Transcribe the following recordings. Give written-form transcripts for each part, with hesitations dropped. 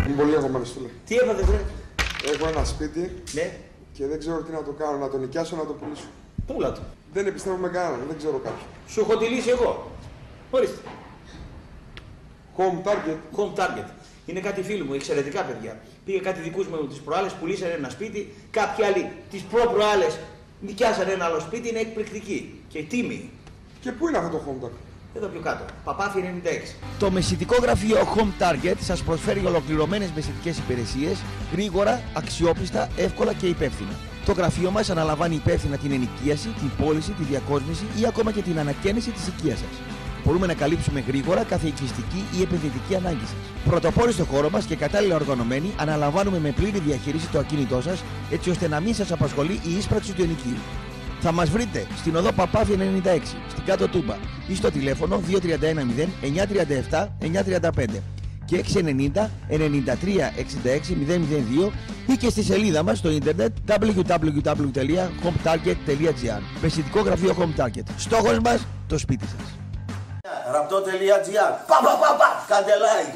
Είμαι πολύ αγωμένος, φίλε. Τι έπατε, βρε? Έχω ένα σπίτι, Ναι. και δεν ξέρω τι να το κάνω, να το νοικιάσω, να το πουλήσω. Πούλα το. Δεν επιστρέφω με κανέναν, δεν ξέρω κάποιον. Σου έχω τη λύση εγώ. Ορίστε. Home target. Home target. Είναι κάτι φίλοι μου, εξαιρετικά παιδιά. Πήγε κάτι δικούς μου τις προάλλες, πουλήσανε ένα σπίτι. Κάποιοι άλλοι τις προ-προάλλες νοικιάσανε ένα άλλο σπίτι, είναι εκπληκτική και τίμη. Και πού είναι αυτό το home target? Εδώ πιο κάτω. Παπάφι 96. Το μεσητικό γραφείο Home Target σας προσφέρει ολοκληρωμένες μεσητικές υπηρεσίες, γρήγορα, αξιόπιστα, εύκολα και υπεύθυνα. Το γραφείο μας αναλαμβάνει υπεύθυνα την ενοικίαση, την πώληση, τη διακόσμηση ή ακόμα και την ανακαίνιση της οικίας σας. Μπορούμε να καλύψουμε γρήγορα κάθε οικιστική ή επενδυτική ανάγκη σας. Πρωτοπόροι στο χώρο μας και κατάλληλα οργανωμένοι, αναλαμβάνουμε με πλήρη διαχείριση το ακίνητό σας, έτσι ώστε να μην σας απασχολεί η ίσπραξη του ενοικίου. Θα μας βρείτε στην οδό Παπάφη 96, στην Κάτω Τούμπα ή στο τηλέφωνο 2310 937 935 και 690 93 66 002 ή και στη σελίδα μας στο ίντερνετ www.hometarget.gr. Μεσητικό γραφείο Home Target. Στόχος μας, το σπίτι σας. Ραπτό.gr. Κάντε like.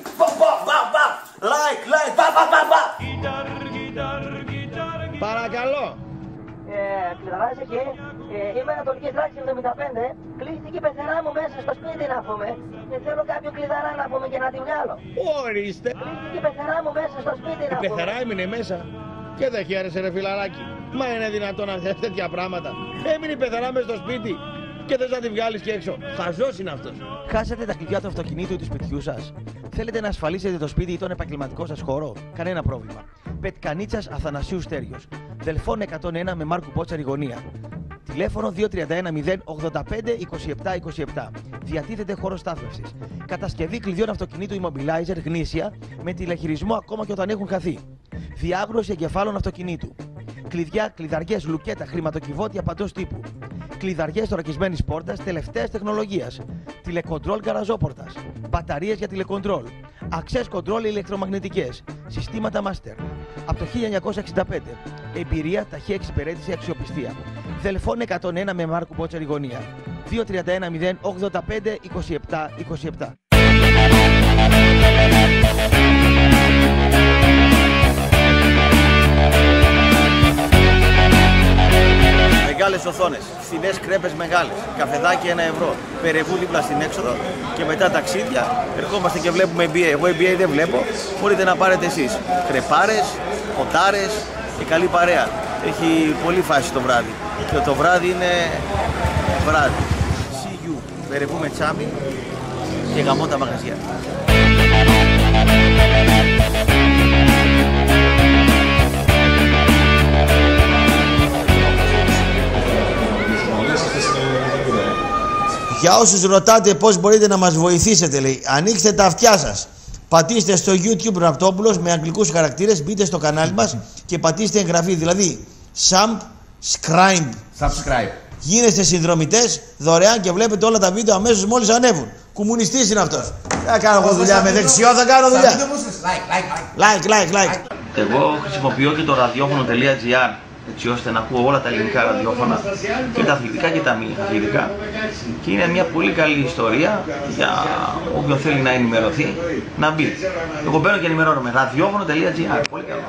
Like. Παρακαλώ. Κλειδαράζει εκεί. Είμαι Ανατολική Τράξη 75. Κλείστηκε η πεθερά μου μέσα στο σπίτι να πούμε. Και θέλω κάποιο κλειδαρά να πούμε και να τη βγάλω. Ορίστε. Κλείστηκε η πεθερά μου μέσα στο σπίτι να Η πούμε. πεθερά έμεινε μέσα. Και δεν χαίρεσαι ρε φιλαράκι. Μα είναι δυνατόν να θες τέτοια πράγματα? Έμεινε η πεθερά μέσα στο σπίτι και θες να τη βγάλεις και έξω. Χαζός είναι αυτός. Χάσατε τα κλειδιά του αυτοκινήτου ή του σπιτιού σας? Θέλετε να ασφαλίσετε το σπίτι ή τον επαγγελματικό σας χώρο? Κανένα πρόβλημα. Πετκανίτσας Αθανασίου Στέριος. Δελφών 101 με Μάρκου Πότσαρη γωνία. Τηλέφωνο 2310 85 27 27. Διατίθεται χώρο στάθμευσης. Κατασκευή κλειδιών αυτοκινήτου immobilizer γνήσια με τηλεχειρισμό ακόμα και όταν έχουν χαθεί. Διάγνωση εγκεφάλων αυτοκινήτου. Κλειδιά, κλειδαριές, λουκέτα, χρηματοκιβώτια παντός τύπου. Κλειδαριές θωρακισμένης πόρτας τελευταίας τεχνολογίας. Τηλεκοντρόλ γαραζόπορτας. Μπαταρίες για τηλεκοντρόλ. Access control ηλεκτρομαγνητικές. Συστήματα master. Από το 1965. Εμπειρία, ταχεία εξυπηρέτηση, αξιοπιστία. Δελφών 101 με Μάρκου Πότσαρη γωνία. 2310 85 27 27. Μεγάλες οθόνες, φθηνές κρέπες μεγάλες, καφεδάκι 1 ευρώ, περεβού δίπλα στην έξοδο και μετά ταξίδια. Ερχόμαστε και βλέπουμε NBA. Εγώ NBA δεν βλέπω, μπορείτε να πάρετε εσείς. Κρεπάρες, ποτάρες και καλή παρέα. Έχει πολύ φάση το βράδυ και το βράδυ είναι βράδυ. See you. Περεβού με τσάμι και γαμώ τα μαγαζιά. Για όσους ρωτάτε πώς μπορείτε να μας βοηθήσετε, λέει, ανοίξτε τα αυτιά σας. Πατήστε στο YouTube Ραπτόπουλος με αγγλικούς χαρακτήρες, μπείτε στο κανάλι μας και πατήστε εγγραφή, δηλαδή subscribe. Γίνεστε συνδρομητές δωρεάν και βλέπετε όλα τα βίντεο αμέσως μόλις ανέβουν. Κομμουνιστής είναι αυτός. Θα κάνω εγώ δουλειά με δεξιό, θα κάνω δουλειά. Like. Εγώ χρησιμοποιώ και το ραδιόφωνο.gr έτσι ώστε να ακούω όλα τα ελληνικά ραδιόφωνα και τα αθλητικά και τα μη αθλητικά και είναι μια πολύ καλή ιστορία για όποιον θέλει να ενημερωθεί να μπει. Εγώ μπαίνω και ενημερώνομαι. ραδιόφωνο.gr. Πολύ καλό.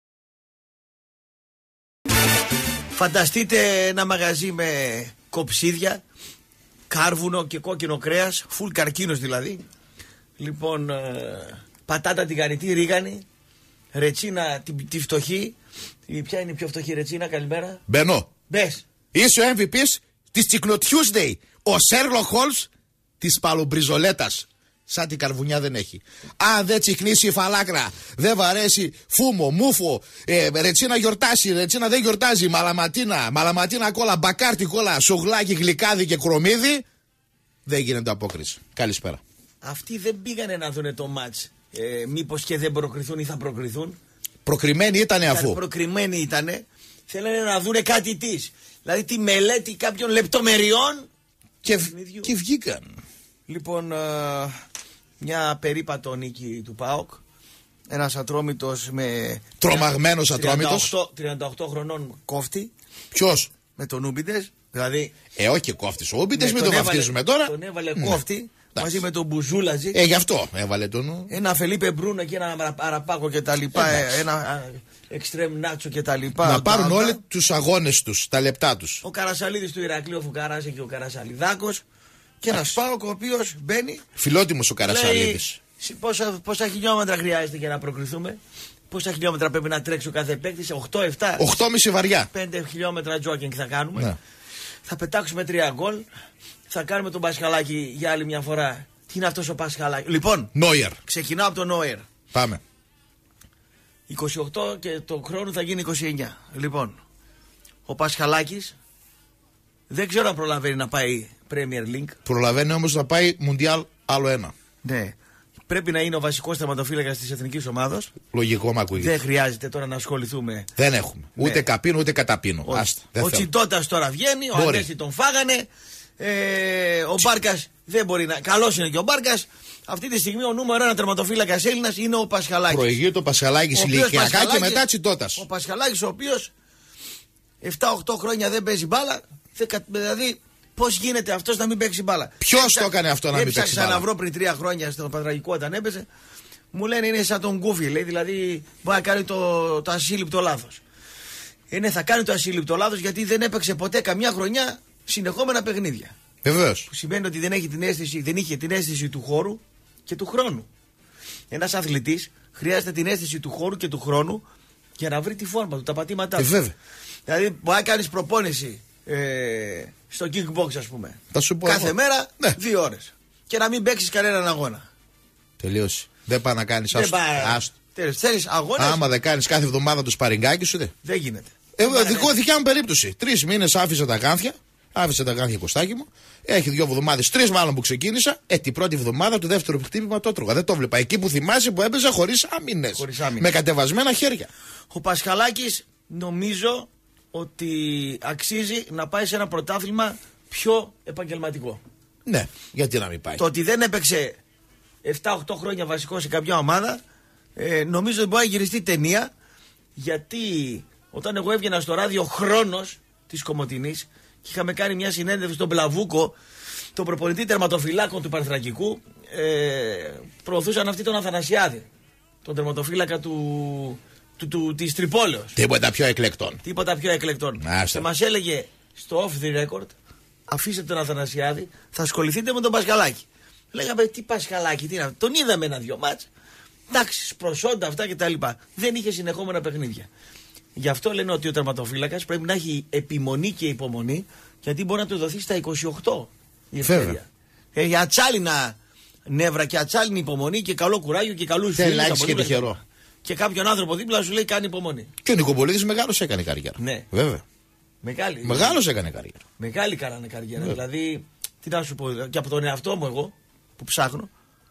Φανταστείτε ένα μαγαζί με κοψίδια, κάρβουνο και κόκκινο κρέας, φουλ καρκίνος δηλαδή. Λοιπόν, πατάτα τηγανιτή, ρίγανη, ρετσίνα τη φτωχή. Ποια είναι η πιο φτωχή ρετσίνα, καλημέρα? Μπαίνω. Μπες. Είσαι ο MVP's της Τσικνοτιούσδεϊ. Ο Σέρλοκ Χόλμς της Παλομπριζολέτας. Σαν την καρβουνιά δεν έχει. Αν δεν τσιχνίσει η φαλάκρα, δεν βαρέσει φούμο, μούφο, ρετσίνα γιορτάσει, ρετσίνα δεν γιορτάζει, μαλαματίνα κόλλα, μπακάρτι κόλλα, σουγλάκι, γλυκάδι και κρομίδι, δεν γίνεται απόκριση. Καλησπέρα. Αυτοί δεν πήγανε να δουνε το μάτς. Μήπως και δεν προκριθούν ή θα προκριθούν? Προκριμένοι ήτανε αφού. Προκριμένοι ήτανε. Θέλανε να δούνε κάτι της. Δηλαδή τη μελέτη κάποιων λεπτομεριών. Και βγήκαν. Λοιπόν, μια περίπατο νίκη του ΠΑΟΚ. Ένας Ατρόμητος με... Τρομαγμένος Ατρόμητος. 38 χρονών κόφτη. Ποιος? Με τον Ούμπιντες. Δηλαδή... όχι κόφτης. Ο Ούμπιντες μην τον βαφτίζουμε τώρα. Τον έβαλε κόφτη. μαζί με τον Μπουζούλατζη. Γι' αυτό έβαλε τον. Ένα Φελίπε Μπρούνο και ένα Αραπάκο και τα λοιπά. Ένα Εξτρέμ Νάτσο και τα λοιπά. Να πάρουν όλοι τους αγώνες τους, τα λεπτά τους. Ο Καρασαλίδης του Ηρακλείου, ο Φουκαράς και ο Καρασαλιδάκος. Και ένα ΠΑΟΚ ο οποίος μπαίνει. Φιλότιμος ο Καρασαλίδης. Πόσα χιλιόμετρα χρειάζεται για να προκριθούμε? Πόσα χιλιόμετρα πρέπει να τρέξει ο κάθε παίκτης? 8-7. 8,5 βαριά. 5 χιλιόμετρα jogging θα κάνουμε. Ναι. Θα πετάξουμε 3 γκολ. Θα κάνουμε τον Πασχαλάκη για άλλη μια φορά. Τι είναι αυτός ο Πασχαλάκη? Λοιπόν, Νόιερ. ξεκινάω από τον Νόιερ. Πάμε. 28 και το χρόνο θα γίνει 29. Λοιπόν, ο Πασχαλάκης δεν ξέρω αν προλαβαίνει να πάει Premier League. Προλαβαίνει όμως να πάει Μουντιάλ άλλο ένα. Ναι. Πρέπει να είναι ο βασικός τερματοφύλακας της εθνικής ομάδας. Λογικό μ' ακούγεται. Δεν χρειάζεται τώρα να ασχοληθούμε. Δεν έχουμε. Ούτε Ναι. καπίνο ούτε καταπίνο. Ο Τσιντώτας τώρα βγαίνει, ο Ανέστη τον φάγανε. Ο Μπάρκας δεν μπορεί να. Καλός είναι και ο Μπάρκας. Αυτή τη στιγμή ο νούμερο 1 τερματοφύλακας Έλληνας είναι ο Πασχαλάκης. Προηγείται ο Πασχαλάκης ηλικιακά και μετά Τσιντώτας. Ο Πασχαλάκης ο οποίος 7-8 χρόνια δεν παίζει μπάλα. Δηλαδή, πώς γίνεται αυτός να μην παίξει μπάλα? Ποιος το έκανε αυτό να μην παίξει μπάλα? Έψαξα να βρω πριν 3 χρόνια στο Πατραγικό όταν έπαιζε. Μου λένε είναι σαν τον Γκούφι, λέει, δηλαδή μπορεί να κάνει το ασύλληπτο λάθος. Θα κάνει το ασύλληπτο λάθος γιατί δεν έπαιξε ποτέ καμιά χρονιά συνεχόμενα παιχνίδια. Βεβαίως. Που σημαίνει ότι δεν είχε την αίσθηση του χώρου και του χρόνου. Ένας αθλητής χρειάζεται την αίσθηση του χώρου και του χρόνου για να βρει τη φόρμα του, τα πατήματά του. Βέβαια. Δηλαδή μπορεί να κάνεις προπόνηση στο kickbox, ας πούμε. Θα σου πω κάθε εγώ. μέρα Ναι. 2 ώρες. Και να μην παίξεις κανέναν αγώνα. Τελείωσε. Δεν πάει να κάνεις άστο. Θέλεις αγώνες. Άμα δεν κάνεις κάθε εβδομάδα το σπαριγκάκι σου, δεν γίνεται. Δικιά μου περίπτωση. 3 μήνες άφησα τα γάνθια. Άφησα τα γάνθια Κωστάκι μου. Έχει 2 εβδομάδες, 3 μάλλον που ξεκίνησα. Την πρώτη εβδομάδα του δεύτερου χτύπημα το έτρωγα. Δεν το βλέπα. Εκεί που θυμάσαι που έπαιζα χωρίς άμυνες. Με κατεβασμένα χέρια. Ο Πασχαλάκης νομίζω ότι αξίζει να πάει σε ένα πρωτάθλημα πιο επαγγελματικό. Ναι, γιατί να μην πάει. Το ότι δεν έπαιξε 7-8 χρόνια βασικό σε κάποια ομάδα, νομίζω ότι μπορεί να γυριστεί ταινία, γιατί όταν εγώ έβγαινα στο ράδιο Χρόνος της Κομοτηνής και είχαμε κάνει μια συνέντευξη στον Πλαβούκο, τον προπονητή τερματοφυλάκων του Πανθρακικού, προωθούσαν αυτοί τον Αθανασιάδη, τον τερματοφύλακα της Τρυπόλεως. Τίποτα πιο εκλεκτών. Και μας έλεγε στο off the record, αφήστε τον Αθανασιάδη, θα ασχοληθείτε με τον Πασχαλάκη. Λέγαμε τι Πασχαλάκη, τι είναι. Τον είδαμε 1-2 μάτς. Εντάξει, προσόντα αυτά κτλ. Δεν είχε συνεχόμενα παιχνίδια. Γι' αυτό λένε ότι ο τερματοφύλακας πρέπει να έχει επιμονή και υπομονή, γιατί μπορεί να του δοθεί στα 28 η ευκαιρία. Για ατσάλινα νεύρα και ατσάλινη υπομονή και καλό κουράγιο και καλούς φίλους. Και τυχερό. Και κάποιον άνθρωπο δίπλα σου λέει κάνει υπομονή. Και ο Νικοπολίδης μεγάλος έκανε καριέρα. Ναι. Βέβαια. Μεγάλος έκανε καριέρα. Μεγάλη κάνανε καριέρα. Δηλαδή, τι να σου πω, και από τον εαυτό μου εγώ που ψάχνω,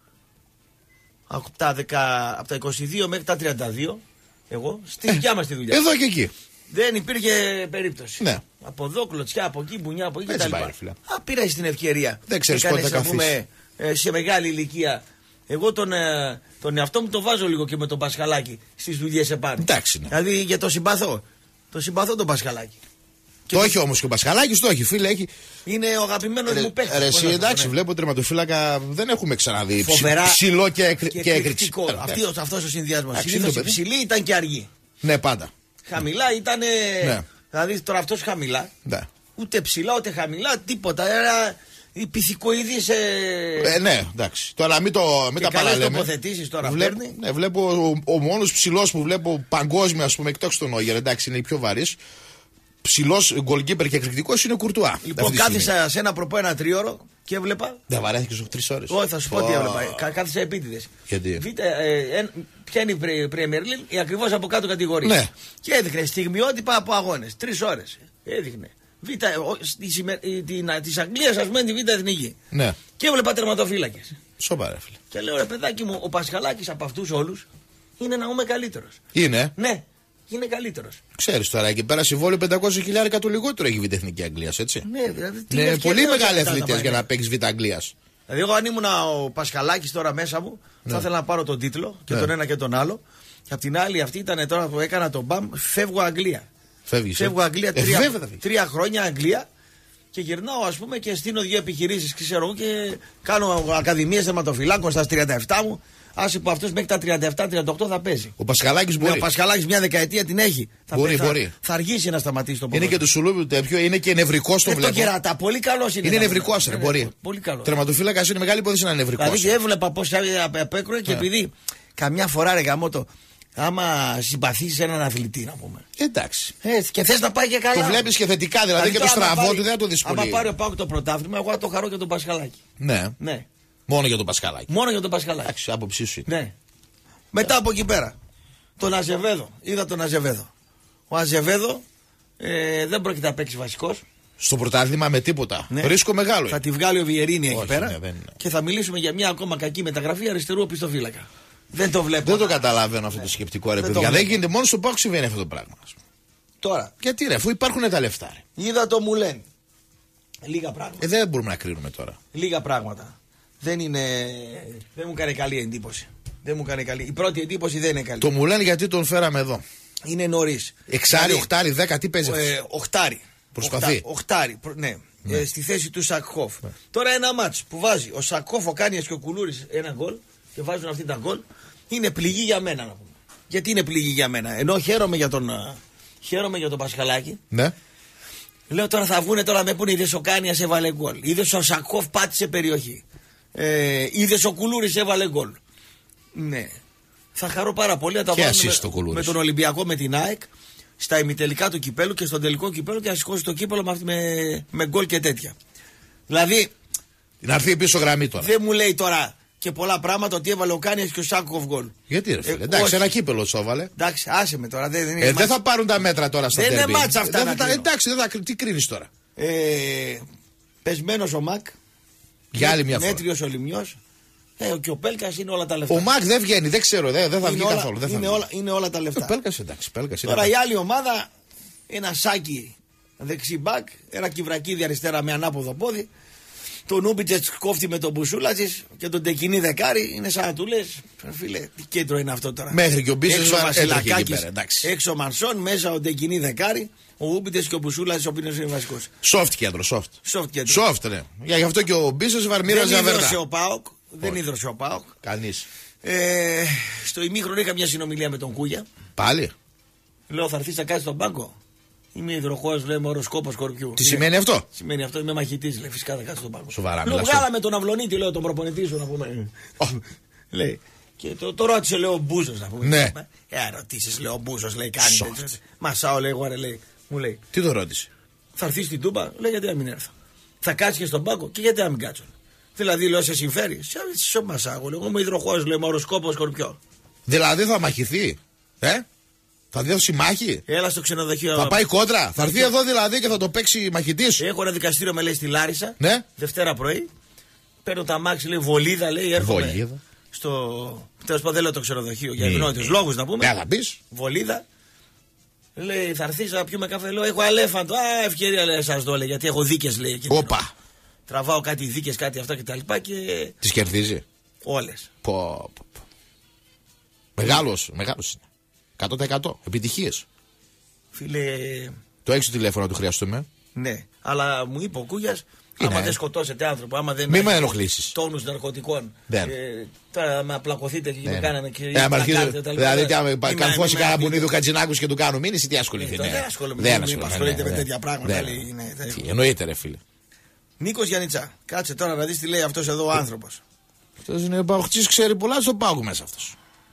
από τα 22 μέχρι τα 32, εγώ στη δικιά μας τη δουλειά. Εδώ και εκεί. Δεν υπήρχε περίπτωση. Ναι. Από εδώ κλωτσιά, από εκεί μπουνιά, από εκεί κτλ. Πήρα την ευκαιρία. Δεν ξέρεις πότε θα καθίσεις. Σε μεγάλη ηλικία. Εγώ τον εαυτό μου το βάζω λίγο και με τον Πασχαλάκη στις δουλειές επάνω. Εντάξει. Ναι. Δηλαδή για το συμπαθώ. Το συμπαθώ τον Πασχαλάκη. Το έχει όμως και ο Πασχαλάκης, το έχει φίλε. Είναι ο αγαπημένος μου παίκτης. Εντάξει, βλέπω τερματοφύλακα δεν έχουμε ξαναδεί. Φοβερά ψηλό και εκρηκτικό. Αυτός ο συνδυασμός. Συνήθως υψηλή ήταν και αργή. Ναι, πάντα. Χαμηλά ήταν. Ναι. Δηλαδή τώρα αυτός χαμηλά. Ναι. Ούτε ψηλά ούτε χαμηλά, τίποτα. Η πυθικοειδής. Ναι, εντάξει. Τώρα μην τα παραλέμε. Καλές τοποθετήσεις τώρα παίρνει. Ναι, βλέπω ο μόνος ψηλός που βλέπω παγκόσμια, ας πούμε, εκτός τον Νόγερ, εντάξει, είναι πιο βαρύς. Ψηλός γκολκίπερ και εκρηκτικός είναι ο Κουρτουά. Λοιπόν, κάθισα σε ένα προπό 1 τρίωρο και έβλεπα. Δεν βαρέθηκες 3 ώρες. Όχι, θα σου πω τι έβλεπα. Κάθισα επίτηδες. Γιατί? Ποια είναι η Premier League, η ακριβώς από κάτω κατηγορία. Ναι. Και έδειχνε στιγμιότυπα από αγώνες. 3 ώρες. Έδειχνε. Της Αγγλίας, ας πούμε, τη Β' Εθνική. Ναι. Και έβλεπα τερματοφύλακες. Σοβαρά, φίλε. Και λέω, ρε παιδάκι μου, ο Πασχαλάκης από αυτούς όλους είναι να είμαι καλύτερος. Είναι. Ναι, είναι καλύτερος. Ξέρεις τώρα, εκεί πέρα συμβόλαιο 500.000 το λιγότερο έχει η Β' Εθνική Αγγλίας, έτσι. Ναι, δηλαδή. Είναι πολύ μεγάλοι αθλητές για να παίξεις Β' Αγγλίας. Δηλαδή, εγώ αν ήμουν ο Πασχαλάκης τώρα μέσα μου, θα ήθελα να πάρω τον τίτλο και τον ένα και τον άλλο. Και απ' την άλλη, αυτή ήταν τώρα που έκανα τον μπαμ, φεύγω Αγγλία. Φεύγω Αγγλία 3 χρόνια Αγγλία και γυρνάω, ας πούμε, και στείνω 2 επιχειρήσεις, ξέρω εγώ, και κάνω ακαδημίες τερματοφυλάκων στα 37 μου. Άσε που αυτός μέχρι τα 37-38 θα παίζει. Ο Πασχαλάκης μπορεί. Ο Πασχαλάκης μια δεκαετία την έχει. Μπορεί. Θα αργήσει να σταματήσει το ποδόσφαιρο. Είναι και του Σουλούμπι τέτοιο, είναι και νευρικός το βλέπω. Το κερατά, πολύ καλός είναι. Είναι νευρικός, ρε, μπορεί. Πολύ καλό. Τερματοφύλακας είναι μεγάλη υπόθεση να είναι νευρικός. Δηλαδή έβλεπα πώς απέκρουε και επειδή καμιά φορά, ρε γαμώτο, άμα συμπαθείς έναν αθλητή, να πούμε. Εντάξει. Και θες να πάει και καλά. Το βλέπεις και θετικά, δηλαδή και το στραβό του δεν το δυσκολεύει. Αν πάρει ο ΠΑΟΚ το πρωτάθλημα, εγώ θα το χαρώ και τον Πασχαλάκη. Ναι. Μόνο για τον Πασχαλάκη. Μόνο για τον Πασχαλάκη. Εντάξει, άποψή σου είναι. Ναι. Μετά από εκεί πέρα, τον Αζεβέδο. Είδα τον Αζεβέδο. Ο Αζεβέδο δεν πρόκειται να παίξει βασικός. Στο πρωτάθλημα με τίποτα. Ναι. Ρίσκο μεγάλο. Θα τη βγάλει ο Βιερίνη εκεί πέρα. Ναι. Και θα μιλήσουμε για μια ακόμα κακή μεταγραφή αριστερού οπισθοφύλακα. Δεν το βλέπω. Δεν το καταλαβαίνω αυτό το σκεπτικό, ρε παιδιά. Δεν γίνεται, μόνο στο ΠΑΟΚ συμβαίνει αυτό το πράγμα. Τώρα. Γιατί ρε, αφού υπάρχουν τα λεφτά. Ρε. Είδα το Μουλέν. Λίγα πράγματα. Δεν μπορούμε να κρίνουμε τώρα. Λίγα πράγματα. Δεν μου κάνει καλή εντύπωση. Δεν μου κάνει καλή. Η πρώτη εντύπωση δεν είναι καλή. Το Μουλέν γιατί τον φέραμε εδώ. Είναι νωρίς. Εξάρι, οχτάρι, 10, τι παίζει αυτό. Οχτάρι. Προσπαθεί. Οχτάρι, ναι. Στη θέση του Σακχόφ. Τώρα ένα μάτς που βάζει ο Σακχόφ, ο Κάνιας και ο Κουλούρης ένα γκολ και βάζουν αυτή τα γκολ, είναι πληγή για μένα, να πούμε. Γιατί είναι πληγή για μένα. Ενώ χαίρομαι για τον Πασχαλάκη. Ναι. Λέω τώρα θα βγούνε τώρα με που είδες ο Κάνιας έβαλε γκολ. Είδες ο Σακχόφ πάτησε περιοχή. Είδες ο Κουλούρης έβαλε γκολ. Ναι. Θα χαρώ πάρα πολύ να τα βάλουμε με τον Ολυμπιακό, με την ΑΕΚ, στα ημιτελικά του κυπέλου και στον τελικό κυπέλου και να σηκώσει το κύπελο με γκολ και τέτοια. Δηλαδή. Να έρθει πίσω γραμμή τώρα. Δεν μου λέει τώρα και πολλά πράγματα ότι έβαλε ο Κάνιας και ο Σάκοφ γκολ. Γιατί ρε φίλε, εντάξει, ένα κύπελο του έβαλε. Εντάξει, άσε με τώρα. Δεν θα πάρουν τα μέτρα τώρα στα τέλη. Δεν είναι μάτσα αυτά. Εντάξει, τι κρίνεις τώρα. Πεσμένος ο Μακ. Για άλλη μια φορά. Μέτριος ο Λιμιός. Και ο Πέλκας είναι όλα τα λεφτά. Ο Μακ δεν βγαίνει, δεν ξέρω, δεν θα βγει καθόλου. Είναι όλα τα λεφτά. Ο Πέλκας εντάξει. Τώρα η άλλη ομάδα, ένα σάκι δεξί μπακ, ένα κυβρακίδι αριστερά με ανάποδο πόδι. Τον Ούμπιτσετς κόφτει με τον Μπουσούλατζης και τον Τεκινή δεκάρι. Είναι σαν να του λες, φίλε, τι κέντρο είναι αυτό τώρα. Μέχρι και ο Μπίσες Βασιλακάκης, έξω Μανσόν, μέσα ο Τεκινή δεκάρι. Ο Ούμπιτσετς και ο Μπουσούλατζης, ο οποίος είναι βασικός. Soft κέντρο, soft. Ναι. Γι' αυτό και ο Μπίσες βαρμήραζε αβέρτα. Δεν ίδρωσε ο ΠΑΟΚ. Κανείς. Στο ημίχρονο είχα μια συνομιλία με τον Κούγια. Πάλι. Λέω, θα έρθεις να κάτσεις στον πάγκο. Είμαι υδροχός, λέμε οροσκόπο Σκορπιού. Τι σημαίνει αυτό? Σημαίνει αυτό, είμαι μαχητής, λέει, φυσικά θα κάτσεις στον πάγκο. Σοβαρά, λέω, βγάλαμε τον Αυλονίτη, λέω, τον προπονητή σου να πούμε. Λέει. Και το ρώτησε, λέω, ο Μπούζος να πούμε. Ναι. Ρωτήσεις, λέω, ο Μπούζος, λέει, κάνει. Μασάω, λέει, εγώ, λέει. Μου λέει. Τι το ρώτησε? Θα έρθεις στην Τούμπα, λέει, γιατί να μην έρθω. Θα κάτσεις και στον πάγκο και γιατί να μην κάτσω. Δηλαδή, λέω, σε συμφέρει. Σε μασάγω, λέω, είμαι υδροχός, λέω, οροσκόπο Σκορπιό. Δηλαδή θα μαχηθεί, θα δώσει μάχη. Έλα στο ξενοδοχείο. Θα πάει κόντρα. Θα έρθει εδώ δηλαδή και θα το παίξει μαχητής. Έχω ένα δικαστήριο, με λέει, στη Λάρισα. Ναι. Δευτέρα πρωί. Παίρνω τα μάξι, λέει, βολίδα, λέει, έρχομαι. Βολίδα. Τέλος πάντων, δεν λέω το ξενοδοχείο για ευνόητους λόγους να πούμε. Ναι, θα πεις. Βολίδα. Λέει, θα έρθεις να πιούμε καφέ. Λέω, έχω αλέφαντο. Α, ευκαιρία, λέει, σας το λέει, γιατί έχω δίκες, λέει. Όπα. Τραβάω κάτι δίκες, κάτι αυτά κτλ. Και. Τις κερδίζει. Όλες. Μεγάλος είναι. 100%. Επιτυχίες. Φίλε. Το έχεις το τηλέφωνο του χρειαστούμε. Ναι, αλλά μου είπε ο Κούγιας, άμα δεν σκοτώσετε άνθρωπο, άμα δεν. Μην με ενοχλήσεις. Τόνους ναρκωτικών. Τώρα με απλακωθείτε και με κάνανε και. Δηλαδή, αν καρφώσει κανένα μπουνίδου Κατζινάκους και του κάνουν μήνυση, τι ασχοληθεί. Δεν ασχολείται με τέτοια πράγματα. Εννοείται, ρε φίλε. Νίκος Γιαννιτσά, κάτσε τώρα να δεις τι λέει αυτός εδώ ο άνθρωπος. Αυτός είναι παουχτής, ξέρει πολλά στο πάγο μέσα αυτός.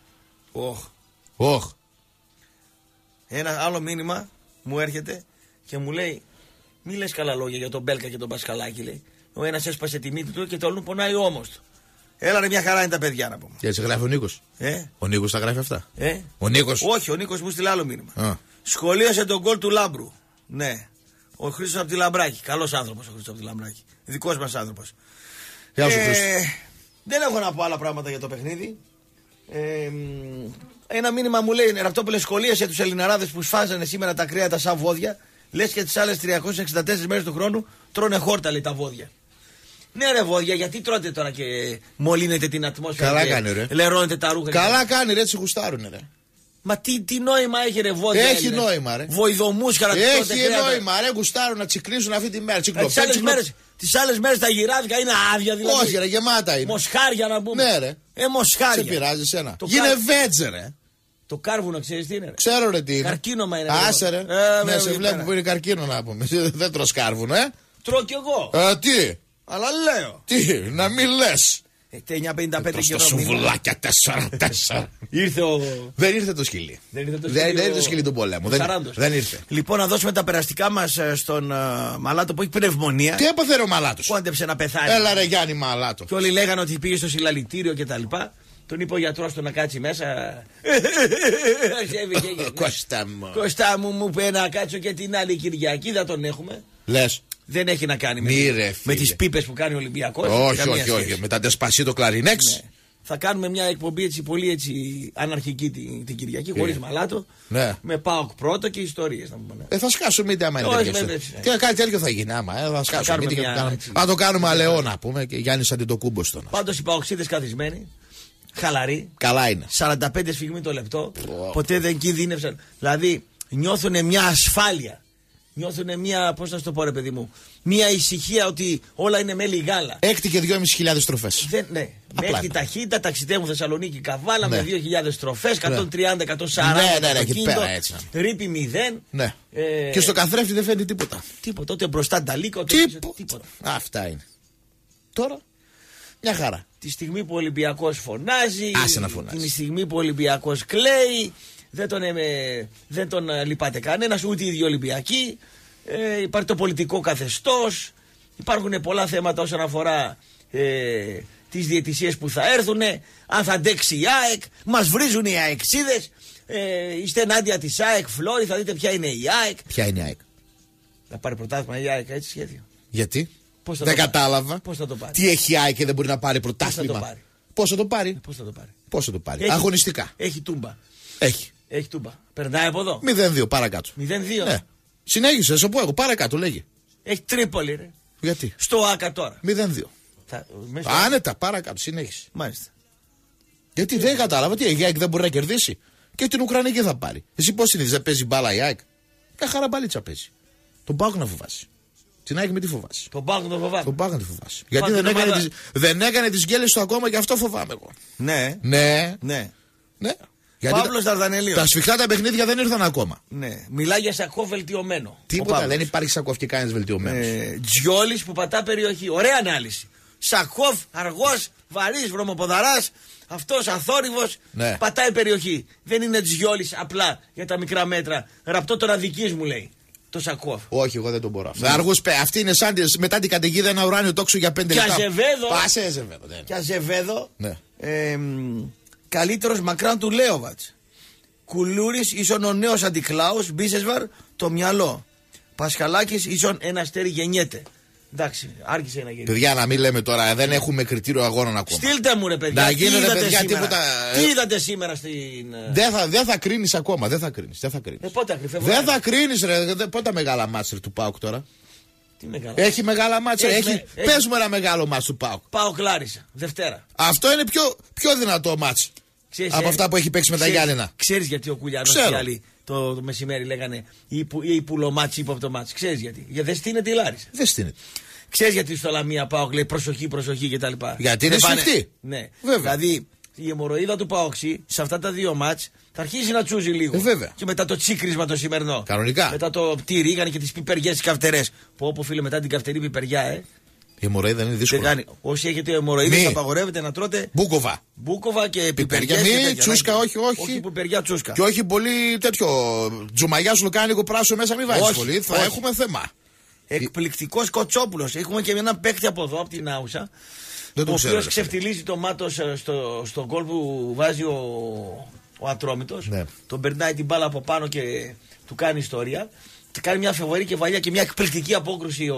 Όχ. Ένα άλλο μήνυμα μου έρχεται και μου λέει, μη λες καλά λόγια για τον Μπέλκα και τον Πασχαλάκη, λέει. Ο ένας έσπασε τη μύτη του και το άλλον πονάει ο ώμος του. Έλα ρε, μια χαρά είναι τα παιδιά να πούμε. Και έτσι γράφει ο Νίκος. Ο Νίκος τα γράφει αυτά. Ο Νίκος. Όχι, ο Νίκος μου στείλει άλλο μήνυμα. Σχολίασε τον γκολ του Λάμπρου. Ναι. Ο Χρήστος από τη Λαμπράκη. Καλός άνθρωπος ο Χρήστος από τη Λαμπράκη. Δικός μας άνθρωπος. Γεια σου, Χρήστο. Δεν έχω να πω άλλα πράγματα για το παιχνίδι. Ένα μήνυμα μου λέει, Ραπτόπουλε, σχολίασε τους Ελληναράδες που σφάζανε σήμερα τα κρέατα σαν βόδια. Λες και τις άλλες 364 μέρες του χρόνου τρώνε χόρτα, λέει, τα βόδια. Ναι, ρε βόδια, γιατί τρώτε τώρα και μολύνετε την ατμόσφαιρα? Καλά κάνει, ρε. Λερώνετε τα ρούχα. Καλά κάνει, ρε, έτσι γουστάρουνε, ρε. Μα τι νόημα έχει ρε βόδια. Έχει νόημα, ρε. Βοηδομούσχαρα. Έχει νόημα, ρε. Γουστάρουν να τσικλίσουν αυτή τη μέρα. Τις άλλες μέρες τα γυράδικα είναι άδεια δηλαδή. Όχι, ρε, γεμάτα είναι. Μοσχάρια να πούμε. Ναι, ρε. Μοσχάρια. Σε πειράζει εσένα. Γίνε βέτζε, ρε. Το κάρβουνο, ξέρεις τι είναι. Ρε. Ξέρω, ρε, τι είναι. Καρκίνωμα είναι. Άσε, ρε. Ναι, σε βλέπω που είναι καρκίνο να πούμε. Δεν τρως κάρβουνο, Τρώω κι εγώ. Τι. Αλλά λέω. Τι, να μην λες. 9.55 στο σουβλάκια 4-4. Ήρθε ο. Δεν ήρθε το σκυλί. Δεν ήρθε το σκυλί του πολέμου. Δεν ήρθε. Λοιπόν, να δώσουμε τα περαστικά μας στον Μαλάτο που έχει πνευμονία. Τι έπαθε ο Μαλάτος. Κόντεψε να πεθάνει. Έλα ρε Γιάννη Μαλάτο. Και όλοι λέγανε ότι πήγε στο συλλαλητήριο κτλ. Τον είπε ο γιατρός του να κάτσει μέσα. Κώστα μου, μου είπε να κάτσω και την άλλη Κυριακή, δεν τον έχουμε. Λες. Δεν έχει να κάνει με τις πίπες που κάνει ο Ολυμπιακός. Όχι. Με τα Ντεσπασίτο Κλαρινέξ. Ναι. Θα κάνουμε μια εκπομπή έτσι πολύ έτσι αναρχική την Κυριακή, χωρίς Μαλάτο. Ναι. Με ΠΑΟΚ πρώτο και ιστορίες να πούμε. Θα σκάσουμε είτε άμα είναι τέτοιο. Και κάτι τέτοιο θα γίνει άμα. Θα σκάσουμε. Θα το κάνουμε αλεό να πούμε και Γιάννης Αντιτοκούμπος τον. Πάντως οι παοξίδες καθισμένοι. Χαλαροί. Καλά είναι. 45 σφιγμοί το λεπτό. Ποτέ δεν κινδύνευσαν. Δηλαδή νιώθουν μια ασφάλεια. Νιώθουν μια, πώς να σου το πω ρε παιδί μου, μια ησυχία ότι όλα είναι μέλι γάλα. 6 και 2.500 στροφές. Ναι, με έκτη ταχύτητα, ταξιδεύουν Θεσσαλονίκη Καβάλα με 2.000 στροφές, 130-140. Ναι, εκεί πέρα έτσι. Ρήπη 0. Ναι. Και στο καθρέφτη δεν φαίνεται τίποτα. Τίποτα, ούτε μπροστά νταλίκα, ούτε τίποτα. Αυτά είναι. Τώρα, μια χαρά. Τη στιγμή που ο Ολυμπιακός φωνάζει, άσε να φωνάζει. τη στιγμή που ο Ολυμπιακός κλαίει, δεν τον λυπάται κανένας, ούτε οι δύο Ολυμπιακοί. Υπάρχει το πολιτικό καθεστώς, υπάρχουν πολλά θέματα όσον αφορά τις διαιτησίες που θα έρθουν, αν θα αντέξει η ΑΕΚ, μας βρίζουν οι ΑΕΚΣίδες, είστε ενάντια της ΑΕΚ, Φλόρη, θα δείτε ποια είναι η ΑΕΚ. Ποια είναι η ΑΕΚ. Θα πάρει πρωτάθλημα η ΑΕΚ, έτσι σχέδιο. Γιατί? Δεν κατάλαβα. Πώς θα το πάρει. Τι έχει η ΑΕΚ και δεν μπορεί να πάρει πρωτάθλημα. Πώς θα το πάρει. Πώς θα το πάρει. Αγωνιστικά. Έχει τούμπα. Έχει τούμπα. Περνάει από εδώ. 0-2 παρακάτω. 0-2. Ναι. Συνέχισε, θα σου πω εγώ. Παρακάτω λέγει. Έχει Τρίπολη, ρε. Γιατί? Στο ΆΚΑ τώρα. 0-2. Άνετα, παρακάτω, συνέχισε. Μάλιστα. Γιατί δεν κατάλαβα, τι η ΑΕΚ δεν μπορεί να κερδίσει. Και την Ουκρανική θα πάρει. Εσύ πώς συνήθως δεν παίζει μπάλα η ΑΕΚ. Μια χαραμπαλίτσα παίζει. Τον ΠΑΟΚ να φοβάσει. Την ΑΕΚ με τι φοβάσει. Τον ΠΑΟΚ να φοβάσει. Τον ΠΑΟΚ να τη φοβάσει. Γιατί δεν έκανε τις γκέλες του ακόμα και αυτό φοβάμαι εγώ. Ναι. Παύλος Δαρδανελίος. Τα σφιχτά τα παιχνίδια δεν ήρθαν ακόμα. Ναι. Μιλάει για Σακόφ βελτιωμένο. Τίποτα, δεν υπάρχει Σακόφ και κανένας βελτιωμένος. Τζιόλης που πατά περιοχή. Ωραία ανάλυση. Σακόφ, αργός, βαρύς, βρωμοποδαράς. Αυτός αθόρυβος πατάει περιοχή. Δεν είναι Τζιόλης απλά για τα μικρά μέτρα. Ραπτό τώρα δικής μου λέει. Το Σακόφ. Όχι, εγώ δεν τον μπορώ. Αυτή είναι σαν μετά την καταιγίδα ένα ουράνιο τόξο για 5 λεπτά. Και Αζεβέδο. Καλύτερος μακράν του Λέοβατς. Κουλούρης ίσον ο νέος Αντικλάους. Μπίσεσβαρ το μυαλό. Πασχαλάκης ίσον ένα αστέρι γεννιέται. Εντάξει, άρχισε να γίνει. Παιδιά, να μην λέμε τώρα, δεν έχουμε κριτήριο αγώνων ακόμα. Στείλτε μου ρε παιδιά. Να γίνονται παιδιά τίποτα. Τι είδατε σήμερα στην. Δεν θα κρίνεις ακόμα, δεν θα κρίνεις. Πότε ακριβώς. Δεν θα κρίνεις, ρε. Πότε τα μεγάλα μάτσερ του ΠΑΟΚ τώρα. Τι μεγάλα. Έχει μεγάλα μάτσερ. Πες μου ένα μεγάλο μάτς του ΠΑΟΚ. ΠΑΟΚ Λάρισα, Δευτέρα. Αυτό είναι πιο δυνατό μάτς από αυτά που έχει παίξει με τα Γιάννενα. Ξέρεις γιατί ο Κουλιανός και οι άλλοι το μεσημέρι λέγανε ή πουλομάτσι είπα από το μάτς. Ξέρεις γιατί. Γιατί δεν στείνεται η Λάρισα. Δεν στείνεται. Ξέρεις γιατί στο Λαμία ΠΑΟΚ λέει προσοχή κτλ. Γιατί είναι σφιχτή. Ναι. Δηλαδή η αιμορροίδα του ΠΑΟΚΣι σε αυτά τα δύο μάτς θα αρχίσει να τσούζει λίγο. Βέβαια. Και μετά το τσίκρισμα το σημερινό. Κανονικά. Μετά το πτήρι είχαν και τις πιπεριές τις καυτερές. Που όπου φίλε μετά την καυτερή πιπεριά, Η αιμορροίδα είναι δύσκολη. Όσοι έχετε αιμορροίδες απαγορεύεται να τρώτε. Μπούκοβα και πιπεριές. Τσούσκα, όχι. Όχι πιπεριά τσούσκα. Και όχι πολύ τέτοιο. Τζουμαγιά σου λουκάνικο πράσο μέσα, μην βάζεις πολύ. Θα έχουμε θέμα. Εκπληκτικός Κοτσόπουλος. Έχουμε και έναν παίκτη από εδώ, από την Άουσα. Ο οποίος ξεφτιλίζει το μάτος στο γκολ που βάζει ο Ατρόμητος. Ναι. Τον περνάει την μπάλα από πάνω και του κάνει ιστορία. Κάνει μια φοβερή κεφαλιά και μια εκπληκτική απόκρουση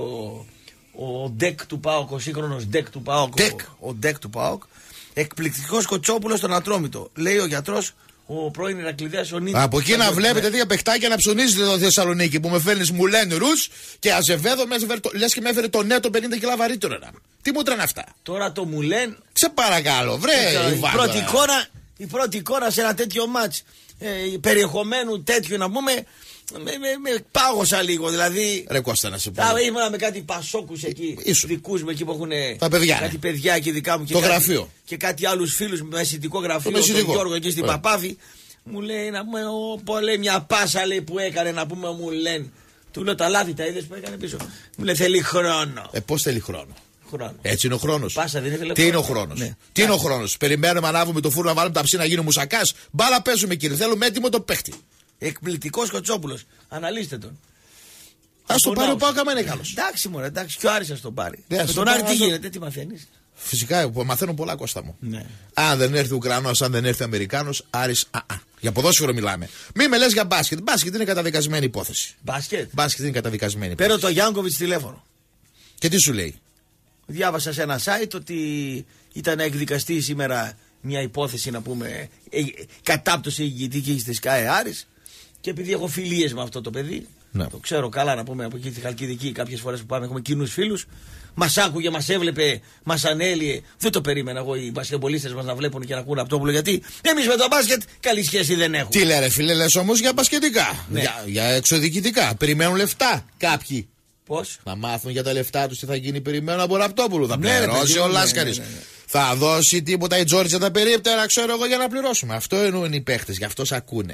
ο ντεκ του ΠΑΟΚ, ο σύγχρονος ντεκ του ΠΑΟΚ. Ο ντεκ του ΠΑΟΚ. Εκπληκτικός Κοτσόπουλος στον Ατρόμητο. Λέει ο γιατρός, ο πρώην Ηρακλειδέας ο Νίτης. Από εκεί να βλέπετε τέτοια παιχτάκια να ψωνίζετε εδώ Θεσσαλονίκη που με φέρνεις μου λένε Ρους και Αζεβέδο λες και με έφερε το νέτο 50 κιλά βαρύτερο. Τι μου τρώνε αυτά. Τώρα το μου λένε. Σε παρακαλώ, βρε. Η πρώτη εικόνα Η πρώτη εικόνα σε ένα τέτοιο μάτς περιεχομένου τέτοιο να πούμε. Με πάγωσα λίγο, δηλαδή. Ρε Κώστα, να σε πω. Ήμουνα με κάτι πασόκους εκεί. Δικούς μου εκεί που έχουν. Τα παιδιά. Κάτι παιδιά εκεί δικά μου. Το γραφείο. Και κάτι άλλους φίλους με μεσητικό γραφείο. Τον Γιώργο εκεί στην Παπάβη. Μου λέει να πούμε, λέει μια πάσα λέει, που έκανε να πούμε, μου λένε. Του λέω τα λάθη τα είδες που έκανε πίσω. Μου λέει θέλει χρόνο. Πώς θέλει χρόνο. Χρόνο. Έτσι είναι ο χρόνος. Πάσα δεν ήθελε. Τι είναι ο χρόνος. Ναι. Τι είναι ο χρόνος. Περιμένουμε, ανάβουμε το φούρνο να βάλουμε τα ψή να γίνει μουσακάς. Μπάλα παίζουμε κύριε. Θέλουμε έτοιμο το παίχτη. Εκπληκτικός Κοτσόπουλος. Αναλύστε τον. Ας τον πάρει ο Πάοκ άμα είναι καλός. Εντάξει μωρέ, εντάξει, και ο Άρης ας τον πάρει. Με τον Άρη τι γίνεται, τι μαθαίνεις. Φυσικά, μαθαίνω πολλά Κώστα μου. Ναι. Αν δεν έρθει Ουκρανός, αν δεν έρθει Αμερικάνος, Άρης. Για ποδόσφαιρο μιλάμε. Μη με λες για μπάσκετ. Μπάσκετ είναι καταδικασμένη υπόθεση. Μπάσκετ είναι καταδικασμένη υπόθεση. Παίρνω το Γιάνκοβιτς τηλέφωνο. Και τι σου λέει. Διάβασα σε ένα site ότι ήταν να εκδικαστεί σήμερα μια υπόθεση να πούμε κατάπτωση ηγητική της ΚΑΕ Άρης. Και επειδή έχω φιλίες με αυτό το παιδί, το ξέρω καλά να πούμε από εκεί τη Χαλκιδική, κάποιες φορές που πάμε έχουμε κοινούς φίλους. Μας άκουγε, μας έβλεπε, μας ανέλυε. Δεν το περίμενα εγώ οι μπασκετμπολίστες μας να βλέπουν και να ακούνε Ραπτόπουλο, γιατί εμείς με το μπάσκετ καλή σχέση δεν έχουμε. Τι λένε φίλε, λες όμως για μπασκετικά. Ναι. Για εξωδιοικητικά. Περιμένουν λεφτά κάποιοι. Πώς? Να μάθουν για τα λεφτά τους τι θα γίνει, περιμένουν από Ραπτόπουλο. Θα πληρώσει ο Λάσκαρης. Θα δώσει τίποτα η Τζόρτζια τα περίπτερα, ξέρω εγώ, για να πληρώσουμε. Αυτό εννοούν οι παίχτες, γι' αυτό σ' ακούνε.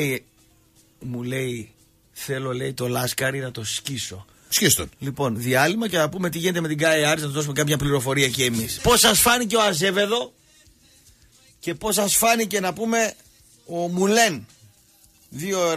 Μου λέει, θέλω λέει το Λάσκαρη να το σκίσω. Σκίστον. Λοιπόν, διάλειμμα και να πούμε τι γίνεται με την ΚΑΕ Άρης, να του δώσουμε κάποια πληροφορία και εμείς. Πώς σας φάνηκε ο Αζέβεδο και πώς σας φάνηκε να πούμε ο Μουλέν. Δύο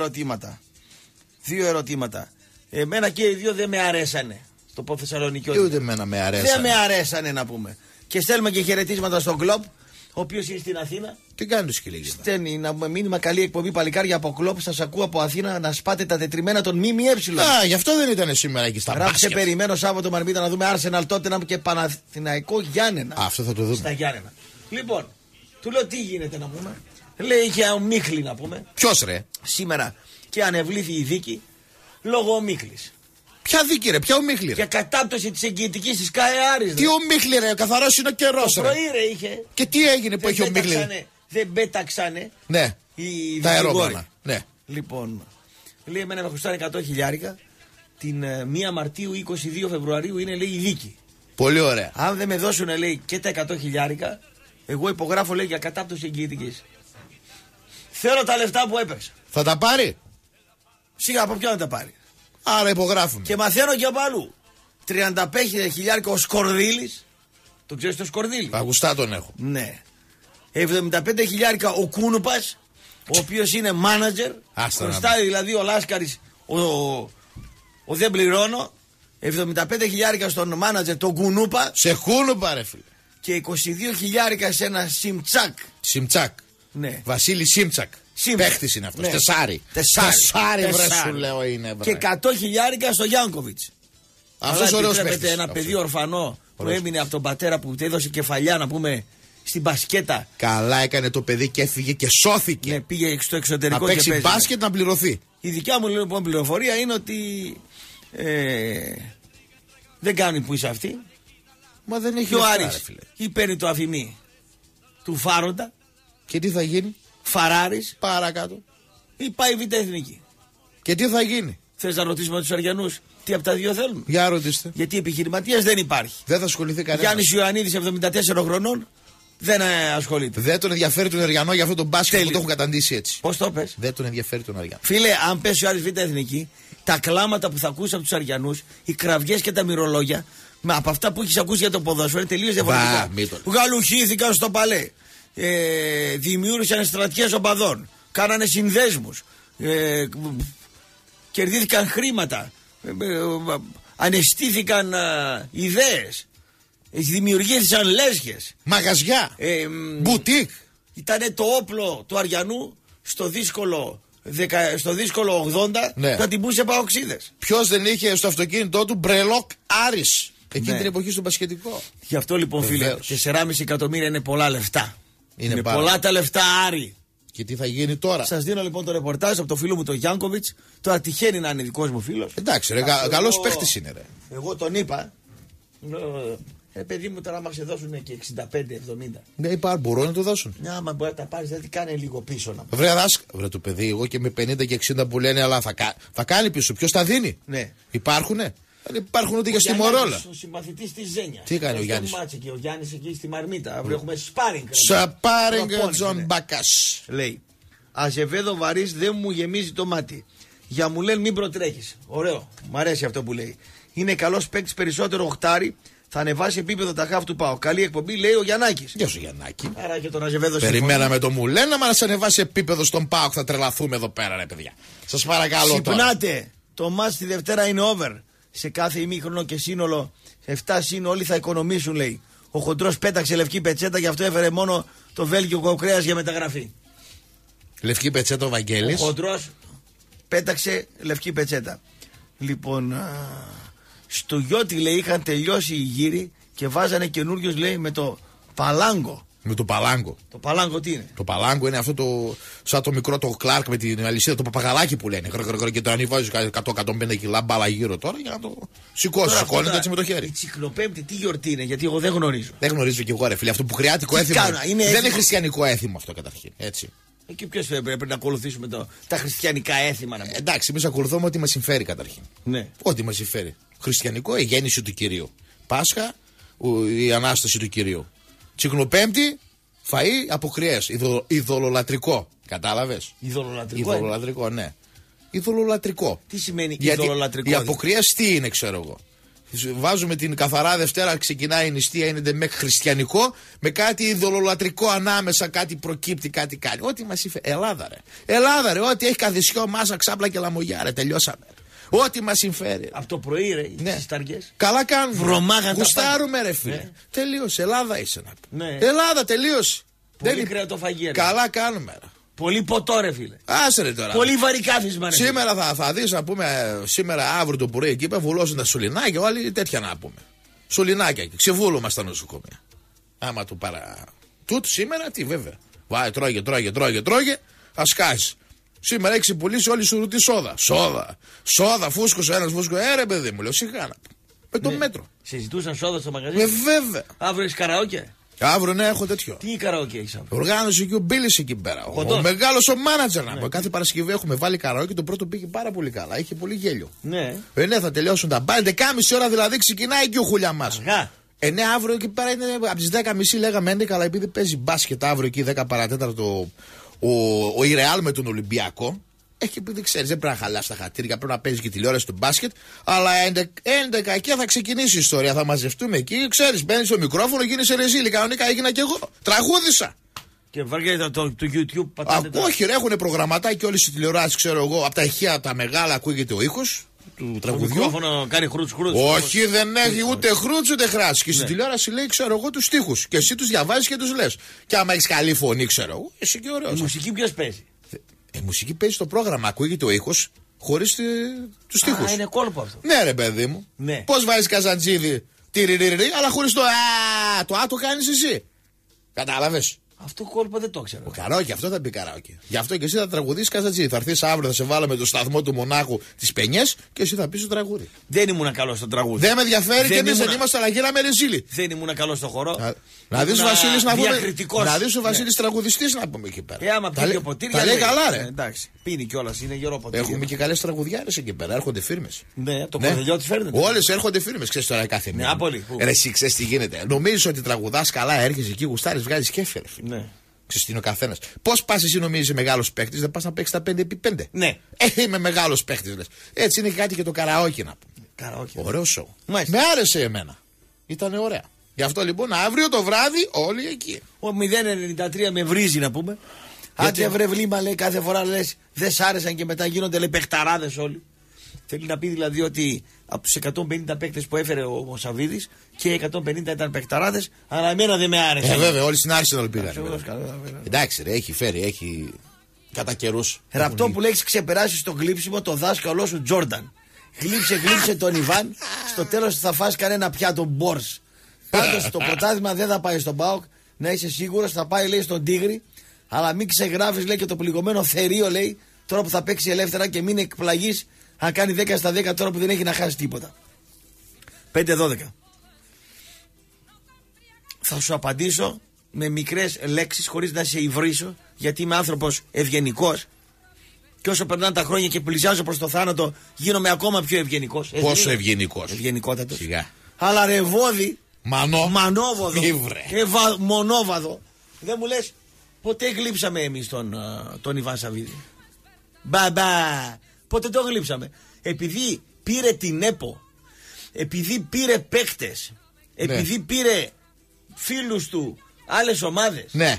ερωτήματα. Εμένα και οι δύο δεν με αρέσανε. Το πω Θεσσαλονίκη. Ούτε εμένα με αρέσανε. Δεν με αρέσανε να πούμε. Και στέλνουμε και χαιρετίσματα στον Κλοπ, ο οποίος είναι στην Αθήνα. Τι κάνει το σκυλί. Στέλνει να πούμε μήνυμα, καλή εκπομπή παλικάρια από Κλοπ. Σας ακούω από Αθήνα να σπάτε τα τετριμένα των ΜΜΕ. Γι' αυτό δεν ήταν σήμερα εκεί στα μπάσκετ. Γράψε περιμένω Σάββατο Μαρμίτα να δούμε Arsenal Tottenham και Παναθηναϊκό Γιάννενα. Αυτό θα το δούμε. Στα Γιάννενα. Λοιπόν, του λέω τι γίνεται να πούμε. Λέει είχε ο Μίχλη να πούμε. Ποιος ρε? Σήμερα και ανεβλήθη η δίκη λόγω ο Μίχλης. Ποια δίκη ρε, ποια ο Μίχλη ρε? Για κατάπτωση της εγγυητικής της ΚΑΕ Άρης. Τι ο Μίχλη ρε, καθαρός είναι ο καιρός ρε. Το πρωί ρε είχε. Και τι έγινε που έχει ο Μίχλη? Δεν πέταξανε. Ναι. Τα αερόπλανα. Ναι. Λοιπόν, λέει εμένα με χρωστάνε 100 χιλιάρικα. Την 1 Μαρτίου 22 Φεβρουαρίου είναι λέει η δίκη. Πολύ ωραία. Αν δεν με δώσουν λέει και τα 100 χιλιάρικα, εγώ υπογράφω λέει για κατάπτωση εγγυητικής. Θέλω τα λεφτά που έπαιξα. Θα τα πάρει? Σίγουρα από ποιον θα τα πάρει. Άρα υπογράφουν. Και μαθαίνω και από αλλού. 35 χιλιάρικα ο Σκορδίλης. Το ξέρεις το Σκορδίλη? Αγουστά τον έχω. Ναι. 75 χιλιάρικα ο Κούνουπας, ο οποίος είναι μάνατζερ. Χρωστάει δηλαδή ο Λάσκαρης, ο δεν πληρώνω. 75 χιλιάρικα στον μάνατζερ τον Κουνούπα. Σε Κουνούπα ρε φίλε. Και 22 χιλιάρικα σε ένα Σιμτσάκ. Σιμτσάκ. Ναι. Βασίλη Σίμτσακ. Παίχτης είναι αυτός. Ναι. Τεσάρι βρε σου λέω είναι. Βρε. Και 100 χιλιάρικα στο Γιάνκοβιτς. Αυτός ωραίος παίχτης. Ένα παιδί ορφανό που έμεινε από τον πατέρα που του έδωσε κεφαλιά να πούμε στην μπασκέτα. Καλά έκανε το παιδί και έφυγε και σώθηκε. Ναι, πήγε στο εξωτερικό να παίξει μπάσκετ να πληρωθεί. Η δικιά μου λοιπόν πληροφορία είναι ότι δεν κάνει που είσαι αυτή. Μα δεν έχει και ο Άρης ή παίρνει το αφημί του Φάροντα. Και τι θα γίνει? Φαράρης. Παρακάτω. Ή πάει Β' Εθνική. Και τι θα γίνει? Θες να ρωτήσουμε τους Αριανούς τι από τα δύο θέλουν? Για ρωτήστε. Γιατί επιχειρηματίας δεν υπάρχει. Δεν θα ασχοληθεί κανένας. Γιάννης Ιωαννίδης 74 χρονών δεν ασχολείται. Δεν τον ενδιαφέρει τον Αριανό για αυτό το μπάσκετ που το έχουν καταντήσει έτσι. Πώς το πες? Δεν τον ενδιαφέρει τον Αριανό. Φίλε, αν πέσει ο Άρης Β' Εθνική, τα κλάματα που θα ακούσει από τους Αριανούς, οι κραυγές και τα μυρολόγια, από αυτά που έχεις ακούσει για το ποδόσφαιρο, είναι τελείως διαφορετικά. Γαλουχήθηκαν στο παλέ. Δημιούργησαν στρατιές οπαδών. Κάνανε συνδέσμους. Κερδίθηκαν χρήματα. Ανεστήθηκαν ιδέες. Δημιουργήθηκαν λέσχες. Μαγαζιά. Μπουτίκ. Ήτανε το όπλο του Αριανού στο δύσκολο 80 ναι. Θα την πούσε παοξίδες. Ποιος δεν είχε στο αυτοκίνητό του μπρελόκ Άρης εκείνη την εποχή στο μπασκετικό? Γι' αυτό λοιπόν φίλε 4,5 εκατομμύρια είναι πολλά λεφτά. Είναι πολλά τα λεφτά Άρη. Και τι θα γίνει τώρα? Σας δίνω λοιπόν το ρεπορτάζ από το φίλο μου τον Γιάνκοβιτς. Τώρα τυχαίνει να είναι δικός μου φίλος. Εντάξει ρε, καλός παίχτης είναι ρε. Εγώ τον είπα. Παιδί μου, τώρα άμα σε δώσουν και 65-70. Ναι, μπορούν να το δώσουν. Ναι, άμα μπορεί να τα πάρει, δηλαδή κάνε λίγο πίσω να Βρε βρε το παιδί, εγώ και με 50 και 60 που λένε, αλλά θα κάνει πίσω. Ποιος τα δίνει? Ναι. Υπάρχουνε. Δεν υπάρχουν ούτε για στη Μορόλα. Ο συμπαθητής της Ζένιας. Τι κάνει ο Γιάννης? Και ο Γιάννης εκεί στη Μαρμίτα. Αύριο έχουμε σπάρινγκ. Σπάρινγκ Τζον Μπάκας. Λέει, Αζεβέδο βαρύς δεν μου γεμίζει το μάτι. Για μου λένε μην προτρέχεις. Ωραίο, μ' αρέσει αυτό που λέει. Είναι καλός παίκτης, περισσότερο οχτάρι. Θα ανεβάσει επίπεδο τα χαφ του ΠΑΟ. Καλή εκπομπή, λέει ο Γιαννάκης. Γεια σου Γιαννάκη. Άρα και τον Αζεβέδο. Περιμέναμε το μου λένε να μας ανεβάσει επίπεδο στον ΠΑΟ. Θα τρελαθούμε εδώ πέρα, ρε παιδιά. Σας παρακαλώ. Ξυπνάτε. Το μάτς τη Δευτέρα είναι over. Σε κάθε ημίχρονο και σύνολο 7 συν όλοι θα οικονομήσουν, λέει. Ο χοντρός πέταξε λευκή πετσέτα, γι' αυτό έφερε μόνο το Βέλγιο κοκρέας για μεταγραφή. Λευκή πετσέτα ο Βαγγέλης. Ο χοντρός πέταξε λευκή πετσέτα. Λοιπόν, στο Γιώτη, λέει, είχαν τελειώσει οι γύροι και βάζανε καινούριος, λέει, με το παλάγκο. Με το παλάγκο. Το παλάγκο τι είναι? Το παλάγκο είναι αυτό σαν το μικρό το Κλάρκ με την αλυσίδα, το παπαγαλάκι που λένε. Και το ανεβάζει 100-150 κιλά μπάλα γύρω τώρα για να το σηκώσει. Σηκώνεται έτσι με το χέρι. Η Τσικλοπέμπτη τι γιορτή είναι, γιατί εγώ δεν γνωρίζω. Δεν γνωρίζω κι εγώ, ρε φίλε. Αυτό που χρειάτικο έθιμο. Δεν είναι χριστιανικό έθιμο αυτό καταρχήν. Έτσι. Και ποιο πρέπει να ακολουθήσουμε τα χριστιανικά έθιμα? Εντάξει, εμείς ακολουθούμε ό,τι μας συμφέρει καταρχήν. Ναι. Ό,τι μας συμφέρει. Χριστιανικό, η γέννηση του Κυρίου. Πάσχα, η ανάσταση του Κυρίου. Τσικνοπέμπτη, φαΐ, αποκριές. Ειδωλολατρικό. Κατάλαβες? Ειδωλολατρικό, ναι. Ειδωλολατρικό. Τι σημαίνει ειδωλολατρικό? Οι αποκριές τι είναι, ξέρω εγώ. Βάζουμε την καθαρά Δευτέρα, ξεκινάει η νηστεία, είναι με χριστιανικό, με κάτι ειδωλολατρικό ανάμεσα, κάτι προκύπτει, κάτι κάνει. Ό,τι μας συμφέρει. Ελλάδα, ρε. Ό,τι έχει καθισιό, μάσα, ξάπλα και λαμογιά, ρε. Τελειώσαμε. Ό,τι μας συμφέρει. Από το πρωί, ρε, ναι. στις ταργές. Καλά κάνουμε. Βρωμάγαν. Γουστάρουμε, ρε φίλε. Ναι. Τελείωσε. Ελλάδα είσαι να πούμε. Ναι. Ελλάδα, τελείωσε. Πολύ κρεατοφαγία. Καλά κάνουμε, ρε. Πολύ ποτό, ρε φίλε. Άσε ρε τώρα. Πολύ βαρικάφισμα, ρε. Σήμερα θα δεις, να πούμε, σήμερα αύριο το πρωί εκεί πέρα βουλώσουν τα σουλινάκια, όλοι τέτοια να πούμε. Σουλινάκια και ξεβούλωμα στα νοσοκομεία. Άμα του παρά. Τούτ σήμερα τι βέβαια. Βάει, τρώγε, ασκάζει. Σήμερα έχει πουλήσει όλη σου τη σόδα. Σόδα, φούσκωσε ένας φούσκο. Ρε παιδί μου, λέω σιγά. Με το μέτρο. Συζητούσαν σόδα στο μαγαζί. Βέβαια. Αύριο έχει καραόκε. Αύριο ναι, έχω τέτοιο. Τι καραόκε έχει αύριο? Οργάνωσε και ο Μπίλης εκεί πέρα. Ο μεγάλος ο μάνατζερ να πω. Κάθε Παρασκευή έχουμε βάλει καραόκε. Το πρώτο πήγε πάρα πολύ καλά. Είχε πολύ γέλιο. Ναι. Ναι, θα τελειώσουν τα μπάνια. 10.30 ώρα δηλαδή ξεκινάει και ο χουλιά μας. Ναι, αύριο εκεί πέρα είναι από τις 10.30 λέγαμε 11, αλλά επειδή παίζει μπάσκετ αύριο εκεί 10 παρατέταρτο ο Ιρεάλ με τον Ολυμπιακό. Έχει επειδή ξέρει, δεν πρέπει να χαλάσει τα χατήρια, πρέπει να παίζει και τηλεόραση του μπάσκετ. Αλλά 11 και θα ξεκινήσει η ιστορία. Θα μαζευτούμε εκεί. Ξέρει, μπαίνει στο μικρόφωνο, γίνεσαι ρεζίλη. Κανονικά έγινα κι εγώ. Τραγούδισα. Και βαριέται το YouTube πατάτε. Όχι, ρε, έχουν προγραμματάκι όλε οι τηλεοράσει, ξέρω εγώ. Από τα ηχεία τα μεγάλα ακούγεται ο ήχο του τραγουδιού. Το μικρόφωνο κάνει χρούτς. Όχι, δεν έχει ούτε χρούτς ούτε χράτς. Και στην τηλεόραση λέει, ξέρω εγώ, τους στίχους. Και εσύ τους διαβάζεις και τους λες. Και άμα έχεις καλή φωνή, ξέρω εγώ, εσύ και ωραίος. Η μουσική ποιος παίζει? Η μουσική παίζει στο πρόγραμμα, ακούγεται ο ήχος χωρίς τους στίχους. Α, είναι κόλπο αυτό. Ναι, ρε παιδί μου. Ναι. Πώς βάζεις Καζαντζίδη, αλλά χωρίς το το κάνεις εσύ. Κατάλαβες? Αυτό κόλπο δεν το ξέρω. Ο καράοκι, αυτό θα πει καράοκι. Γι' αυτό και εσύ θα τραγουδήσεις Καζαντζίδη. Θα έρθεις αύριο, θα σε βάλω με το σταθμό του Μονάχου τις Πενιές και εσύ θα πεις το τραγούδι. Δεν ήμουν καλό στο τραγούδι. Δεν με ενδιαφέρει και εμείς δεν είμαστε, αλλά γίναμε ρεζίλοι. Δεν ήμουν καλό στο χορό. Να δεις ο Βασίλης να πούμε. Να δεις ο Βασίλης τραγουδιστής να πούμε εκεί πέρα. Άμα πει και ποτήρια. Τα λέει καλά, ρε. Εντάξει. Πίνει κιόλας, είναι γερό ποτήρι. Έχουμε και καλές τραγουδιάρες εκεί πέρα. Έρχονται φίρμες. Ναι, το κορδελιό τη φέρνετε. Όλες έρχονται φίρμες. Ξέρεις τώρα κάθε μέρα. Ρε, εσύ ξέρεις τι γίνεται. Νομίζεις ότι τραγουδάς καλά, έρχεσαι εκεί, γουστάρεις, βγάζεις κέφι. Ναι. Ξέρεις τι είναι ο καθένας. Πώς πας εσύ νομίζεις είσαι μεγάλος παίκτης, δεν πας να παίξεις τα 5x5. Ναι. Είμαι μεγάλος παίκτης λες. Έτσι είναι κάτι και το καραόκι να πούμε. Καραόκι. Ωραίο σοου. Με άρεσε εμένα. Ήταν ωραία. Γι' αυτό λοιπόν αύριο το βράδυ όλοι εκεί. Ο 093 με βρίζει να πούμε. Άντε βρε βλήμα λέει κάθε φορά λες δεν σ' άρεσαν και μετά γίνονται λέει παιχταράδες όλοι. Θέλει να πει δηλαδή ότι από τους 150 παίκτες που έφερε ο Σαββίδης και 150 ήταν παιχταράδες, αλλά εμένα δεν με άρεσε. Βέβαια, όλοι στην Arsenal πήγαν. Εντάξει, ρε, έχει φέρει, έχει κατά καιρούς. Ραπτό που λέει έχει ξεπεράσει στο γλύψιμο το δάσκαλό σου Τζόρνταν. Γλύψε τον Ιβάν, στο τέλος θα φας κανένα πιάτο μπορς. Πάντως το πρωτάθλημα δεν θα πάει στον ΠΑΟΚ, να είσαι σίγουρος, θα πάει λέει στον Τίγρη, αλλά μην ξεγράφεις λέει και το πληγωμένο θερίο λέει τώρα που θα παίξει ελεύθερα και μην εκπλαγείς. Αν κάνει 10 στα 10 τώρα που δεν έχει να χάσει τίποτα. 5-12. θα σου απαντήσω με μικρές λέξεις χωρίς να σε υβρίσω, γιατί είμαι άνθρωπος ευγενικός. Και όσο περνάνε τα χρόνια και πλησιάζω προς το θάνατο, γίνομαι ακόμα πιο ευγενικός. Πόσο ευγενικός. Ευγενικότατος. Σιγά. Αλλά ρεβόδι, μανόβοδο, Ήβρε. μονόβαδο. Δεν μου λες, ποτέ γλύψαμε εμείς τον Ιβάν Σαββίδη. Μπαμπά. Ποτέ το γλύψαμε. Επειδή πήρε την ΕΠΟ, επειδή πήρε παίκτες, επειδή πήρε φίλους του, άλλες ομάδες. Ναι.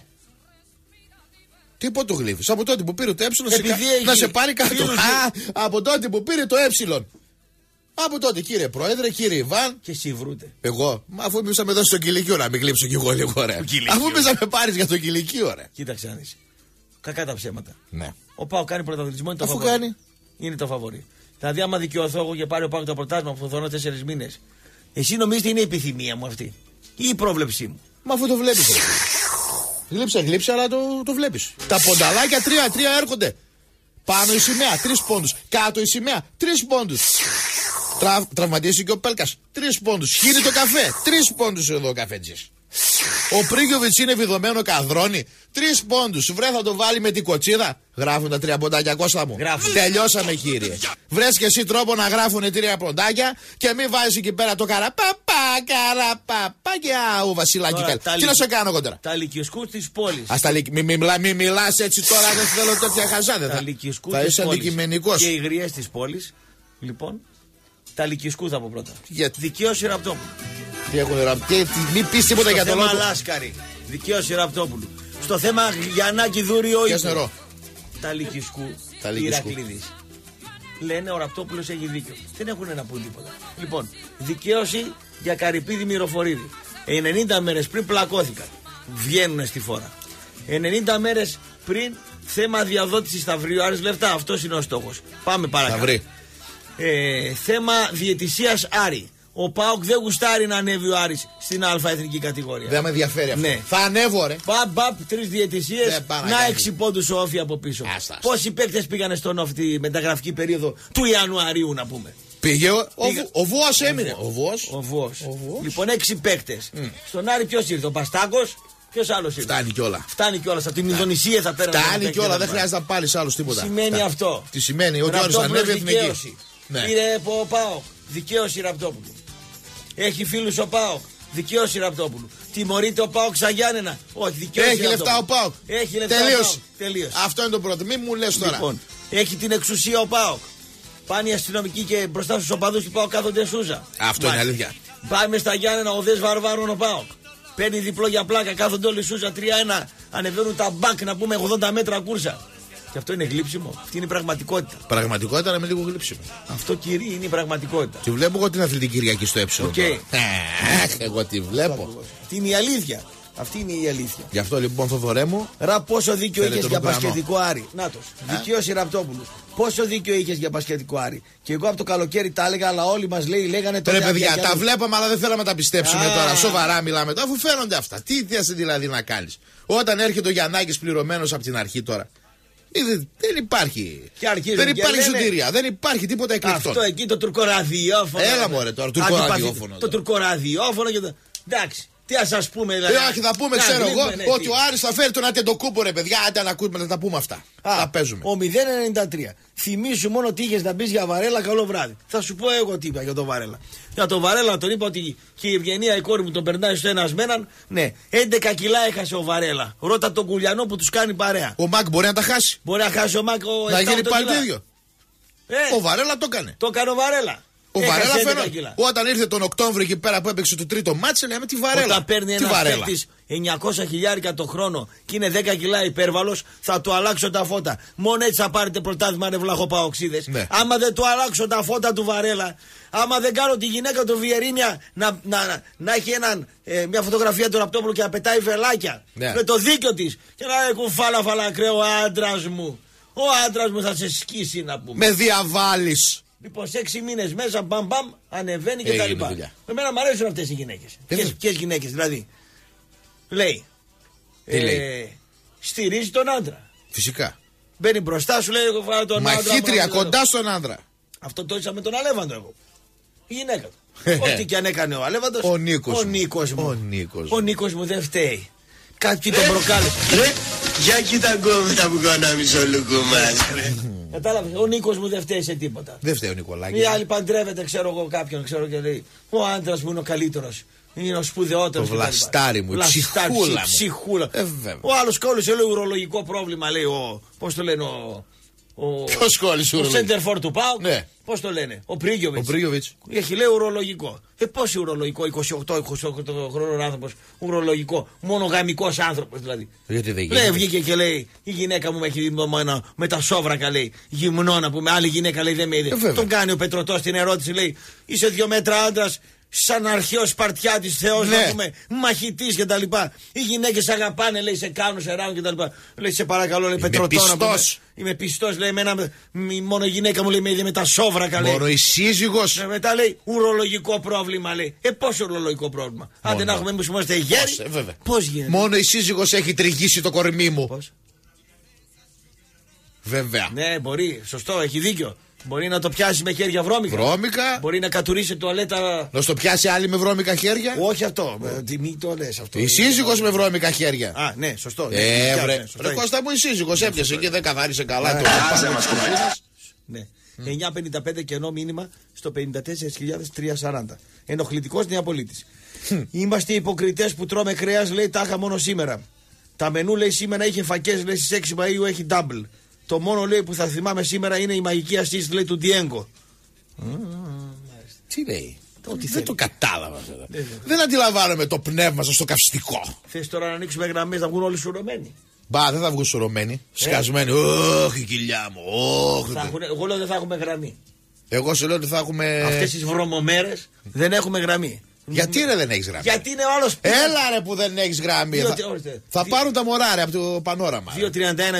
Τι πότε το γλύφεις? Από τότε που πήρε το Έχει να σε πάρει κάτω. φίλους Από τότε που πήρε το Από τότε, κύριε Πρόεδρε, κύριε Ιβάν. Και εσύ βρούτε. Εγώ, αφού εμείς θα με δώσει το κηλικείο, να μην γλύψω κι εγώ λίγο, ρε. Αφού εμείς θα με πάρεις για το κηλικείο, ρε. Κοίταξε αν είσαι. Κακά τα ψέματα. Ναι. Ο Πάο κάνει πρωταθλητισμό, είναι το Αφού φαβορί. κάνει. Είναι το φαβορί. Δηλαδή, άμα δικαιωθώ εγώ και πάρει ο Πάο το πρωτάθλημα που θα 4 μήνες, εσύ νομίζετε είναι η επιθυμία μου αυτή ή η πρόβλεψή μου? Μα αφού το βλέπεις. Γλύψε, αλλά το βλέπεις. Τα πονταλάκια 3-3 έρχονται. Πάνω η σημαία, 3 πόντους. Κάτω η σημαία, 3 πόντους. Τραυματίσει και ο Πέλκας, 3 πόντους. Χύνει το καφέ, 3 πόντους εδώ ο καφέτζης. Ο Πρίγκοβιτς είναι βιδωμένο καδρόνι, 3 πόντους. Βρε, θα το βάλει με την κοτσίδα. Γράφουν τα 3 ποντάκια, Κώστα μου. Γράφουν. Τελειώσαμε, κύριε. Βρες και εσύ τρόπο να γράφουν 3 ποντάκια και μην βάζεις εκεί πέρα το καραπαπά και άου Βασιλάκι. Τι να σε κάνω εγώ τώρα? Τα λυκειοσκούς της πόλης. Μην μιλάς έτσι τώρα, δεν θέλω τέτοια χαζά. Τα λυκειοσκούς θα της είσαι πόλης. αντικειμενικός. Και οι γριές της πόλης. Λοιπόν, τα λυκειοσκού θα πω πρώτα. Γιατί? Δικαίωση Ραπτόπουλου. Τι έχουν ραπτεί, μην πεις τίποτα για το θέμα λόγο. Λάσκαρη. Δικαίωση Ραπτόπουλου. Στο θέμα Γιαννάκη Δούριο Πιες νερό. Τα λυκειοσκού. Τα λυκειοσκού. Ηρακλήδης. Λένε ο Ραπτόπουλος έχει δίκιο. Δεν έχουν να πούν τίποτα. Λοιπόν, δικαίωση για Καρυπίδη Μυροφορίδη. 90 μέρες πριν πλακώθηκαν. Βγαίνουν στη φόρα. 90 μέρες πριν θέμα διαδότησης θα βρει ο Άρης λεφτά. Αυτός είναι ο στόχος. Πάμε παρακάτω. Θα βρει. Θέμα διαιτησίας Άρη. Ο ΠΑΟΚ δεν γουστάρει να ανέβει ο Άρης στην Α εθνική κατηγορία. Δεν με ενδιαφέρει αυτό. Ναι. Θα ανέβω, ρε. Μπαμπ, 3 διαιτησίες. Να 6 πόντους ο Όφη από πίσω. Πόσοι παίκτες πήγανε στον Όφη τη μεταγραφική περίοδο του Ιανουαρίου, να πούμε? Πήγε ο Βουός έμεινε. Ο Βουός. Λοιπόν, 6 παίκτες. Στον Άρη ποιος ήρθε? Ο Παστάκος. Ποιος άλλος ήρθε? Φτάνει κιόλα. Από την Ινδονησία θα πέρανε. Φτάνει κιόλα. Δεν χρειάζεται να πάρει άλλους τίποτα. Σημαίνει αυτό. Τι σημαίνει? Ότι ο Άρης ανέβει εθνική. Πήρε ο ΠΑΟΚ. Δικαίωση Ραπτόπουλου. Έχει φίλους ο ΠΑΟΚ. Δικαίωση Ραπτόπουλου. Τιμωρείται ο ΠΑΟΚ σαν Γιάννενα. Όχι, δικαίωση. Έχει λεφτά ο ΠΑΟΚ. Έχει λεφτά. Τελείωσε. Αυτό είναι το πρώτο. Μην μου λες τώρα. Λοιπόν, έχει την εξουσία ο ΠΑΟΚ. Πάνε οι αστυνομικοί και μπροστά στους οπαδούς του ΠΑΟΚ κάθονται σούζα. Αυτό είναι αλήθεια. Πάμε στα Γιάννενα, οδές βαρβάρουν ο ΠΑΟΚ. Παίρνει διπλό για πλάκα, κάθονται όλοι σούζα 3-1. Ανεβαίνουν τα μπακ να πούμε 80 μέτρα κούρσα. Και αυτό είναι γλύψιμο. Αυτή είναι η πραγματικότητα. Πραγματικότητα, να με λίγο γλύψιμο. Αυτό, κύριε, είναι η πραγματικότητα. Τη βλέπω εγώ την Αθλητική Κυριακή στο έψιλο. Εγώ τη βλέπω. Αυτή είναι η αλήθεια. Αυτή είναι η αλήθεια. Γι' αυτό λοιπόν, Θοδωρέ μου. Πόσο δίκιο είχες για μπασκετικό Άρη? Νάτος. Δικαίωση Ραπτόπουλου. Πόσο δίκιο είχες για μπασκετικό Άρη? Και εγώ από το καλοκαίρι τα έλεγα, αλλά όλοι μας λέγανε τώρα. Ρε παιδιά, τα βλέπαμε, αλλά δεν θέλαμε να τα πιστέψουμε τώρα. Σοβαρά μιλάμε τώρα, αφού φαίνονται αυτά. Τι θες δηλαδή να κάνεις? Όταν έρχεται ο Γιαννάκης πληρωμένος από την αρχή τώρα. Δεν υπάρχει. Δεν υπάρχει σωτηρία. Δεν υπάρχει τίποτα εκλεκτό. Αυτό εκεί το τουρκοραδιόφωνο. Έλα μωρέ τώρα, τουρκοραδιόφωνο. Το τουρκοραδιόφωνο και το. Εντάξει. Τι να σας πούμε, δηλαδή. Όχι, θα πούμε, ξέρω εγώ, ότι ο Άρης θα φέρει τον Ατεντοκούμπο, ρε παιδιά. Άντε να ακούσουμε, να τα πούμε αυτά. Θα παίζουμε. Ο 0,93. Θυμήσου μόνο τι είχες να μπεις για Βαρέλα, καλό βράδυ. Θα σου πω εγώ τι είπα για τον Βαρέλα. Για τον Βαρέλα τον είπα ότι και η Ευγενία η κόρη μου τον περνάει στο ένας με έναν. Ναι, 11 κιλά έχασε ο Βαρέλα. Ρώτα τον Κουλιανό που τους κάνει παρέα. Ο Μακ μπορεί να τα χάσει. Μπορεί να χάσει ο Μακ. Να γίνει πάλι το ίδιο. Ο Βαρέλα το έκανε. Το έκανε ο Βαρέλα. Ο Βαρέλα φαίνεται. Όταν ήρθε τον Οκτώβριο εκεί πέρα που έπαιξε το τρίτο μάτσο, λέμε τι Βαρέλα. Όταν παίρνει ένα παίκτη 900 χιλιάρικα το χρόνο και είναι 10 κιλά υπέρβαλος, θα του αλλάξω τα φώτα. Μόνο έτσι θα πάρετε πρωτάθλημα, ρε βλαχοπαοξίδες. Ναι. Άμα δεν του αλλάξω τα φώτα του Βαρέλα, άμα δεν κάνω τη γυναίκα του Βιερίνια να έχει μια φωτογραφία του Ραπτόπουλου και να πετάει βελάκια. Ναι. Με το δίκιο της. Και να λέει κουφάλα φαλακρέ ο άντρας μου. Ο άντρας μου θα σε σκίσει να πούμε. Με διαβάλεις. Λοιπόν, σε 6 μήνες μέσα, μπαμ, ανεβαίνει και τα λοιπά. Εμένα μου αρέσουν αυτές οι γυναίκες. Ποιες γυναίκες, δηλαδή? Λέει. Στηρίζει τον άντρα. Φυσικά. Μπαίνει μπροστά σου, λέει: εγώ φάω τον άντρα. Μαχήτρια κοντά στον άντρα. Αυτό το ίσα με τον Αλέβαντο εγώ. Η γυναίκα του. Ό,τι και αν έκανε ο Αλέβαντος. Ο Νίκος μου δεν φταίει. Κάποιοι τον προκάλεσαν. Ρε, για κοίτα κόμματα που κάναμε στο λουκού μας. Κατάλαβες, ο Νίκος μου δεν φταίει σε τίποτα. Δεν φταίει ο Νικολάκης. Η άλλη παντρεύεται, ξέρω εγώ κάποιον, ξέρω και λέει: ο άντρας μου είναι ο καλύτερος. Είναι ο σπουδαιότερος. Το βλαστάρι μου, η ψυχούλα. Ο άλλος κόλλησε, λέει, ουρολογικό πρόβλημα, λέει. Πώς το λένε, Ποιος κόλλησε ο Σέντερφορ του ΠΑΟΚ. Ναι. Πώς το λένε, ο Πρίγιοβιτς. Έχει, λέει, ουρολογικό. Πώς ουρολογικό, 28 χρόνων άνθρωπος, ουρολογικό, μονογαμικός άνθρωπος δηλαδή. Γιατί δεν γίνεται. Λέει, βγήκε και λέει: η γυναίκα μου με έχει δει με τα σόβρακα, λέει. Γυμνό να πούμε, άλλη γυναίκα, λέει, δεν με είδε. Τον κάνει ο Πετρωτός την ερώτηση, λέει: είσαι 2 μέτρα άντρας, σαν αρχαίος Σπαρτιάτης Θεός, να πούμε, μαχητής και τα λοιπά. Οι γυναίκες αγαπάνε, λέει, σε κάνουν, σε ράνουν και τα λοιπά. Λέει, σε παρακαλώ, λέει, Πετρωτό να πούμε. Είμαι πιστός, λέει, μόνο η γυναίκα μου, λέει, με είδε με τα σόβρακα, λέει. Μόνο η σύζυγος. Μετά λέει, ουρολογικό πρόβλημα, λέει. Πόσο ουρολογικό πρόβλημα. Αν δεν έχουμε εμείς που είμαστε γέροι. Πώς γίνεται. Μόνο η σύζυγος έχει τριγύσει το κορμί μου. Πώς. Βέβαια. Ναι, μπορεί, σωστό, έχει δίκιο. Μπορεί να το πιάσει με χέρια βρώμικα. Μπορεί να κατουρίσει τουαλέτα. Να στο πιάσει άλλη με βρώμικα χέρια. Όχι αυτό. Μην το λες αυτό. Η σύζυγος με βρώμικα χέρια. Α, ναι, σωστό. Βρε Κώστα μου, η σύζυγος έπιασε και δεν καθάρισε καλά το ναι. 9.55 κενό μήνυμα στο 54.340. Ενοχλητικός νεαπολίτης. Είμαστε υποκριτές που τρώμε κρέας, λέει, τάχα μόνο σήμερα. Τα μενού, λέει, σήμερα είχε φακές, λέει, στις 6 Μαΐου έχει double. Το μόνο, λέει, που θα θυμάμαι σήμερα είναι η μαγική assist, λέει, του Ντιέγκο. Τι λέει. Δεν το κατάλαβα. Δεν αντιλαμβάνομαι το πνεύμα σας στο καυστικό. Θες τώρα να ανοίξουμε γραμμές, να βγουν όλοι σουρωμένοι. Μπα, δεν θα βγουν σουρωμένοι. Σκασμένοι. Όχι, κοιλιά μου. Εγώ λέω δεν θα έχουμε γραμμή. Εγώ σου λέω ότι θα έχουμε. Αυτές τις βρωμομέρες δεν έχουμε γραμμή. Γιατί ρε δεν έχεις γραμμή. Γιατί είναι ο άλλος. Έλα ρε που δεν έχεις γραμμή. Θα πάρουν τα μωρά ρε από το πανόραμα. 2-31-0-90-90-90.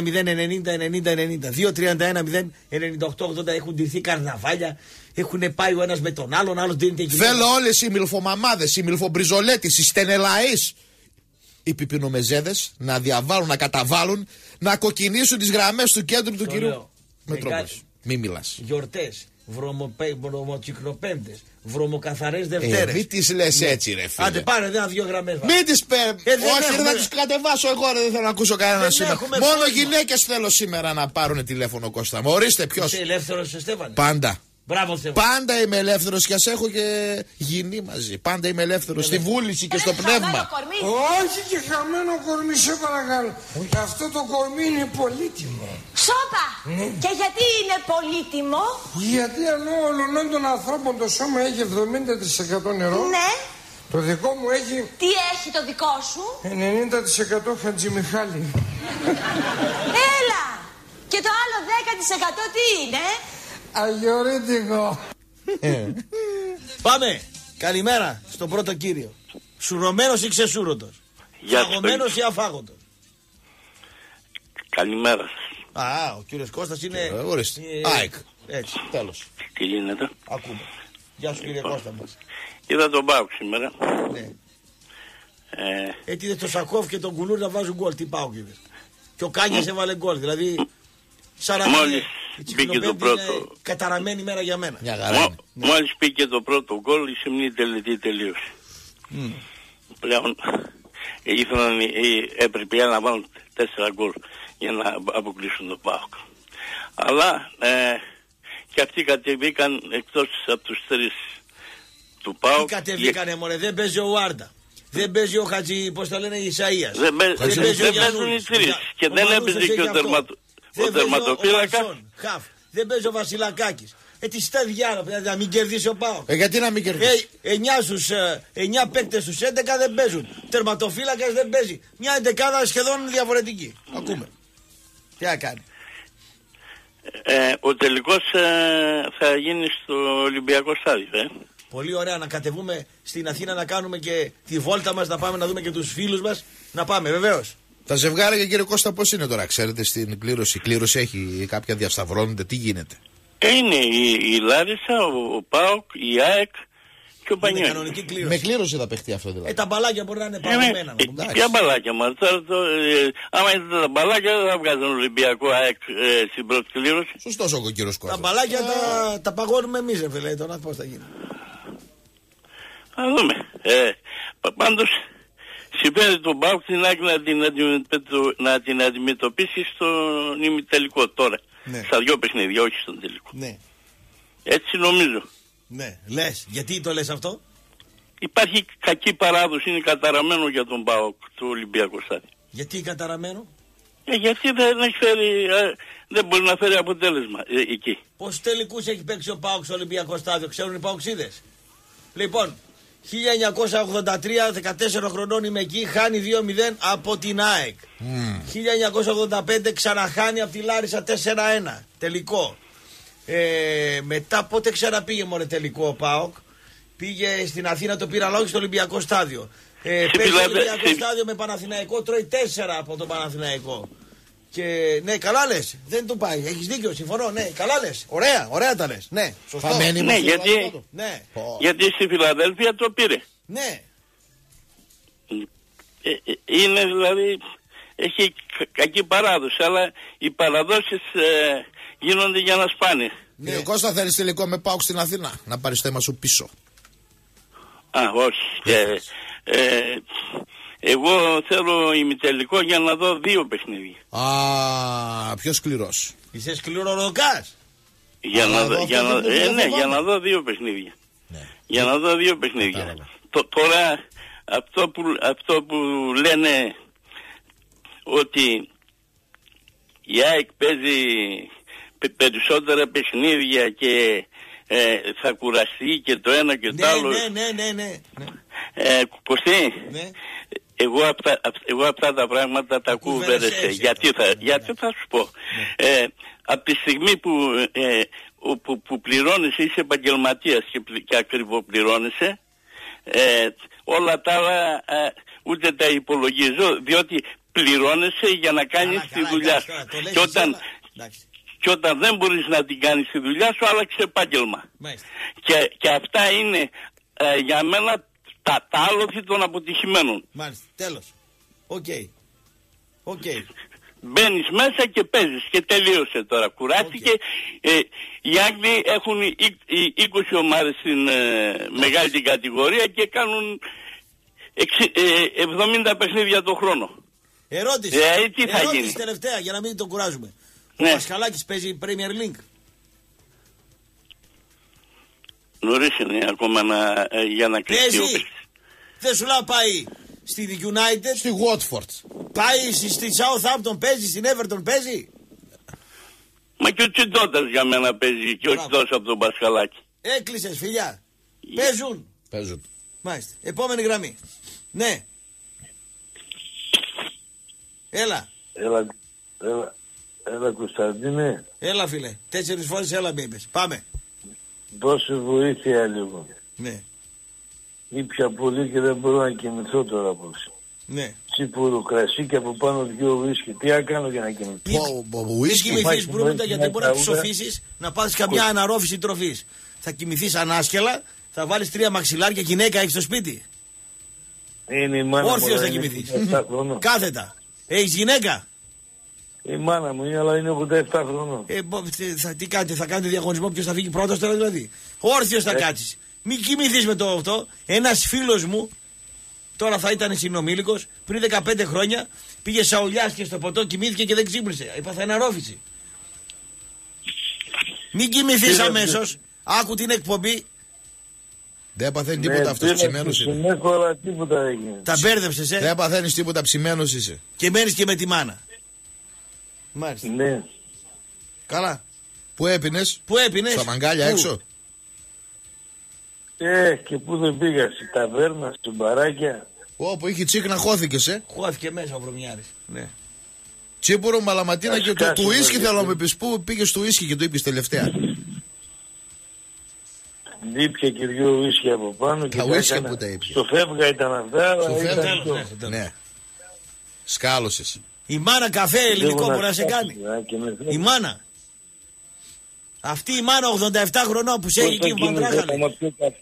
2-31-0-98-80 έχουν ντυθεί καρναβάλια. Έχουν πάει ο ένας με τον άλλον. Άλλος δίνεται γυναίκα. Θέλω όλες οι μιλφομαμάδες, οι μιλφομπριζολέτες, οι στενελαείς, οι πιπινομεζέδες να διαβάλουν, να καταβάλουν, να κοκκινήσουν τις γραμμές του κέντρου του κυρίου Μετρόπολης. Μη μιλάς. Γιορτές. Βρωμοτσικνοπέμπτες, βρωμοκαθαρές Δευτέρες. Μην τις λες έτσι, ρε φίλε. Άντε πάρε, δεν 2 γραμμές. Μην τις παίρνει. Όχι, θα τους κατεβάσω εγώ, δεν θέλω να ακούσω κανένα σήμερα. Μόνο γυναίκες θέλω σήμερα να πάρουν τηλέφωνο, Κώστα μου. Ορίστε ποιος. Είσαι ελεύθερος, Στέφανε. Πάντα. Μπράβο, Στέφανε. Πάντα είμαι ελεύθερος και ας έχω και γυνή μαζί. Πάντα είμαι ελεύθερος στη βούληση και στο πνεύμα. Όχι και χαμένο κορμί, σε παρακαλώ. Αυτό το κορμί είναι πολύτιμο. Σόπα! Και γιατί είναι πολύτιμο? Γιατί ενώ όλων των ανθρώπων το σώμα έχει 70% νερό. Ναι. Το δικό μου έχει. Τι έχει το δικό σου? 90% Χατζημιχάλη. Έλα! Και το άλλο 10% τι είναι? Αγιορείτικο. Πάμε. Καλημέρα στον πρώτο κύριο. Σουρωμένος ή ξεσούρωτος? Φαγωμένος ή αφάγωτος? Καλημέρα σας. Α, ο κύριος Κώστας είναι. Ορίστε. ΑΕΚ. Έτσι, τέλος. Τι γίνεται? Ακούμε. Γεια σου, κύριε Κώστα μας. Είδα τον ΠΑΟΚ σήμερα. Ναι. Έτσι το Σακόφ και τον Κουλούρ να βάζουν γκολ. Τι ΠΑΟΚ είδες? Και ο Κάνιας έβαλε γκολ. Δηλαδή. Μόλις μπήκε το πρώτο. Καταραμένη μέρα για μένα. Μόλις μπήκε το πρώτο γκολ, η σεμνή τελετή τελείωσε. Πλέον έπρεπε να βάλουν 4 γκολ για να αποκλείσουν το ΠΑΟΚ. Αλλά και αυτοί κατεβήκαν εκτός από τους 3 του ΠΑΟΚ. Τι κατεβήκανε μωρέ, δεν παίζει ο Άρντα. Δεν παίζει ο Χατζη, πώς τα λένε, Ισαΐας. Δεν παίζουν οι 3 και δεν έπαιζε και ο τερματοφύλακας. Δεν παίζει ο Βασιλακάκης. Τι στα διάλογα, να μην κερδίσει ο ΠΑΟΚ. Γιατί να μην κερδίσει? 9 παίκτες στους 11 δεν παίζουν. Τερματοφύλακας δεν παίζει. Μια εντεκάδα σχεδόν διαφορετική. Ακούμε. Τι θα κάνει? Ο τελικός θα γίνει στο Ολυμπιακό στάδιο. Πολύ ωραία, να κατεβούμε στην Αθήνα να κάνουμε και τη βόλτα μας, να πάμε να δούμε και τους φίλους μας. Να πάμε, βεβαίως. Τα ζευγάρια, κύριε Κώστα, πώς είναι τώρα, ξέρετε, στην κλήρωση? Η κλήρωση έχει κάποια, διασταυρώνεται, τι γίνεται? Είναι η Λάρισα, ο ΠΑΟΚ, η ΑΕΚ και ο Πανιώνης. Με κλήρωση θα παιχτεί αυτό δηλαδή? Τα μπαλάκια μπορεί να είναι παγωμένα. Ποια μπαλάκια μας? Άμα ήταν τα μπαλάκια δεν θα βγάζουν Ολυμπιακό ΑΕΚ στην πρώτη κλήρωση. Σωστός ο κύριος Κώστας. Τα μπαλάκια τα παγώνουμε εμείς, φίλε, τώρα πώς θα γίνει? Θα δούμε. Πάντως συμφέρει τον ΠΑΟΚ την άκρη να την αντιμετωπίσει στον ημιτελικό τώρα. Ναι. Στα 2 παιχνίδια, όχι στον τελικό. Ναι. Έτσι νομίζω. Ναι. Λες. Γιατί το λες αυτό? Υπάρχει κακή παράδοση, είναι καταραμένο για τον ΠΑΟΚ του Ολυμπιακού Στάδιο. Γιατί καταραμένο? Γιατί δεν μπορεί να φέρει αποτέλεσμα εκεί. Πόσους τελικούς έχει παίξει ο ΠΑΟΚ στο Ολυμπιακό Στάδιο, ξέρουν οι ΠΑΟΚΣίδες? Λοιπόν, 1983, 14 χρονών είμαι εκεί, χάνει 2-0 από την ΑΕΚ. 1985 ξαναχάνει από τη Λάρισα 4-1, τελικό. Μετά πότε ξαναπήγε μωρέ τελικό ο ΠΑΟΚ? Πήγε στην Αθήνα, το πήρα λόγω στο Ολυμπιακό Στάδιο. Παίζει στο Ολυμπιακό Στάδιο με Παναθηναϊκό, τρώει 4 από τον Παναθηναϊκό. Και ναι, καλά λες, δεν του πάει, έχεις δίκιο, συμφωνώ, ναι, καλά λες, ωραία τα λες, ναι, σωστό. Ναι, γιατί στη Φιλαδέλφια το πήρε. Ναι. Είναι δηλαδή, έχει κακή παράδοση, αλλά οι παραδόσεις γίνονται για να σπάνε. Ναι. Κώστα, θέλεις τελικό με ΠΑΟΚ στην Αθήνα, να πάρεις το αίμα σου πίσω? Όχι. Εγώ θέλω ημιτελικό για να δω 2 παιχνίδια. Πιο σκληρός. Είσαι σκληροροκάς. Για να δω 2 παιχνίδια. Ναι. Για να δω 2 παιχνίδια. Τώρα αυτό που λένε ότι η ΑΕΚ παίζει περισσότερα παιχνίδια και θα κουραστεί και το ένα και το άλλο. Ναι. Κωστή, ναι. Εγώ αυτά τα πράγματα τα ακούω βέρεσε. Γιατί θα σου πω. Από τη στιγμή που πληρώνεσαι, είσαι επαγγελματίας και ακριβοπληρώνεσαι, όλα τα άλλα ούτε τα υπολογίζω, διότι πληρώνεσαι για να κάνεις τη δουλειά σου. Και όταν δεν μπορείς να την κάνεις τη δουλειά σου, άλλαξε επάγγελμα. Και αυτά είναι για μένα τα άλοθη των αποτυχημένων. Μάλιστα, τέλος. Οκ. Μπαίνεις μέσα και παίζεις και τελείωσε τώρα. Κουράστηκε. Οι Άγγλοι έχουν 20 ομάδες στην μεγάλη την κατηγορία και κάνουν 70 παιχνίδια το χρόνο. Ερώτηση. Τι θα γίνει? Τελευταία, για να μην τον κουράζουμε. Ναι. Ο Πασχαλάκης παίζει Premier League. Νωρίς είναι ακόμα για να κλείσει. Δεν σου λέω πάει στη United, στη Watford, πάει στη Southampton, παίζει στην Everton, παίζει. Μα και ο Τσιντώτας για μένα παίζει και όχι τόσο από τον Πασχαλάκη. Έκλεισες φιλιά. Παίζουν. Μάλιστα. Επόμενη γραμμή. Ναι. Έλα Κωνσταντίνε. Έλα φίλε. 4 φορές έλα με είπες. Πάμε. Δώσε βοήθεια λίγο. Ναι. Ήπια πολύ και δεν μπορώ να κοιμηθώ τώρα απόψε. Ναι. Τσίπουρο κρασί και από πάνω 2 ουίσκι. Τι να κάνω για να κοιμηθώ? Μην κοιμηθείς πρώτα, γιατί μπορεί να τους σοφίσεις να πάθεις καμιά αναρρόφηση τροφής. Θα κοιμηθείς ανάσκελα, θα βάλεις 3 μαξιλάρια. Γυναίκα έχεις στο σπίτι? Είναι η μάνα μου. Όρθιος θα κοιμηθείς. Κάθετα. Έχεις γυναίκα? Η μάνα μου είναι, αλλά είναι 87 χρονών. Τι κάνετε, θα κάνετε διαγωνισμό ποιος θα φύγει πρώτος τώρα δηλαδή? Όρθιος θα κάτσεις. Μην κοιμηθείς με το αυτό. Ένας φίλος μου, τώρα θα ήταν συνομήλικος, πριν 15 χρόνια πήγε σαουλιάστηκε στο ποτό, κοιμήθηκε και δεν ξύπνησε. Έπαθε αναρρόφηση. Μην κοιμηθείς αμέσως. Άκου την εκπομπή. Δεν παθαίνει τίποτα αυτός, ψημένος είναι. Τα μπέρδεψες, Δεν παθαίνεις τίποτα, ψημένος είσαι. Και μένεις και με τη μάνα. Μάλιστα. Ναι. Καλά. Πού έπινες? Στα μαγκάλια έξω? Και πού δεν πήγα, στη ταβέρνα, στην μπαράκια. Όπου είχε τσίκνα χώθηκες, Χώθηκε μέσα ο Βρωμιάρης. Ναι. Τσίπουρο, Μαλαματίνα και του ίσκι θέλω να με πεις. Πού πήγες του ίσκι και το είπες τελευταία? Ήπια και 2 ουίσκι από πάνω. Τα ουίσκι που τα ήπιες? Στο φεύγα ήταν αυτά. Ναι. Σκάλωσες. Η μάνα καφέ ελληνικό μπορεί να σε κάνει. Η μάνα. Αυτή η μάνα 87 χρονών που σε έχει εκεί που παντράχαλε.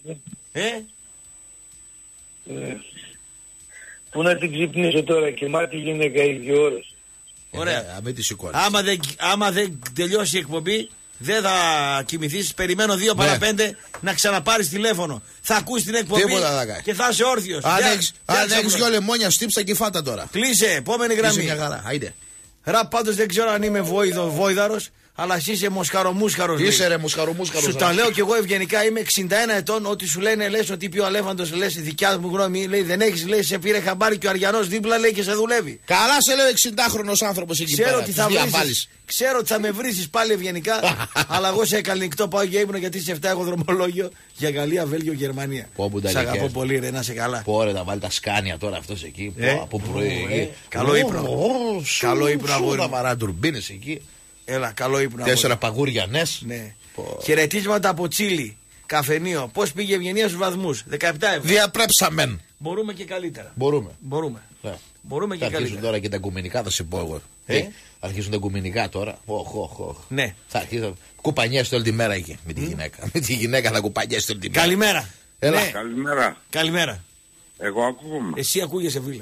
Πού να την ξυπνήσω τώρα και μάτι γυναίκα οι 2 ώρες. Ωραία. Άμα δεν τελειώσει η εκπομπή Δεν θα κοιμηθείς, περιμένω 2 παρά 5 να ξαναπάρεις τηλέφωνο. Θα ακούσεις την εκπομπή και θα είσαι όρθιος. Αν έχεις 2 λεμόνια, στύψα και φάτα τώρα. Κλείσε, επόμενη γραμμή. Είσαι μια χαρά, άιντε. Ραπ, πάντως δεν ξέρω αν είμαι βόηδαρος, αλλά εσύ είσαι μοσχαρομούσχαρος. Είσαι ρε μοσχαρομούσχαρος. Σου τα λέω κι εγώ ευγενικά, είμαι 61 ετών. Ό,τι σου λένε, λες ότι πει ο Αλέφαντος, λες η δικιά μου γνώμη, λέει δεν έχεις, λέει σε πήρε χαμπάρι και ο Αριανός δίπλα, λέει και σε δουλεύει. Καλά σε λέω 60χρονος άνθρωπος εκεί πέρα. Ξέρω ότι θα με βρήσεις πάλι ευγενικά, αλλά εγώ σε καληνικτό πάω για ύπνο γιατί σε 7 έχω δρομολόγιο για Γαλλία, Βέλγιο, Γερμανία. Σ' αγαπώ πολύ, ρε, να σε καλά. Πόρε να βάλει τα σκάνια τώρα αυτός εκεί. Από πρωί. Καλό ύπνο. Καλό ύπνο αγόρι. Να βαρά τουρμπίνες εκεί. Έλα, καλό ύπνο. 4 παγούρια νες. Ναι. Χαιρετίσματα από Τσίλι. Καφενείο. Πώς πήγε η ευγενία στους βαθμούς? 17 ευρώ. Διαπρέψαμεν. Μπορούμε και καλύτερα. Μπορούμε. Ναι. Μπορούμε και θα καλύτερα. αρχίσουν τώρα και τα γκουμινικά, θα σε πω εγώ. Θα αρχίσουν τα γκουμινικά τώρα. Ναι. Θα αρχίσουν. Κουπανιέστε όλη τη μέρα εκεί με τη γυναίκα. Με τη γυναίκα θα κουπανιέστε όλη τη μέρα. Καλημέρα. Έλα. Ναι. Καλημέρα. Εγώ ακούγομαι. Εσύ ακούγεσαι, φίλε.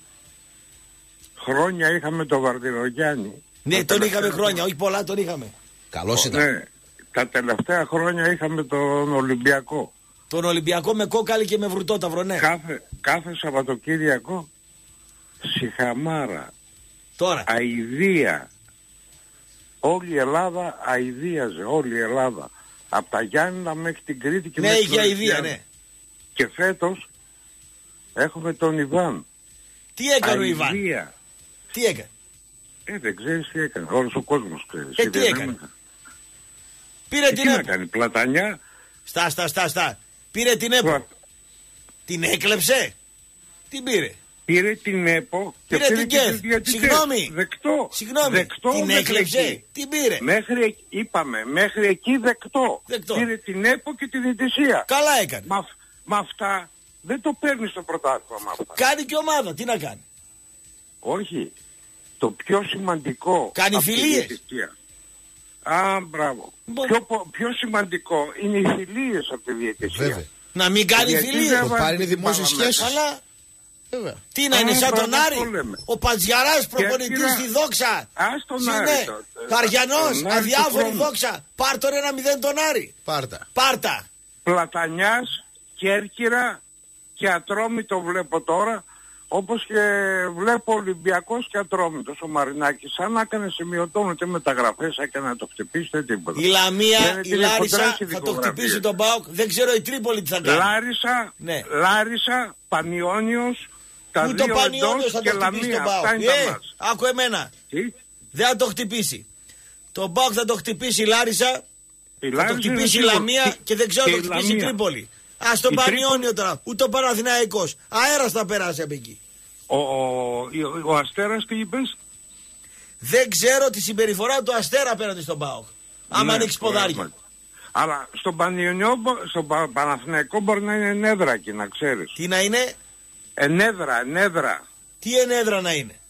Χρόνια είχαμε τον Βαρδινογιάννη. Ναι, τον είχαμε χρόνια, όχι πολλά, τον είχαμε. Καλός ήταν. Ναι, τα τελευταία χρόνια είχαμε τον Ολυμπιακό. Τον Ολυμπιακό με κόκαλη και με βρουτόταυρο, ναι. Κάθε Σαββατοκύριακο σιχαμάρα. Τώρα. Αηδία. Όλη η Ελλάδα αηδίαζε, όλη η Ελλάδα. Από τα Γιάννηνα μέχρι την Κρήτη και μέχρι την αηδία, ναι. Και φέτος έχουμε τον Ιβάν. Τι έκανε ο Ιβάν? Τι έκανε? Δεν ξέρεις τι έκανε. Όλος ο κόσμος ξέρει. Τι έκανε? Πήρε την ΕΠΟ. Τι έκανε, πλατανιά. Στά. Πήρε την ΕΠΟ. Την έκλεψε. Τι πήρε? Πήρε την ΕΠΟ και πήρε την ΚΕΘ. Συγγνώμη. Δεκτό. Την έκλεψε. Τι πήρε? Μέχρι εκεί δεκτό. Πήρε την ΕΠΟ και την ΙΤΙΣΙΑ. Καλά έκανε. Μα αυτά δεν το παίρνει στο πρωτάθλημα. Κάνει και ομάδα. Τι να κάνει? Όχι. Το πιο σημαντικό. Κάνει φιλίες. Μπράβο. Πιο σημαντικό είναι οι φιλίες από τη διαιτησία. Να μην κάνει φιλίες. Το πάρει είναι δημόσιες σχέσεις. Αλλά τι να είναι σαν τον Άρη? Ο Πατζιαράς προπονητής στη Δόξα. Αριανός, αδιάφορη Δόξα. Πάρ' τον 1-0 τον Άρη. Πάρτα. Πλατανιάς, Κέρκυρα και Ατρόμητο βλέπω τώρα. Όπως και βλέπω Ολυμπιακός και Ατρόμητος ο Μαρινάκης. Αν έκανε σημειωτών ούτε μεταγραφές έκανε να το χτυπήσει τίποτα. Η Λαμία, η Λάρισα θα το χτυπήσει τον ΠΑΟΚ. Δεν ξέρω η Τρίπολη τι θα κάνει. Λάρισα, Πανιόνιος, τα ούτε δύο εντός θα και το χτυπήσει τον ΠΑΟΚ. Άκου εμένα. Δεν θα το χτυπήσει. Τον ΠΑΟΚ θα το χτυπήσει η Λάρισα, θα το χτυπήσει η Λαμία και δεν ξέρω θα το χτυπήσει η Τρίπολη. Ας τον Πανιόνιο τώρα, ούτε ο Παναθηναϊκός. Αέρας θα περάσει από εκεί. Ο Αστέρας τι είπες? Δεν ξέρω τη συμπεριφορά του Αστέρα απέναντι στον ΠΑΟΚ. Άμα ανοίξει ποδάρια. Αλλά στον Παναθηναϊκό μπορεί να είναι ενέδρα εκεί, να ξέρεις. Τι να είναι? Ενέδρα. Τι ενέδρα να είναι?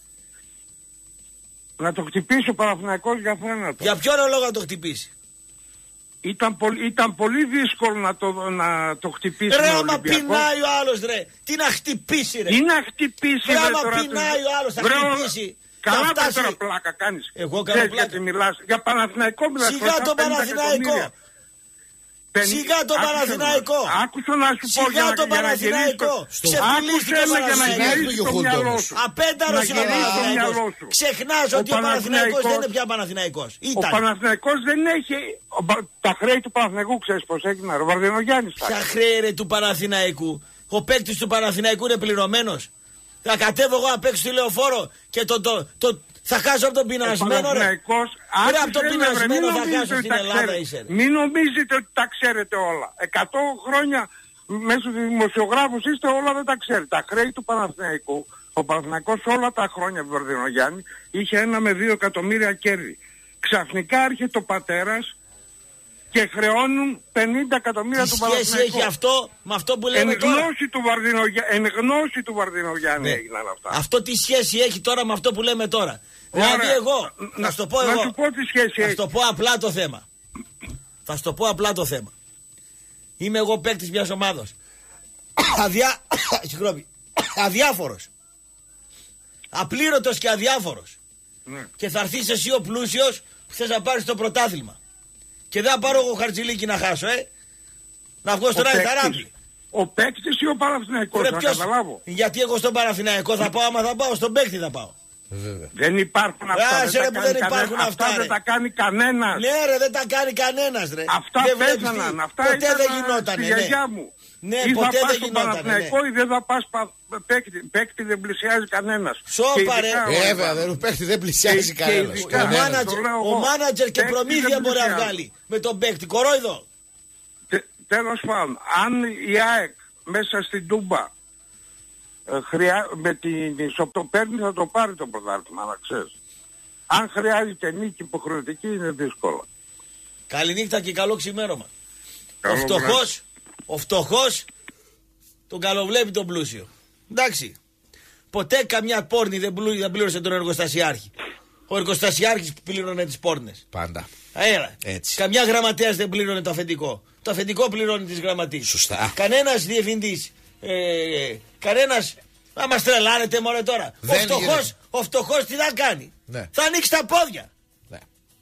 Να το χτυπήσει ο Παναθηναϊκός για θάνατο. Για ποιον λόγο να το χτυπήσει? Ήταν πολύ δύσκολο να το χτυπήσει. Ρε άμα πεινάει ο άλλος ρε. Τι να χτυπήσει ρε. Τι να χτυπήσει ρε. Άμα πεινάει ο άλλος θα χτυπήσει. Καλά τώρα πλάκα κάνεις. Εγώ κάνω πλάκα. Γιατί μιλάς. Για Παναθηναϊκό μιλάς. Σιγά τον Παναθηναϊκό. Σιγά τον Παναθηναϊκό. Άκουσα να σου πω. Σιγά τον Παναθηναϊκό. Ξεφυλίστηκε ο Παναθηναϊκός. Απένταρος είναι ο Παναθηναϊκός. Ξεχνάς ότι ο Παναθηναϊκός δεν είναι πια Παναθηναϊκός. Ο Παναθηναϊκός δεν έχει. Τα χρέη του Παναθηναϊκού ξέρεις πως έγινε. Ο Βαρδινογιάννης. Ποια χρέη ρε του Παναθηναϊκού? Ο παίκτης του Παναθηναϊκού είναι πληρωμένος. Θα κατέβω εγώ να παίξω τη λεωφόρο και θα χάσω από τον πεινασμένο ρε. Από τον πεινασμένο θα χάσω στην Ελλάδα είσαι. Μην νομίζετε ότι τα ξέρετε όλα. 100 χρόνια μέσω του δημοσιογράφου είστε όλα δεν τα ξέρετε. Τα χρέη του Παναθηναϊκού. Ο Παναθηναϊκός όλα τα χρόνια του Βαρδινογιάννη είχε 1 με 2 εκατομμύρια κέρδη. Ξαφνικά έρχεται ο πατέρας και χρεώνουν 50 εκατομμύρια του Παναθηναϊκού. Τι σχέση έχει αυτό με αυτό που λέμε τώρα? Εν γνώση του Βαρδινογιάννη έγιναν αυτά. Αυτό τι σχέση έχει τώρα με αυτό που λέμε τώρα? Δηλαδή εγώ, να σου το πω εγώ. Να σου πω τι σχέση έχει. Θα σου το πω απλά το θέμα. Θα σου το πω απλά το θέμα. Είμαι εγώ παίκτης μιας ομάδος. Αδιάφορος. Απλήρωτος και αδιάφορος. Και θα έρθεις εσύ ο πλούσιος που θες να πάρεις το πρωτάθλημα. Και δεν θα πάρω εγώ Χαρτζηλίκη να χάσω, να βγω στον Αϊταράμι. Ο παίκτης ή ο Παναθηναϊκός, να καταλάβω. Γιατί εγώ στον Παναθηναϊκό θα πάω, άμα θα πάω, στον παίκτη θα πάω. Βέβαια. Δεν υπάρχουν αυτά. Αυτά δεν τα κάνει κανένας. Ναι ρε, δεν τα κάνει κανένας ρε. Αυτά πέθαναν. Αυτά ποτέ ήταν δεν γινότανε. Στη γιαγιά μου. Ναι, ή ποτέ θα πας δεν στον γινότανε. Παναθηναϊκό ή δεν θα πας παίκτη, δεν πλησιάζει κανένας. Σώπα ρε. Βέβαια, δεν παίκτη δεν πλησιάζει κανένας. Ο μάνατζερ και προμήθεια μπορεί να βγάλει με τον παίκτη. Κορόιδο. Τέλος πάντων, αν η ΑΕΚ μέσα στην Τούμπα με την ισοπτοπέρνη θα το πάρει το πρωτάθλημα, να ξέρεις. Αν χρειάζεται νίκη υποχρεωτική είναι δύσκολο. Καληνύχτα και καλό ξημέρωμα. Ο φτωχός τον καλοβλέπει τον πλούσιο. Εντάξει. Ποτέ καμιά πόρνη δεν πλήρωσε τον εργοστασιάρχη. Ο εργοστασιάρχης πλήρωνε τις πόρνες. Πάντα. Αέρα. Έτσι. Καμιά γραμματέας δεν πλήρωνε το αφεντικό. Το αφεντικό πληρώνει τις γραμματείς. Σωστά. Κανένας διευθυντής. Κανένας. Να μας τρελάνετε μόνο τώρα. Ο φτωχός τι θα κάνει. Ναι. Θα ανοίξει τα πόδια. Ναι.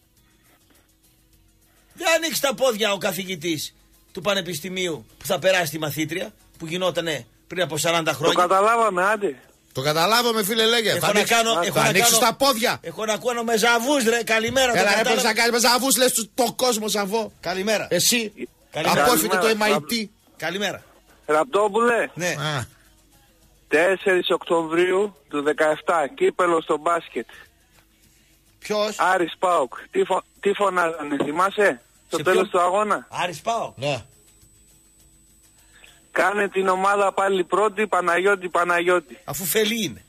Δεν ανοίξει τα πόδια ο καθηγητής του πανεπιστημίου που θα περάσει τη μαθήτρια που γινότανε πριν από 40 χρόνια. Το καταλάβαμε, άντε. Το καταλάβαμε, φίλε, λέγε. Θα ανοίξεις τα πόδια. Έχω να κάνω με ζαβούς, ρε. Καλημέρα. Έλα, έπρεπε να κάνεις με ζαβούς, λες το κόσμο ζαβό. Καλημέρα. Εσύ, απόφυγε το MIT. Καλημέρα. Ραπτόπουλε. Ναι. 4 Οκτωβρίου του 17, κύπελο στο μπάσκετ. Ποιος? Άρης ΠΑΟΚ. Τι φωνάζανε, θυμάσαι? Στο τέλος του αγώνα. Άρης ΠΑΟΚ. Ναι. Κάνε την ομάδα πάλι πρώτη, Παναγιώτη. Αφού φελή είναι.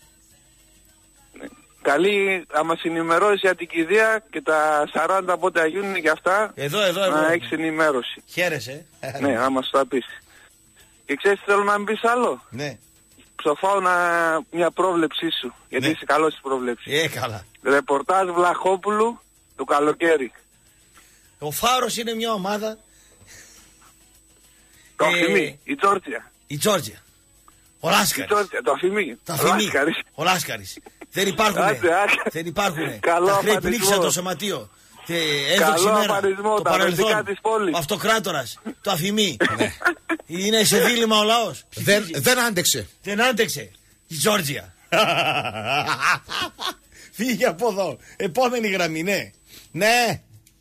Καλή, άμα συνημερώσει η Αττικηδία και τα 40 πότε θα γίνουν και αυτά. Εδώ. Να έχεις ενημέρωση. Χαίρεσαι. Ναι, άμα σου τα πεις. Και ξέρεις τι θέλω να μπεις άλλο? Ναι. Ψοφάω μια πρόβλεψή σου. Γιατί είσαι καλός στην πρόβλεψη. Καλά. Ρεπορτάζ Βλαχόπουλου το καλοκαίρι. Ο Φάρος είναι μια ομάδα. Το Αφημί, η Τζόρτζια. Η Τζόρτζια. Ο Λάσκαρης. Το Αφημί. Ο Λάσκαρης. Δεν υπάρχουνε. Τα χρέη το σωματείο. Καλό αφαρισμό, τα αμυντικά της πόλης. Ο αυτοκράτορας, το Αφημί. Είναι σε δίλημμα ο λαός. Δεν άντεξε. Δεν άντεξε. Η Τζόρτζια. Φύγε από εδώ. Επόμενη γραμμή, ναι. Ναι.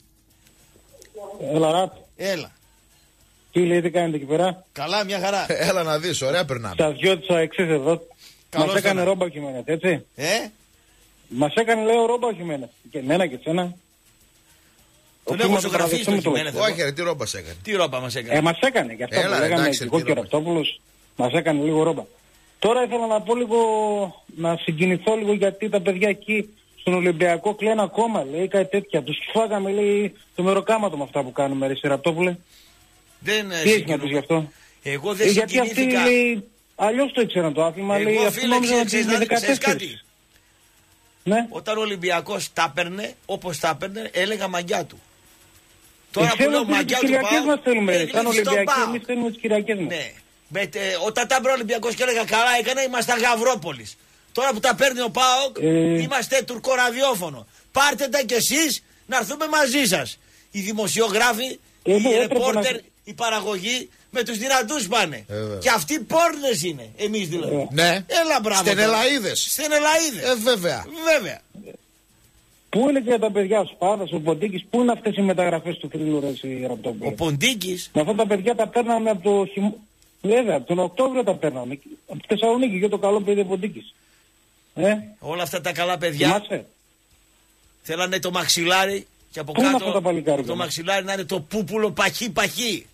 Έλα, Ραπ. Έλα. Τι λέει, τι κάνετε εκεί πέρα? Καλά, μια χαρά. Έλα να δεις, ωραία περνάμε. Στα δυο της εξής εδώ. Μας έκανε ρόμπα ο Χιμένες, έτσι. Μας έκανε, λέω, ρόμπα ο Χιμένες. Και εμένα και εσένα. Τον έχω ζωγραφίσει το Χιμένες. Όχι ρε, τι ρόμπα σε έκανε. Τι ρόμπα μας έκανε. Μας έκανε και αυτά που λέγαμε εγώ και ο Ραπτόπουλος. Μας έκανε λίγο ρόμπα. Τώρα ήθελα να πω λίγο, να συγκινηθώ λίγο γιατί τα παιδιά εκεί στον Ολυμπιακό κλαίνουν ακόμα, λέει, κάτι τέτοια. Τους φάγαμε, λέει, το μεροκάματο με αυτά που κάνουμε, ρε Ραπτόπουλε. Τι έχει να πεις γι' αυτό? Εγώ δεν γιατί αυτοί, λέει, αλλιώς το ήξεραν το άθλημα, λέει, αυτοί νόμιζαν ότι είναι 14. Ναι. Όταν ο Ολυμπιακός τα έπαιρνε, όπως τα έπαιρνε, έλεγα μαγιά του. Τώρα που λέω μαγιά του Κυριακές μας θέλουμε, σαν Ολυμπιακοί, εμείς θέλουμε τις Κυριακές μας. Ναι. Όταν τα έπαιρνε ο Ολυμπιακός και έλεγα καλά έκανε, ήμασταν Γαβρόπολης. Τώρα που τα παίρνει ο ΠΑΟΚ, είμαστε τουρκοραδιόφωνο. Πάρτε τα κι εσείς να έρθουμε μαζί σας. Οι δημοσιογράφοι, οι ρεπόρτερ, η παραγωγή με τους δυνατούς πάνε. Και αυτοί πόρνες είναι, εμείς δηλαδή. Ναι. Έλα μπράβο. Στενελαΐδες. Βέβαια. Πού είναι και τα παιδιά, ο Σπάδας, ο Ποντίκης, πού είναι αυτές οι μεταγραφές του Κρύλου, ρε Ραπτόπουλε? Ο Ποντίκης. Με αυτά τα παιδιά τα παίρναμε από το Βέβαια, από τον Οκτώβριο τα παίρναμε. Από τη Θεσσαλονίκη για το καλό παιδί Ποντίκης. Όλα αυτά τα καλά παιδιά. Θέλανε το μαξιλάρι και από κάτω το μαξιλάρι να είναι το πούπουλο παχύ.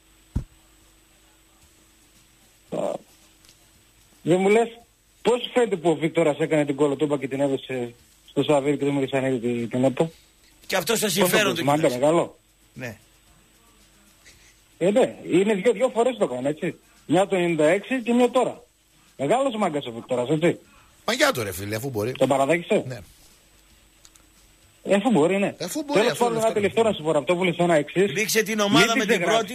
Δεν μου λες πώς φαίνεται που ο Βίκτορας έκανε την κολοτούμπα και την έδωσε στο Σαββίδι και το Μελισσανίδη την ΕΠΟ? Και αυτό σε συμφέρον του κοιτάς. Μεγάλο. Ναι. Ναι, είναι δύο φορές το έκανε, έτσι. Μια το 96 και μια τώρα. Μεγάλος μάγκας ο Βίκτορας, έτσι. Μαγιά του ρε φίλε, αφού μπορεί. Τον παραδέχεσαι? Ναι. Αφού μπορεί, ναι. Τέλος πάντων, ένα τελευταίο να σου πω, αυτό που λες ένα εξής. Δείξε την ομάδα με την πρώτη,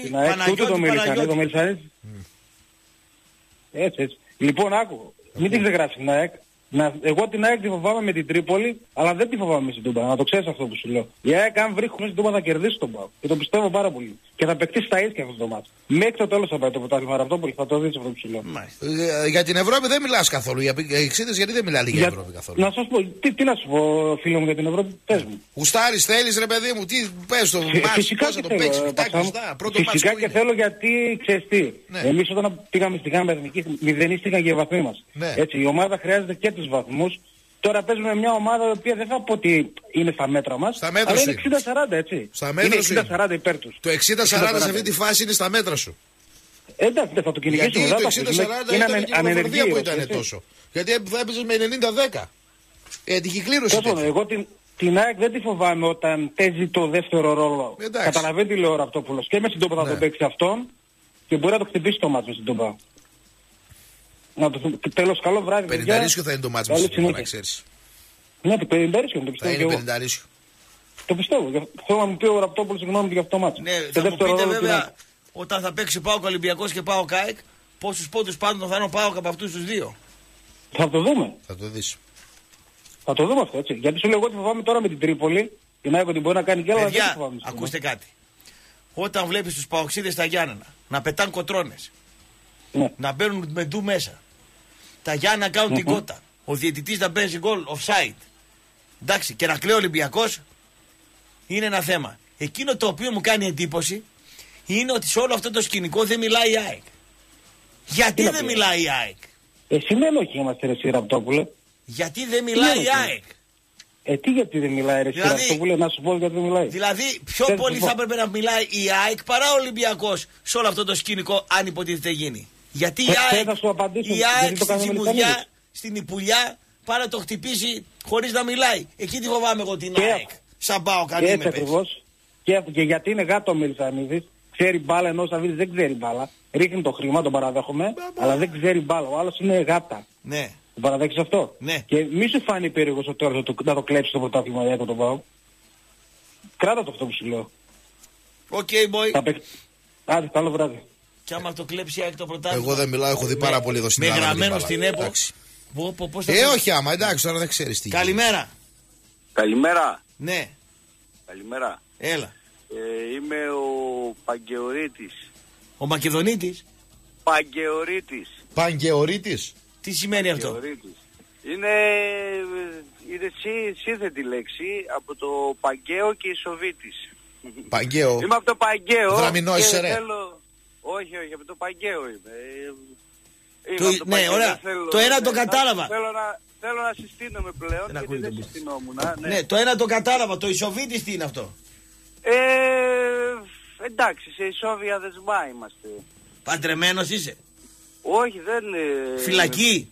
Παναγιώτη. Έτσι. Λοιπόν, άκου. Μην την ξεγράψεις την ΑΕΚ. Εγώ την ΑΕΚ τη φοβάμαι με την Τρίπολη, αλλά δεν τη φοβάμαι στην Τούμπα. Να το ξέρεις αυτό που σου λέω. Η ΑΕΚ, αν βρει χωρίς την Τούμπα, θα κερδίσει τον ΠΑΟΚ. Και το πιστεύω πάρα πολύ. Και θα παιχτεί στα ίσια αυτό το μάτι. Μέχρι το τέλος θα πάει το πρωτάθλημα Ραπτόπουλο. Θα το δεις αυτό που σου λέω. Για την Ευρώπη δεν μιλάς καθόλου. Για εξήδες γιατί δεν μιλάει για Ευρώπη καθόλου. Να σας πω, τι να σου πω, φίλο μου, για την Ευρώπη, πες μου. Γουστάρεις, θέλεις ρε παιδί μου, τι πες το μάτς, φυσικά πώς θα και το παίξεις, φυσικά και θέλω, γιατί ξέρεις τι. Ναι. Εμείς όταν πήγαμε στην Γάμα Εθνική, μηδενίστηκαν και οι βαθμοί μας. Ναι. Έτσι, η ομάδα χρειάζεται και τους βαθμούς. Τώρα παίζουμε μια ομάδα η οποία δεν θα πω ότι είναι στα μέτρα μας. Στα μέτρα αλλά σου. Είναι 60-40, έτσι. Στα μέτρα σου. Είναι 60-40 υπέρ τους. Το 60-40 σε αυτή τη φάση είναι στα μέτρα σου. Εντάξει, δεν θα το κυνηγήσουμε. Γιατί το 60-40 ήταν η κυκλοφορία που ήταν τόσο. Γιατί θα έπαιζες με 90-10. Την κυκλήρωση. Εγώ την ΑΕΚ δεν τη φοβάμαι όταν παίζει το δεύτερο ρόλο. Καταλαβαίνει τι λέω ο Ραπτόπουλος. Και με στην Τούμπα θα τον παίξει αυτόν και μπορεί να το χτυπήσει το μάτι με στην Τούμπα. Τέλος, καλό βράδυ. 50 θα είναι το μάτι με στην Τούμπα, να ξέρεις. Ναι, το 50 είναι, το πιστεύω. Θα είναι 50. Το πιστεύω. Θέλω να μου πει ο Ραπτόπουλος συγγνώμη για αυτό το μάτι. Ναι, θα μου πείτε βέβαια όταν θα παίξει ΠΑΟΚ Ολυμπιακός και ΠΑΟΚ ΑΕΚ, πόσους πόντους πάντων θα είναι ο ΠΑΟΚ από αυτούς τους δύο. Θα το δούμε. Θα το δεις. Θα το δούμε αυτό, έτσι. Γιατί σου λέω εγώ ότι φοβάμαι τώρα με την Τρίπολη. Την ΑΕΚ την μπορεί να κάνει και άλλα. Παιδιά, ακούστε κάτι. Όταν βλέπεις τους παοξίδες στα Γιάννενα να πετάνε κοτρώνες, να μπαίνουν με ντου μέσα, τα Γιάννενα κάνουν την κότα, ο διαιτητής να παίζει γκολ offside, εντάξει, και να κλαίει ο Ολυμπιακός, είναι ένα θέμα. Εκείνο το οποίο μου κάνει εντύπωση είναι ότι σε όλο αυτό το σκηνικό δεν μιλάει η ΑΕΚ. Γιατί δεν μιλάει η ΑΕΚ? Εσύ δεν όχι είμαστε ρε Ραπτόπουλε. Γιατί δεν μιλάει η ΑΕΚ? Τι γιατί δεν μιλάει ρε Ραπτόπουλε, να σου πω γιατί δεν μιλάει. Δηλαδή πιο πολύ θα έπρεπε να μιλάει η ΑΕΚ παρά ο Ολυμπιακός σε όλο αυτό το σκηνικό, αν υποτίθεται γίνει. Γιατί η ΑΕΚ στη Ζημουδιά, στην Ιπουλιά, πάει να το χτυπήσει χωρίς να μιλάει. Εκεί τη φοβάμαι εγώ την ΑΕΚ. Σαν πάω κανεί με πες. Και γιατί είναι γάτο ο Μελισσανίδης, ξέρει μπάλα ενώ ο Σαββίδης δεν ξέρει μπάλα. Ρίχνει το χρήμα, τον παραδέχομαι, αλλά δεν ξέρει μπάλα. Ο άλλος είναι γάτα. Ναι. Το παραδέχεις αυτό? Ναι. Και μη σου φάνει περίεργος ότι τώρα να το κλέψει το πρωτάθλημα για τον πάω. Κράτα το αυτό που σου λέω. Οκ, boy. Άντε, καλό βράδυ. Και άμα το κλέψει ΑΕΚ το πρωτάθλημα. Εγώ δεν μιλάω, έχω δει πάρα πολύ εδώ στην Ελλάδα. Με γραμμένο στην ΕΠΟ. Όχι άμα, εντάξει, τώρα δεν ξέρεις τι. Καλημέρα. Καλημέρα. Ναι. Καλημέρα. Έλα. Είμαι ο Παγκεωρίτης. Ο Μακεδονίτης. Παγκεωρίτης. Παγκεωρίτης. Τι σημαίνει αυτό? Είναι σύνθετη λέξη από το Παγκαίο και Ισοβίτης. Παγκαίο. Είμαι από το Παγκαίο. Δραμηνό είσαι ρε. Όχι, από το Παγκαίο είμαι. Ναι, ωραία. Το ένα το κατάλαβα. Θέλω να συστήνομαι πλέον γιατί δεν συστηνόμουν. Ναι, το ένα το κατάλαβα. Το Ισοβίτης τι είναι αυτό? Εντάξει, σε ισόβια δεσμά είμαστε. Παντρεμένος είσαι? Όχι, δεν... Φυλακή?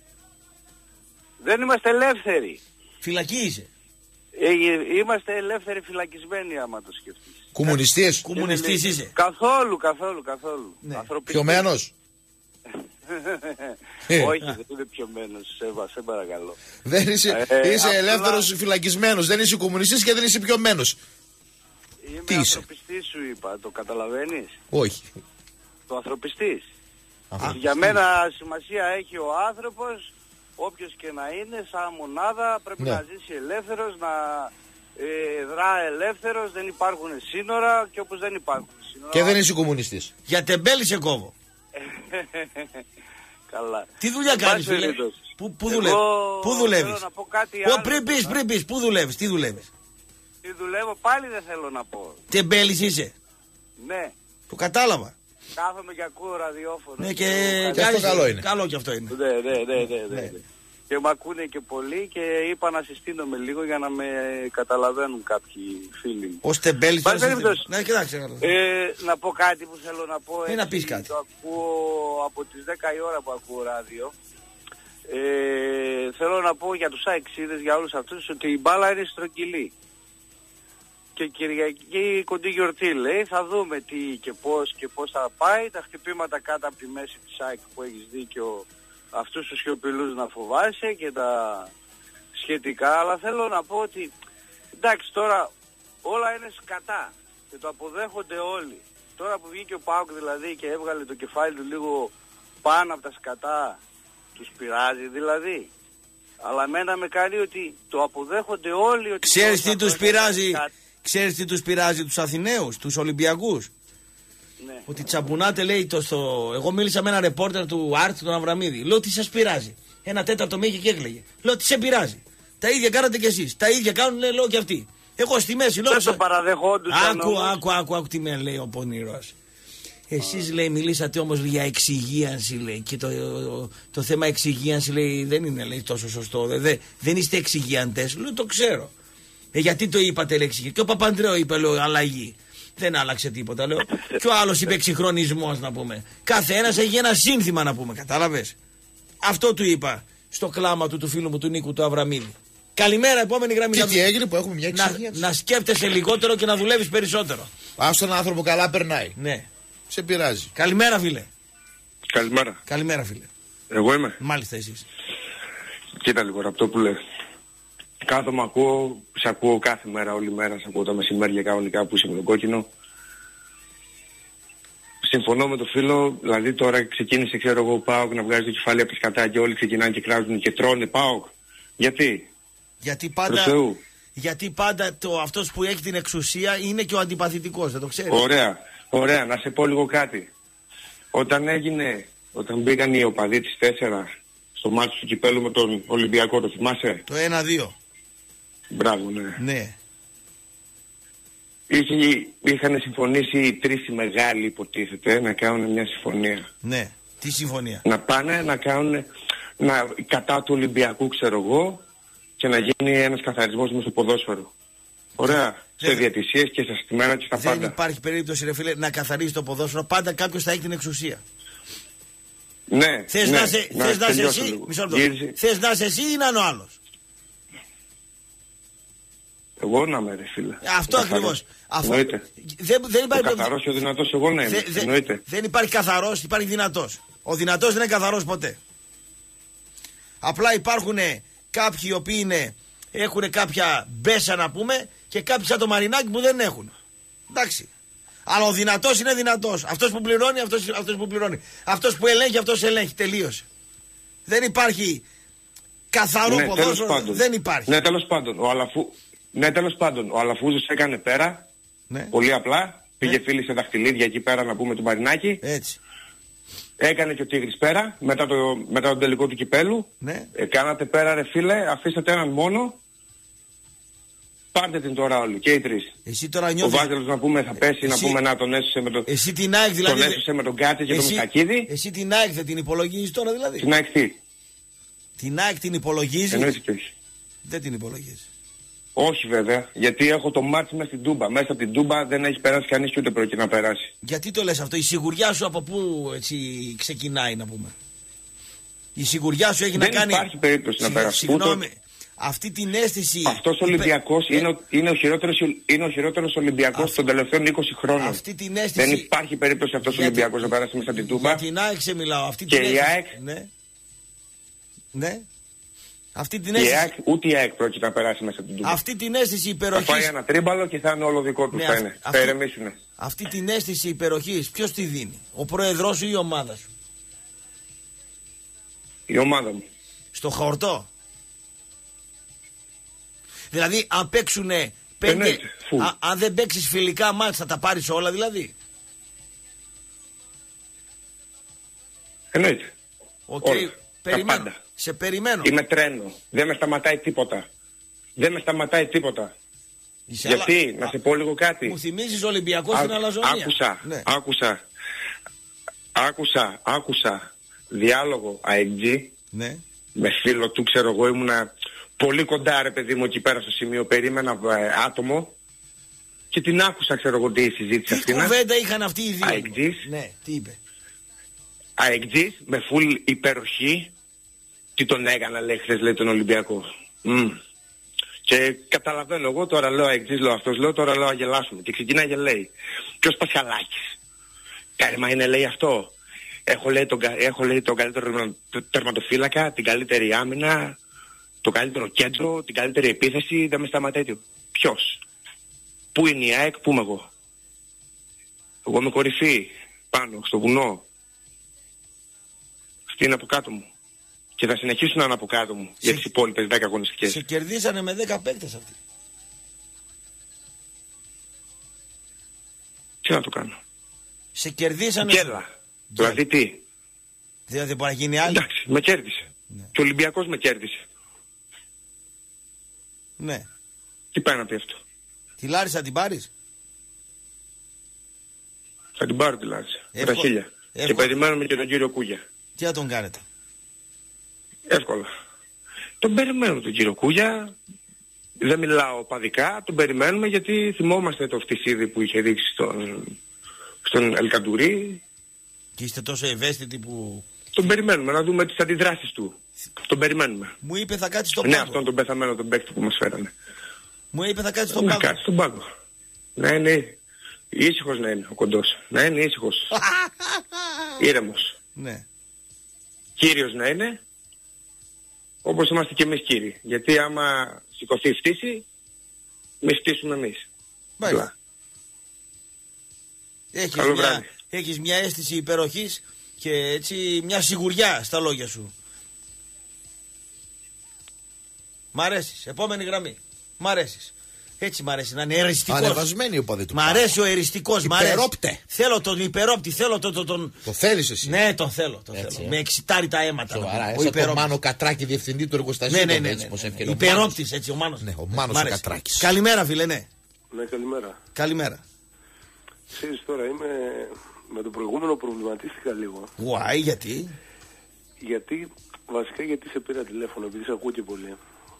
Δεν είμαστε ελεύθεροι. Φυλακή είσαι? Είμαστε ελεύθεροι φυλακισμένοι άμα το σκεφτείς. Κομμουνιστής? Κομμουνιστής είσαι? Καθόλου. Ναι. Πιωμένος? Όχι, δεν είμαι πιωμένος, σε παρακαλώ. Δεν είσαι ελεύθερος φυλακισμένος, δεν είσαι κομμουνιστής και δεν είσαι πιωμένος. Είμαι ανθρωπιστής σου είπα, το καταλαβαίνεις? Όχι. Το ανθρωπιστής. Για μένα σημασία έχει ο άνθρωπος, όποιος και να είναι, σαν μονάδα πρέπει να ζήσει ελεύθερος, να δρά ελεύθερος, δεν υπάρχουν σύνορα και όπως δεν υπάρχουν σύνορα. Και δεν είσαι κομμουνιστής. Για τεμπέλη σε κόβω. Καλά. Τι δουλειά κάνεις φίλε? Πού δουλεύεις? Πριν πεις, πού δουλεύεις, τι δουλεύεις? Τι δουλεύω πάλι δεν θέλω να πω. Τεμπέλης είσαι? Ναι. Το κατάλαβα. Κάθομαι και ακούω ραδιόφωνο. Ναι και αυτό καλό είναι. Καλό και αυτό είναι. Ναι. Και μ' ακούνε και πολλοί και είπα να συστήνομαι λίγο για να με καταλαβαίνουν κάποιοι φίλοι μου. Ως τεμπέλης. Ναι, κοιτάξτε. Να πω κάτι που θέλω να πω. Να πεις κάτι. Το ακούω από τις 10 η ώρα που ακούω ράδιο. Θέλω να πω για τους αεξίδες, για όλους αυτούς, ότι η μπάλα είναι στρογγυλή. Και Κυριακή κοντή γιορτή λέει, θα δούμε τι και πώς θα πάει. Τα χτυπήματα κάτω από τη μέση της ΑΕΚ που έχεις δίκιο, αυτούς τους σιωπηλούς να φοβάσαι και τα σχετικά. Αλλά θέλω να πω ότι εντάξει τώρα όλα είναι σκατά και το αποδέχονται όλοι. Τώρα που βγήκε ο ΠΑΟΚ δηλαδή και έβγαλε το κεφάλι του λίγο πάνω από τα σκατά, τους πειράζει δηλαδή? Αλλά εμένα με κάνει ότι το αποδέχονται όλοι. Ότι ξέρεις τι τους πειράζει, ξέρεις τι τους πειράζει τους Αθηναίους, τους Ολυμπιακούς? Ναι. Ότι τσαμπουνάτε, λέει, εγώ μίλησα με ένα ρεπόρτερ του Άρτ, τον Αβραμίδη. Λέω, τι σας πειράζει? Ένα τέταρτο με είχε και έκλαιγε. Λέω, τι σε πειράζει? Τα ίδια κάνατε κι εσείς. Τα ίδια κάνουν, λέω, και αυτοί. Εγώ στη μέση, λέω. Δεν το παραδεχόντουσαν. Άκου τι με λέει ο πονηρός. Εσείς, λέει, μιλήσατε όμως για εξυγίανση, λέει, και το θέμα εξυγίανση, λέει, δεν είναι, λέει, τόσο σωστό. Δεν είστε εξυγιαντές. Λέω, το ξέρω. Γιατί το είπατε, λέει, εξυγίανση? Και ο Παπαντρέου είπε, λέω, αλλαγή. Δεν άλλαξε τίποτα, λέω. Και ο άλλος είπε εξυγχρονισμός, να πούμε. Κάθε ένας έχει ένα σύνθημα, να πούμε. Κατάλαβες? Αυτό του είπα στο κλάμα του φίλου μου του Νίκου του Αβραμίδη. Καλημέρα, επόμενη γραμμή. Και τι έγινε που έχουμε μια εξυγίανση? Να σκέφτεσαι λιγότερο και να δουλεύεις περισσότερο. Ας τον άνθρωπο καλά περνάει. Ναι. Σε πειράζει. Καλημέρα, φίλε. Καλημέρα. Καλημέρα, φίλε. Εγώ είμαι. Μάλιστα, εσείς. Κοίτα λίγο αυτό που λέει. Κάθομαι, ακούω, σε ακούω κάθε μέρα, όλη μέρα, σε ακούω τα μεσημέρια κανονικά που είσαι με τον κόκκινο. Συμφωνώ με τον φίλο, δηλαδή τώρα ξεκίνησε, ξέρω εγώ, ο ΠΑΟΚ να βγάζει το κεφάλι από τα σκατά και όλοι ξεκινάνε και κράζουν και τρώνε ΠΑΟΚ. Γιατί? Γιατί πάντα αυτός που έχει την εξουσία είναι και ο αντιπαθητικός, δεν το ξέρεις? Ωραία, να σε πω λίγο κάτι. Όταν μπήκαν οι οπαδοί της 4 στο μάτι του κυπέλου με τον Ολυμπιακό, το θυμάσαι? Το 1-2. Μπράβο, ναι. Ναι. Είχαν συμφωνήσει οι τρεις οι μεγάλοι, υποτίθεται, να κάνουν μια συμφωνία. Ναι. Τι συμφωνία? Να πάνε να κάνουν κατά του Ολυμπιακού, ξέρω εγώ, και να γίνει ένας καθαρισμός μες στο ποδόσφαιρο. Ωραία. Σε διαιτησίες και στα στημένα και στα πάντα. Δεν υπάρχει περίπτωση, ρε φίλε, να καθαρίζει το ποδόσφαιρο. Πάντα κάποιος θα έχει την εξουσία. Ναι. Θες να είσαι εσύ? Μισό λεπτό. Θες να είσαι εσύ ή να είναι ο άλλος? Εγώ να είμαι, ρε φίλε. Αυτό ακριβώς. Δεν υπάρχει καθαρός και ο δυνατός εγώ να είμαι. Δεν υπάρχει καθαρός, υπάρχει δυνατός. Ο δυνατός δεν είναι καθαρός ποτέ. Απλά υπάρχουν κάποιοι οι οποίοι έχουν κάποια μπέσα, να πούμε, και κάποιοι σαν το Μαρινάκι που δεν έχουν. Εντάξει. Αλλά ο δυνατός είναι δυνατός. Αυτός που πληρώνει, αυτός που πληρώνει. Αυτός που ελέγχει, αυτός ελέγχει. Τελείωσε. Δεν υπάρχει καθαρό ποδόσφαιρο. Δεν υπάρχει. Ναι, τέλος πάντων. Ο Αλαφούζος έκανε πέρα. Ναι. Πολύ απλά. Πήγε φίλη σε δαχτυλίδια εκεί πέρα, να πούμε, του Μαρινάκι. Έτσι. Έκανε και ο Τίγρης πέρα, μετά τον τελικό του κυπέλου. Ναι. Κάνατε πέρα, ρε φίλε, αφήσατε έναν μόνο. Πάρτε την τώρα όλοι, και οι τρεις. Εσύ τώρα νιώθεις... Ο Βάζελος, να πούμε, θα πέσει, να πούμε, να τον έσωσε με τον... Εσύ την ΑΕΚ δηλαδή... Τον έσωσε με τον Κάτη και τον Μιχακίδη. Εσύ την ΑΕΚ δεν την υπολογίζεις τώρα δηλαδή? Την ΑΕΚ τι? Την ΑΕΚ την υπολογίζεις? Εννοείται και όχι. Δεν την υπολογίζεις? Όχι βέβαια, γιατί έχω το μάτι μέσα στην Τούμπα. Μέσα από την Τούμπα δεν έχει περάσει κανείς και ούτε πρόκειται να περάσει. Γιατί το λες αυτό? Η σιγουριά σου από πού έτσι ξεκινάει, να πούμε? Η σιγουριά σου έχει δεν να κάνει... Δεν υπάρχει περίπτωση να περάσει. Συγγνώμη, αυτή την αίσθηση... Αυτός ο Ολυμπιακός είναι ο χειρότερος Ολυμπιακός των τελευταίων 20 χρόνων. Αυτή την αίσθηση... Δεν υπάρχει περίπτωση αυτός ο Ολυμπιακός να περάσει μέσα από την Τούμπα. Για την ΑΕΚ σε μιλάω. Αυτή και την η ΑΕΚ... Ναι. Αυτή την αίσθηση... Ούτε η ΑΕΚ πρόκειται να περάσει μέσα από την Τούμπα. Αυτή την αίσθηση υπεροχής... Θα πάει ένα τρίμπαλο και θα είναι όλο δικό του. Θα ηρεμήσουνε. Αυτή την αίσθηση υπεροχής ποιος τη δίνει? Ο πρόεδρος σου ή η ομάδα σου? Η ομάδα μου. Στο χορτό. Δηλαδή αν παίξουνε 5... αν δεν παίξεις φιλικά μάτς θα τα πάρεις όλα δηλαδή? Εννοείται. Okay. Περιμένω. Σε περιμένω. Είμαι τρένο. Δεν με σταματάει τίποτα. Γιατί, να σε πω λίγο κάτι. Μου θυμίζεις Ολυμπιακό στην Αλαζονία. Άκουσα διάλογο AEG. Ναι. Με φίλο του, ξέρω εγώ, ήμουνα πολύ κοντά, ρε παιδί μου, εκεί πέρα στο σημείο. Περίμενα άτομο και την άκουσα, ξέρω εγώ, τι συζήτηση αυτή. Τι κουβέντα είχαν αυτοί οι δύο? AEG. Ναι, τι είπε? AEG με φουλ υπεροχή. Τι τον έκανα, λέει, χθες, λέει, τον Ολυμπιακό. Και καταλαβαίνω εγώ, τώρα λέω AEG, λέω αυτός, λέω, τώρα λέω αγελάσουμε. Και ξεκινάει και λέει, ποιος Πασχαλάκης? Κάρμα είναι, λέει, αυτό. Έχω, λέει, τον καλύτερο τερματοφύλακα, την καλύτερη άμυνα, το καλύτερο κέντρο, την καλύτερη επίθεση, δεν με σταματάει. Ποιος? Πού είναι η ΑΕΚ, πού είμαι εγώ? Εγώ είμαι κορυφή, πάνω, στο βουνό. Αυτή είναι από κάτω μου. Και θα συνεχίσουν να είναι από κάτω μου για τις υπόλοιπες 10 αγωνιστικές. Σε κερδίσανε με 10 παίκτες αυτοί. Τι να το κάνω. Σε κερδίσανε. Κέρδα. Δηλαδή τι. Δεν μπορεί να γίνει άλλη. Εντάξει, με κέρδισε. Ναι. Και ο Ολυμπιακός με κέρδισε. Ναι. Τι πάει να πει αυτό. Τη Λάρισα την πάρεις. Θα την πάρω τη Λάρισα. Με τα χίλια. Και περιμένουμε και τον κύριο Κούγια. Τι θα τον κάνετε. Εύκολα. Τον περιμένουμε τον κύριο Κούγια. Δεν μιλάω παδικά. Τον περιμένουμε γιατί θυμόμαστε το φτισίδι που είχε ρίξει στον Ελκαντουρί. Και είστε τόσο ευαίσθητοι που... Τον περιμένουμε να δούμε τις αντιδράσεις του. Τον περιμένουμε. Μου είπε θα κάτσει στον πάγκο. Ναι, αυτόν τον πεθαμένο τον παίκτη που μας φέρανε. Μου είπε θα κάτσει στον πάγκο. Να κάτσει στον πάγκο. Ναι, ναι. Ήσυχος να είναι ο κοντός. Να είναι ήσυχος. Ήρεμος. Ναι. Κύριος να είναι. Όπως είμαστε και εμείς κύριοι. Γιατί άμα σηκωθεί φτύση, μη φτύσουμε εμείς. Μάλιστα. Έχεις μια αίσθηση υπεροχής και έτσι μια σιγουριά στα λόγια σου. Μ' αρέσεις. Επόμενη γραμμή. Μ' αρέσεις. Έτσι μ' αρέσει να είναι εριστικός. Ανεβασμένη ο παδί του. Μ' αρέσει ο εριστικός. Υπερόπτε. Θέλω τον υπερόπτη. Θέλω τον. Το θέλεις εσύ. Ναι, τον θέλω. Με εξητάρει τα αίματα. Σοβαρά. Εσύ τον Μάνο Κατράκη, διευθυντή του εργοστασίου. Ναι. Υπερόπτης έτσι ο Μάνος. Ναι, ο Μάνος ο Κατράκης. Καλημέρα, φίλε, ναι. Ναι, καλημέρα. Καλημέρα. Ξέρεις τώρα, με το προηγούμενο προβληματίστηκα λίγο. Why, γιατί? Βασικά γιατί σε πήρα τηλέφωνο, επειδή σε ακούω και πολύ.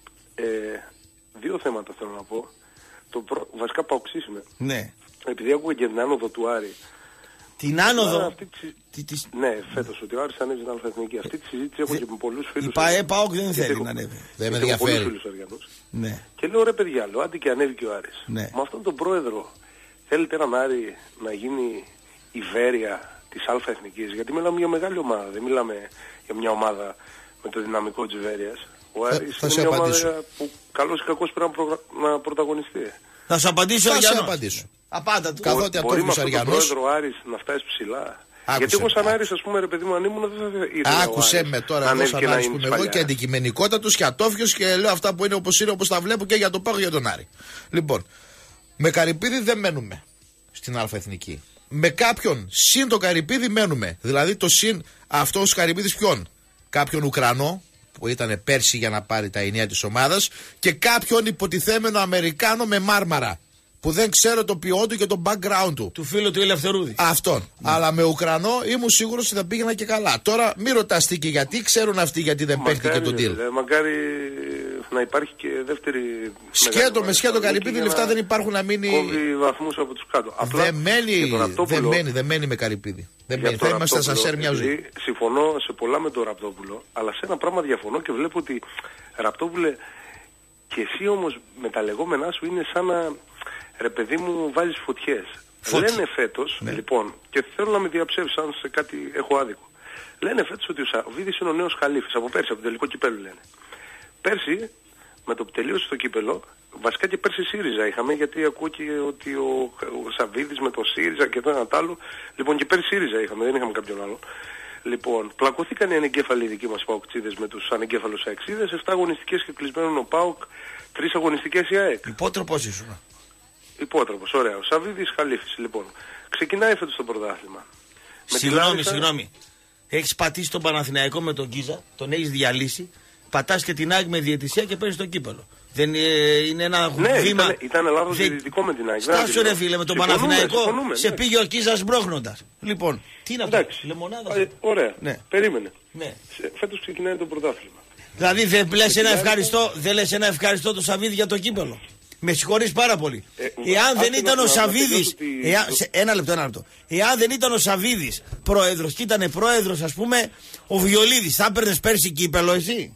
Δύο θέματα θέλω να πω. Βασικά παοξής είμαι. Ναι. Επειδή άκουγα και την άνοδο του Άρη. Την άνοδο? Ναι, φέτος, ότι ο Άρης ανέβει στην Αλφαεθνική. Αυτή τη συζήτηση έχω και με πολλούς φίλους. Η ΠΑΟΚ δεν θέλει να ανέβει. Δεν με ενδιαφέρει. Πολλούς φίλους Αριανούς. Ναι. Και λέω ρε παιδιά, άντε και ανέβει και ο Άρης. Ναι. Με αυτόν τον πρόεδρο θέλετε έναν Άρη να γίνει η Βέρεια της Αλφαεθνικής. Γιατί μιλάμε για μεγάλη ομάδα. Δεν μιλάμε για μια ομάδα με το δυναμικό της Βέρειας. Ο Άρης είναι μια ομάδα που καλώς ή κακώς πρέπει να πρωταγωνιστεί. Θα σου απαντήσω για να απαντήσω. Απάντα του. Καθότι από μπορεί με αυτόν τον πρόεδρο Άρης να φτάσει ψηλά. Γιατί εγώ σαν Άρης, ας πούμε, ρε παιδί μου, αν ήμουν δεν θα ήθελα. Άκουσε με τώρα, εγώ σαν Άρης που είμαι εγώ και αντικειμενικότατος και ατόφιος και λέω αυτά που είναι όπως τα βλέπω και για τον Πάγο για τον Άρη. Λοιπόν, με Καρυπίδη δεν μένουμε στην Αλφαεθνική. Με κάποιον συν το Καρυπίδη μένουμε. Δηλαδή το συν αυτός Καρυπίδης ποιον? Κάποιον Ουκρανό που ήταν πέρσι για να πάρει τα ενία της ομάδας και κάποιον υποτιθέμενο Αμερικάνο με μάρμαρα που δεν ξέρω το ποιό του και το background του. Του φίλου του Ελευθερούδη. Αυτόν. Ναι. Αλλά με Ουκρανό ήμουν σίγουρος ότι θα πήγαινα και καλά. Τώρα μην ρωτάς τι και γιατί, ξέρουν αυτοί γιατί δεν παίχτηκε το deal. Μακάρι να υπάρχει και δεύτερη. Σκέτο Καρυπίδη, λεφτά δεν υπάρχουν να μείνει. Κόβει βαθμούς από τους κάτω. Δεν μένει με Καρυπίδη. Δεν μένει. Θα είμαστε σαν σέρ μια ζωή. Συμφωνώ σε πολλά με τον Ραπτόπουλο, αλλά σε ένα πράγμα διαφωνώ και βλέπω ότι Ραπτόπουλε και εσύ όμως με τα λεγόμενά σου είναι σαν να. Ρε παιδί μου βάζεις φωτιές. Λένε φέτος, λοιπόν, και θέλω να με διαψεύσεις αν σε κάτι έχω άδικο. Λένε φέτος ότι ο Σαββίδης είναι ο νέος Χαλίφης, από πέρσι, από το τελικό κυπέλλο λένε. Πέρσι, με το που τελείωσε το κύπελλο, βασικά και πέρσι ΣΥΡΙΖΑ είχαμε, γιατί ακούω και ότι ο Σαββίδης με το ΣΥΡΙΖΑ και το ένα τ' άλλο. Λοιπόν, και πέρσι ΣΥΡΙΖΑ είχαμε, δεν είχαμε κάποιον άλλο. Λοιπόν, πλακωθήκαν οι ανεγκέφαλοι δικοί μας Παοκτσίδες με τους ανεγκέφαλους Αεξίδες, 7 αγωνιστικές και κλεισμένων ο Πάοκ, 3 αγωνιστικές η ΑΕΚ. Υπότροπος ήσουν. Υπότροπος, ωραία. Ο Σαββίδης Χαλίφης, λοιπόν. Ξεκινάει φέτος το πρωτάθλημα. Συγγνώμη. Έχεις πατήσει τον Παναθηναϊκό με τον Γκίζα, τον έχεις διαλύσει, πατάς και την ΑΕΚ με διαιτησία και παίρνεις το κύπελλο. Δεν είναι ένα βήμα. Ναι, ήταν λάθος διαιτητικό με την ΑΕΚ. Στάσου ρε φίλε, με τον Παναθηναϊκό σε πήγε ο Γκίζας μπρόχνοντας. Λοιπόν, τι είναι αυτό, λεμονάδα. Ωραία, ναι. Περίμενε. Ναι. Φέτος ξεκινάει το πρωτάθλημα. Δηλαδή δεν λες ένα ευχαριστώ του Σαββίδη για το κύπελλο. Με συγχωρείς πάρα πολύ. Εάν δεν ήταν ο Σαββίδης. Ένα λεπτό. Εάν δεν ήταν ο Σαββίδης πρόεδρος και ήταν πρόεδρος, ας πούμε, ο Βιολίδης, θα έπαιρνες πέρσι κύπελλο εσύ?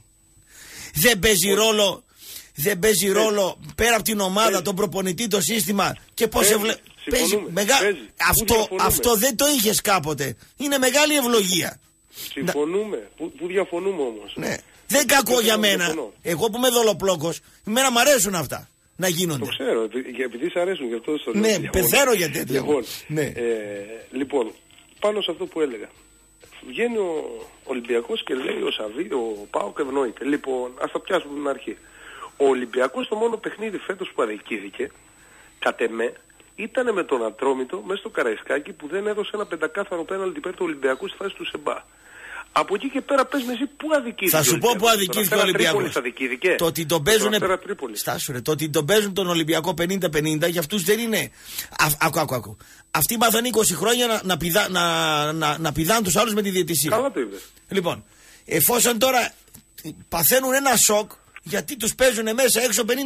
Δεν παίζει ρόλο πέρα από την ομάδα, τον προπονητή, το σύστημα και πώς παίζει. Αυτό δεν το είχες κάποτε. Είναι μεγάλη ευλογία. Συμφωνούμε. Πού διαφωνούμε όμως? Ναι. Δεν κακό για μένα. Εγώ που είμαι δολοπλόκος, εμένα μου αρέσουν αυτά να γίνονται. Το ξέρω, επειδή σ' αρέσουν, γι' αυτό στο λέω. Ναι, πεθαίνω για τέτοια. Λοιπόν, πάνω σε αυτό που έλεγα. βγαίνει ο Ολυμπιακός και λέει ο ΠΑΟΚ ευνοείται. Λοιπόν, ας το πιάσουμε από την αρχή. Ο Ολυμπιακός το μόνο παιχνίδι φέτος που αδικήθηκε, κατ' εμέ, ήταν με τον Ατρόμητο μέσα στο Καραϊσκάκι που δεν έδωσε ένα πεντακάθαρο πέναλτι υπέρ του Ολυμπιακού στη φάση του Σεμπά. Από εκεί και πέρα πες με εσύ πού αδικήθηκε. Θα σου πω πού αδικήθηκε ο Ολυμπιακός. Το ότι τον παίζουν. Το ότι τον παίζουν τον Ολυμπιακό 50-50 για αυτούς δεν είναι. Άκου. Αυτοί μάθαν 20 χρόνια να πηδάνε τους άλλους με τη διαιτησία. Καλά το είπες. Λοιπόν, εφόσον τώρα παθαίνουν ένα σοκ γιατί τους παίζουν μέσα έξω 50-50.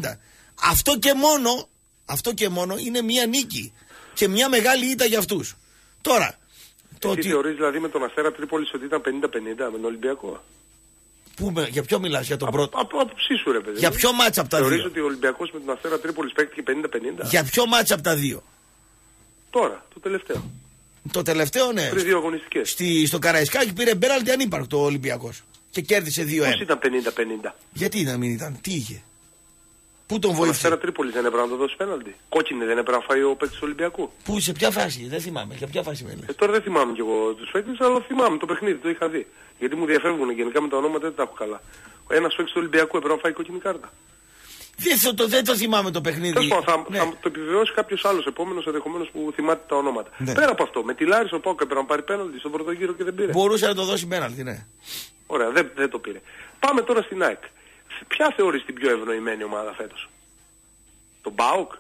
Αυτό και μόνο είναι μια νίκη και μια μεγάλη ήττα για αυτούς. Τώρα. Εσύ θεωρείς δηλαδή με τον Αστέρα Τρίπολης ότι ήταν 50-50 με τον Ολυμπιακό? Για ποιο μιλάς, για τον πρώτο? Από ψήσου ρε παιδί. Για ποιο μάτς από τα δύο? Θεωρείς ότι ο Ολυμπιακός με τον Αστέρα Τρίπολης παίκτηκε 50-50? Για ποιο μάτς από τα δύο? Τώρα, το τελευταίο. Το τελευταίο, ναι. Πριν δύο αγωνιστικές. Στο Καραϊσκάκι πήρε πέναλτι ανύπαρκτο ο Ολυμπιακός και κέρδισε 2-1. Πώς ήταν 50-50? Γιατί να μην ήταν, τι είχε? Πού τον βοήθησε? Ο Αστέρα Τρίπολης δεν έπρεπε να το δώσει πέναλτι? Κόκκινη δεν έπρεπε να φάει ο παίκτης του Ολυμπιακού? Πού, σε ποια φάση? Δεν θυμάμαι. Για ποια φάση με λες? Τώρα δεν θυμάμαι κι εγώ τους παίκτες, αλλά θυμάμαι το παιχνίδι, το είχα δει. Γιατί μου διαφεύγουν γενικά με τα ονόματα, δεν τα έχω καλά. Ένας παίκτης του Ολυμπιακού έπρεπε να φάει κόκκινη κάρτα. Δεν το θυμάμαι το παιχνίδι. Θα το επιβεβαιώσει κάποιος άλλος επόμενος ενδεχομένως που θυμάται τα ονόματα. Ναι. Πέρα από αυτό, με τη Λάρισα ο ΠΑΟΚ έπρεπε να πάρει πέναλτι στον πρώτο γύρο και δεν πήρε. Μπορούσε να το δώσει πέναλτι, ναι. Ωραία, δεν το πήρε. Πάμε τώρα στην ΑΕΚ. Ποια θεωρείς την πιο ευνοημένη ομάδα φέτος? Τον ΠΑΟΚ?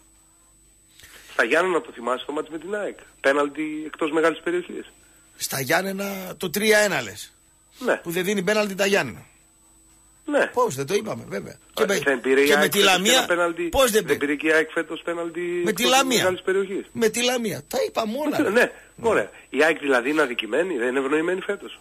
Στα Γιάννενα το θυμάσαι το μάτς με την ΑΕΚ? Πέναλτι εκτός μεγάλης περιοχής. Στα Γιάννενα το 3-1 λες? Ναι. Που δεν δίνει πέναλτι τα Γιάννενα. Ναι. Πώς, δεν το είπαμε βέβαια. Δεν πήρε η ΑΕΚ με τη Λαμία. Πώς δεν πήρε και η ΑΕΚ φέτος πέναλτι εκτός μεγάλης περιοχής? Με τη Λαμία. Τα είπαμε όλα. Ναι, ωραία. Η ΑΕΚ δηλαδή είναι αδικημένη, δεν είναι ευνοημένη φέτος?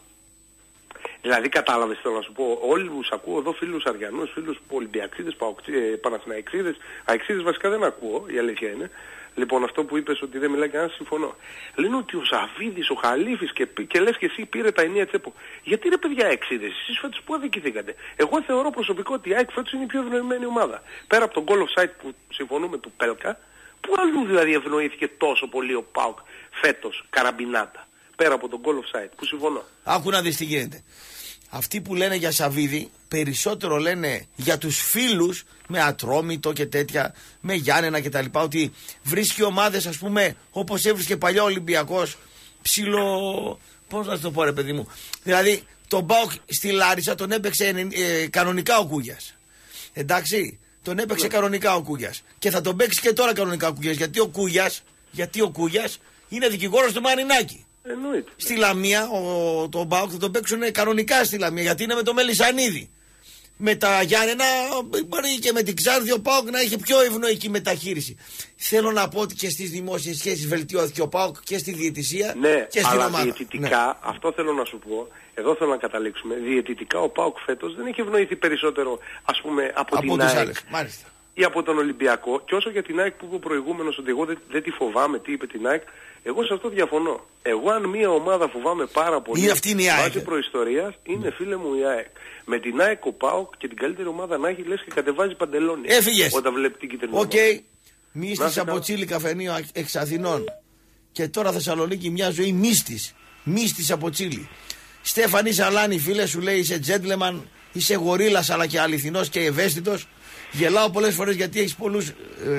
Δηλαδή κατάλαβες, θέλω να σου πω, όλους ακούω εδώ φίλους Αριανούς, φίλους Ολυμπιακίδες, Παναθηναϊκίδες, Αεξίδες βασικά δεν ακούω, η αλήθεια είναι. Λοιπόν, αυτό που είπες ότι δεν μιλάει κανένας, συμφωνώ. Λένε ότι ο Σαββίδης, ο Χαλίφης και λες και εσύ πήρε τα ενία τσέπο. Γιατί ρε παιδιά Αεξίδες, εσείς φέτος που αδικηθήκατε? Εγώ θεωρώ προσωπικό ότι η ΑΕΚ φέτος είναι η πιο ευνοημένη ομάδα. Πέρα από τον goal offside που συμφωνούμε του Πέλκα, που αλλού δηλαδή ευνοήθηκε τόσο πολύ ο ΠΑΟΚ φέτος, καραμπινάτα? Πέρα από τον goal offside που συμφωνώ. Άκου να δεις τι γίνεται. Αυτοί που λένε για Σαββίδη περισσότερο λένε για τους φίλους με Ατρόμητο και τέτοια, με Γιάννενα και τα λοιπά, ότι βρίσκει ομάδες ας πούμε όπως έβρισκε παλιά ο Ολυμπιακός ψηλό, πώς να το πω ρε παιδί μου, δηλαδή τον ΠΑΟΚ στη Λάρισα τον έπαιξε κανονικά ο Κούγιας, εντάξει, τον έπαιξε κανονικά ο Κούγιας και θα τον παίξει και τώρα κανονικά ο Κούγιας, γιατί ο Κούγιας είναι δικηγόρος του Μαρινάκη. Εννοείται. Στη Λαμία, τον ΠΑΟΚ θα τον παίξουν κανονικά στη Λαμία, γιατί είναι με το Μελισσανίδη. Με τα Γιάννενα, μπορεί και με την Ξάρδη ο ΠΑΟΚ να έχει πιο ευνοϊκή μεταχείριση. Θέλω να πω ότι και στις δημόσιες σχέσεις βελτιώθηκε ο ΠΑΟΚ και στη διαιτησία και στην ομάδα. Αλλά διαιτητικά, αυτό θέλω να σου πω, εδώ θέλω να καταλήξουμε. Διαιτητικά ο ΠΑΟΚ φέτος δεν έχει ευνοηθεί περισσότερο, ας πούμε, από την ΑΕΚ ή από τον Ολυμπιακό. Και όσο για την ΑΕΚ που είπε ο προηγούμενος ότι εγώ δεν τη φοβάμαι, τι είπε την ΑΕΚ, εγώ σε αυτό διαφωνώ. Εγώ αν μια ομάδα φοβάμαι πάρα πολύ βάσει προϊστορίας, είναι φίλε μου η ΑΕΚ. Με την ΑΕΚ ο ΠΑΟΚ και την καλύτερη ομάδα να έχει, λες και κατεβάζει παντελόνι. Έφυγες. Όταν βλέπει την κίτρινη. Οκ. Μύστης από Τσίλι καφενείο εξ Αθηνών. Και τώρα Θεσσαλονίκη μια ζωή μύστης. Μύστης από Τσίλι. Στέφανη Σαλάνη, φίλε, σου λέει είσαι gentleman, είσαι γορίλας αλλά και αληθινός και ευαίσθητος. Γελάω πολλές φορές γιατί έχεις πολλούς.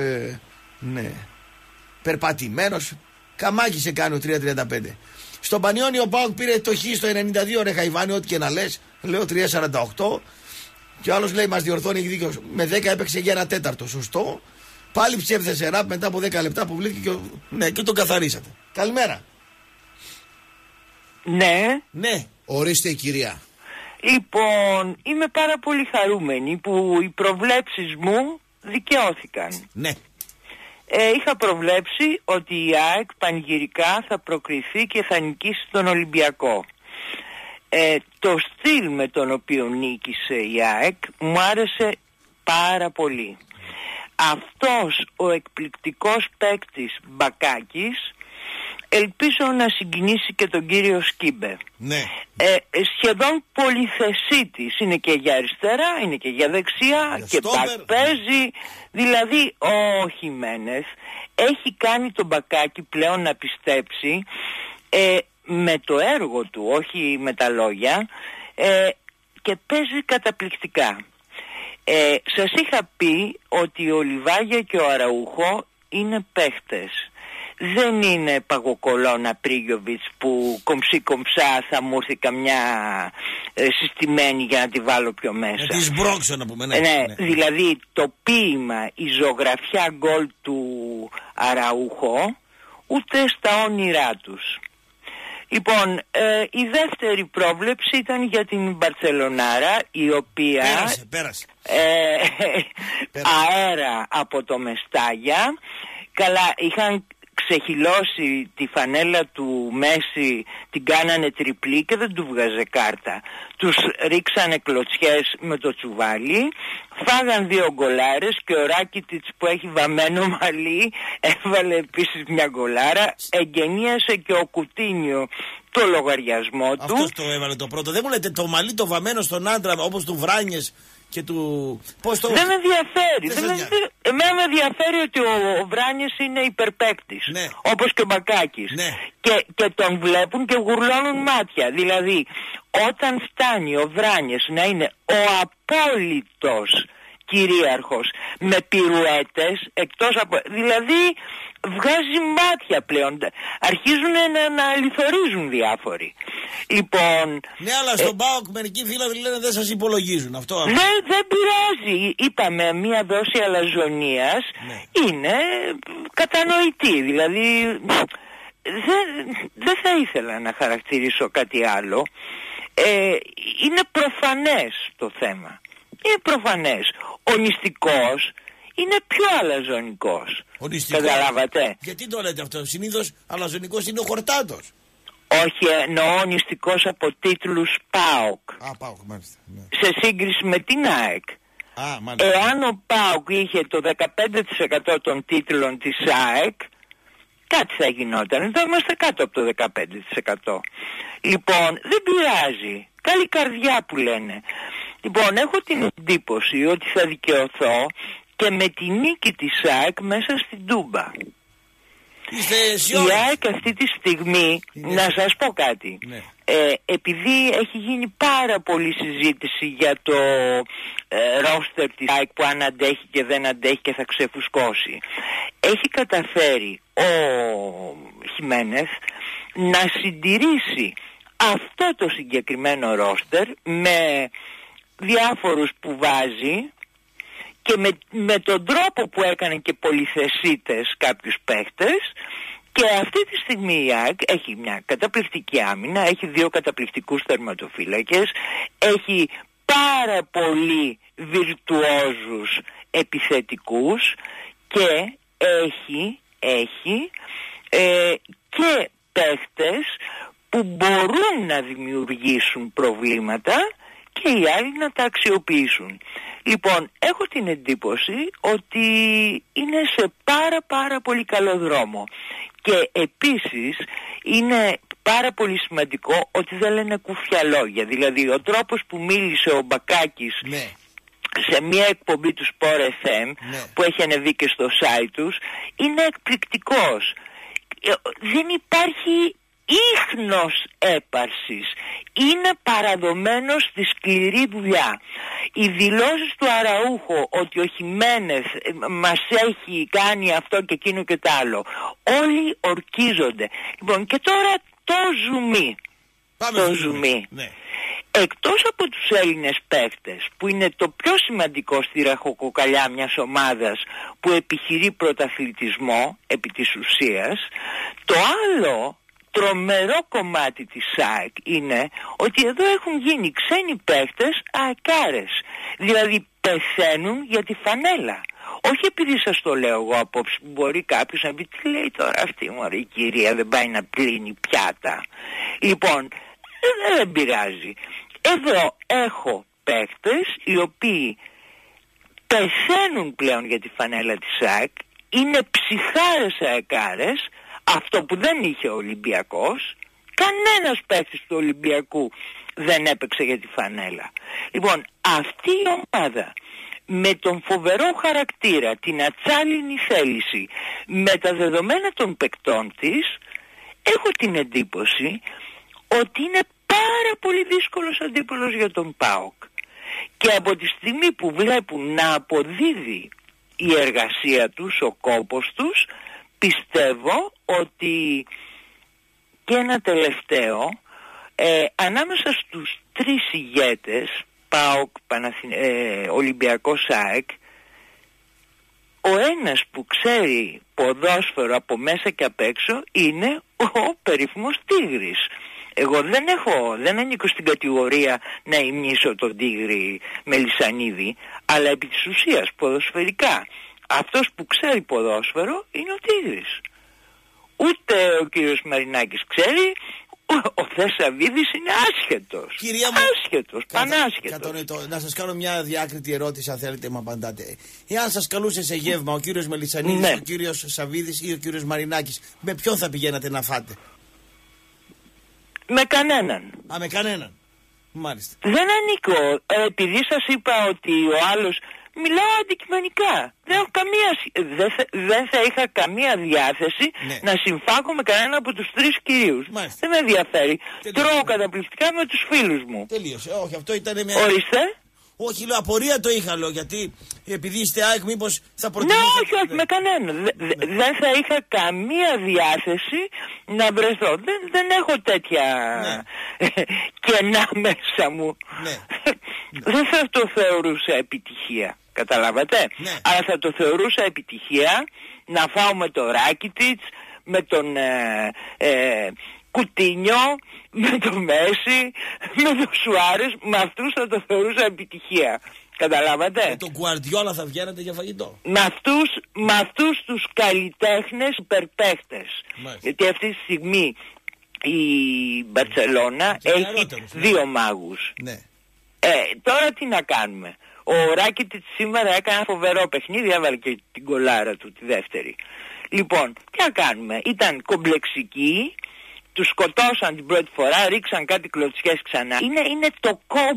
Ναι. Περπατημένος. Καμάκι σε κάνει ο 3.35. Στον Πανιόνιο ο ΠΑΟΚ πήρε το χ στο 92 ρε Χαϊβάνι, ό,τι και να λες. Λέω 3.48. Και ο άλλος λέει μας διορθώνει, έχει δίκιο. Με 10 έπαιξε για ένα τέταρτο. Σωστό. Πάλι ψεύδεσαι ραπ μετά από 10 λεπτά που βλήκε και τον καθαρίσατε. Καλημέρα. Ναι. Ορίστε η κυρία. Λοιπόν, είμαι πάρα πολύ χαρούμενη που οι προβλέψεις μου δικαιώθηκαν. Ναι. Είχα προβλέψει ότι η ΑΕΚ πανηγυρικά θα προκριθεί και θα νικήσει τον Ολυμπιακό. Το στυλ με τον οποίο νίκησε η ΑΕΚ μου άρεσε πάρα πολύ. Αυτός ο εκπληκτικός παίκτης Μπακάκης ελπίζω να συγκινήσει και τον κύριο Σκίμπε. Ναι. Σχεδόν πολυθεσίτης, είναι και για αριστερά, είναι και για δεξιά και παίζει. Δηλαδή ο Χιμένεθ έχει κάνει τον Μπακάκη πλέον να πιστέψει με το έργο του, όχι με τα λόγια, και παίζει καταπληκτικά. Σας είχα πει ότι ο Λιβάγια και ο Αραούχο είναι παίχτες. Δεν είναι Παγοκολώνα Πρίγιοβιτς που κομψή-κομψά θα μου έρθει καμιά συστημένη για να τη βάλω πιο μέσα. Να τη σμπρώξω να πούμε. Ναι, δηλαδή το ποίημα, η ζωγραφιά γκολ του Αραούχο ούτε στα όνειρά τους. Λοιπόν, η δεύτερη πρόβλεψη ήταν για την Μπαρτσελονάρα, η οποία πέρασε. Αέρα από το Μεστάγια. Καλά, είχαν ξεχυλώσει τη φανέλα του Μέση, την κάνανε τριπλή και δεν του βγάζε κάρτα. Τους ρίξανε κλωτσιές με το τσουβάλι, φάγαν 2 γκολάρες και ο Ράκιτιτς που έχει βαμμένο μαλλί έβαλε επίσης μια γκολάρα. Εγγενίασε και ο Κουτίνιο το λογαριασμό του. Αυτός το έβαλε το πρώτο. Δεν μου λέτε το μαλλί το βαμμένο στον άντρα όπως του Βράνιες και του... Πώς το... Δεν με ενδιαφέρει. Εμένα με ενδιαφέρει ότι ο Βράνιες είναι υπερπαίκτης, ναι. Όπως και ο Μπακάκης, ναι. Και τον βλέπουν και γουρλώνουν μάτια. Δηλαδή όταν φτάνει ο Βράνιες να είναι ο απόλυτος κυρίαρχος με πυρουέτες εκτός από... Δηλαδή βγάζει μάτια πλέον. Αρχίζουν να λιθορίζουν διάφοροι. Λοιπόν... Ναι, αλλά στον ΠΑΟΚ μερικοί φίλοι λένε δεν σας υπολογίζουν. Αυτό. Ναι, δεν πειράζει. Είπαμε μία δόση αλαζονίας, ναι. Είναι κατανοητή. Δηλαδή δεν θα ήθελα να χαρακτηρίσω κάτι άλλο. Είναι προφανές το θέμα. Είναι προφανές. Ο νηστικός είναι πιο αλαζονικός. Καταλάβατε. Γιατί το λέτε αυτό? Συνήθως αλαζονικός είναι ο Χορτάτος. Όχι, εννοώ νηστικός από τίτλους ΠΑΟΚ. ΠΑΟΚ, μάλιστα. Ναι. Σε σύγκριση με την ΑΕΚ. Εάν ο ΠΑΟΚ είχε το 15% των τίτλων της ΑΕΚ, κάτι θα γινόταν. Θα είμαστε κάτω από το 15%. Λοιπόν, δεν πειράζει. Καλή καρδιά που λένε. Λοιπόν, έχω την εντύπωση ότι θα δικαιωθώ και με τη νίκη της ΑΕΚ μέσα στην Τούμπα. Η ΑΕΚ αυτή τη στιγμή, να σας πω κάτι, ναι. Επειδή έχει γίνει πάρα πολλή συζήτηση για το ρόστερ της ΑΕΚ που αν αντέχει και δεν αντέχει και θα ξεφουσκώσει, έχει καταφέρει ο Χιμένεθ να συντηρήσει αυτό το συγκεκριμένο ρόστερ με διάφορους που βάζει και με τον τρόπο που έκανε και πολυθεσίτες κάποιους παίχτες, και αυτή τη στιγμή η ΑΕΚ έχει μια καταπληκτική άμυνα, έχει 2 καταπληκτικούς τερματοφύλακες, έχει πάρα πολύ βιρτουόζους επιθετικούς και έχει και παίχτες που μπορούν να δημιουργήσουν προβλήματα και οι άλλοι να τα αξιοποιήσουν. Λοιπόν, έχω την εντύπωση ότι είναι σε πάρα πολύ καλό δρόμο. Και επίσης είναι πάρα πολύ σημαντικό ότι δεν λένε κουφιά λόγια. Δηλαδή ο τρόπος που μίλησε ο Μπακάκης, ναι, σε μια εκπομπή του Sport FM, ναι, που έχει ανεβεί και στο site τους, είναι εκπληκτικός. Δεν υπάρχει ίχνος έπαρσης. Είναι παραδομένος στη σκληρή δουλειά. Οι δηλώσεις του Αραούχο ότι ο Χιμένεθ μας έχει κάνει αυτό και εκείνο και το άλλο, όλοι ορκίζονται. Λοιπόν, και τώρα το ζουμί. Το ζουμί. Ναι. Εκτός από τους Έλληνες παίκτες, που είναι το πιο σημαντικό στη ραχοκοκαλιά μιας ομάδας που επιχειρεί πρωταθλητισμό επί της ουσίας, το άλλο τρομερό κομμάτι της ΑΕΚ είναι ότι εδώ έχουν γίνει ξένοι παίχτες αεκάρες. Δηλαδή πεθαίνουν για τη φανέλα. Όχι επειδή σας το λέω εγώ απόψε, μπορεί κάποιος να πει τι λέει τώρα αυτή μωρή η κυρία, δεν πάει να πλύνει πιάτα. Λοιπόν, δεν πειράζει. Εδώ έχω παίχτες οι οποίοι πεθαίνουν πλέον για τη φανέλα της ΑΕΚ, είναι ψυχάρες αεκάρες, αυτό που δεν είχε ο Ολυμπιακός. Κανένας παίκτης του Ολυμπιακού δεν έπαιξε για τη φανέλα. Λοιπόν, αυτή η ομάδα με τον φοβερό χαρακτήρα, την ατσάλινη θέληση, με τα δεδομένα των παικτών της, έχω την εντύπωση ότι είναι πάρα πολύ δύσκολος αντίπολος για τον ΠΑΟΚ. Και από τη στιγμή που βλέπουν να αποδίδει η εργασία τους, ο κόπος τους, πιστεύω ότι και ένα τελευταίο, ανάμεσα στους τρεις ηγέτες, ΠΑΟΚ, Ολυμπιακός, ΑΕΚ, ο ένας που ξέρει ποδόσφαιρο από μέσα και απ' έξω είναι ο περίφημος Τίγρης. Εγώ δεν ανήκω στην κατηγορία να υμνήσω τον Τίγρη Μελισσανίδη, αλλά επί της ουσίας ποδοσφαιρικά αυτός που ξέρει ποδόσφαιρο είναι ο Τίγρης. Ούτε ο κύριος Μαρινάκης ξέρει, ο Θεσσαβίδης είναι άσχετος. Κυρία μου, άσχετος, πανάσχετος. Να σας κάνω μια διάκριτη ερώτηση, αν θέλετε μου απαντάτε. Εάν σας καλούσε σε γεύμα ο κύριος Μελισσανίδης, ναι, ο κύριος Σαβίδης ή ο κύριος Μαρινάκης, με ποιον θα πηγαίνατε να φάτε? Με κανέναν. Α, με κανέναν. Μάλιστα. Δεν ανήκω. Επειδή σας είπα ότι ο άλλος... Μιλάω αντικειμενικά. Δεν θα είχα καμία διάθεση να συμφάκω με κανένα από τους τρεις κυρίους. Μάλιστα. Δεν με ενδιαφέρει. Τρώω καταπληκτικά με τους φίλους μου. Τελείωσε. Όχι, αυτό ήταν μια... Ορίστε. Όχι, λέω, απορία το είχα, λέω, γιατί επειδή είστε ΑΕΚ μήπως θα προτιμούσατε... Ναι, όχι, με κανέναν. Δεν θα είχα καμία διάθεση να βρεθώ. Δεν έχω τέτοια κενά μέσα μου. Ναι. Δεν θα το θεωρούσα επιτυχία. Καταλάβατε. Ναι. Αλλά θα το θεωρούσα επιτυχία να φάω με τον Ράκιτιτς, με τον Κουτίνιο, με τον Μέση, με τον Σουάρες. Με αυτούς θα το θεωρούσα επιτυχία. Καταλάβατε. Με τον Γκουαρδιόλα θα βγαίνετε για φαγητό. Με αυτούς τους καλλιτέχνες υπερπαίχτες. Γιατί αυτή τη στιγμή η Μπαρτσελώνα έχει δύο μάγους. Ναι. Τώρα τι να κάνουμε. Ο Ράκιτιτς σήμερα έκανε ένα φοβερό παιχνίδι, έβαλε και την κολάρα του τη δεύτερη. Λοιπόν, τι να κάνουμε. Ήταν κομπλεξικοί, τους σκοτώσαν την πρώτη φορά, ρίξαν κάτι κλωτσιές ξανά. Είναι το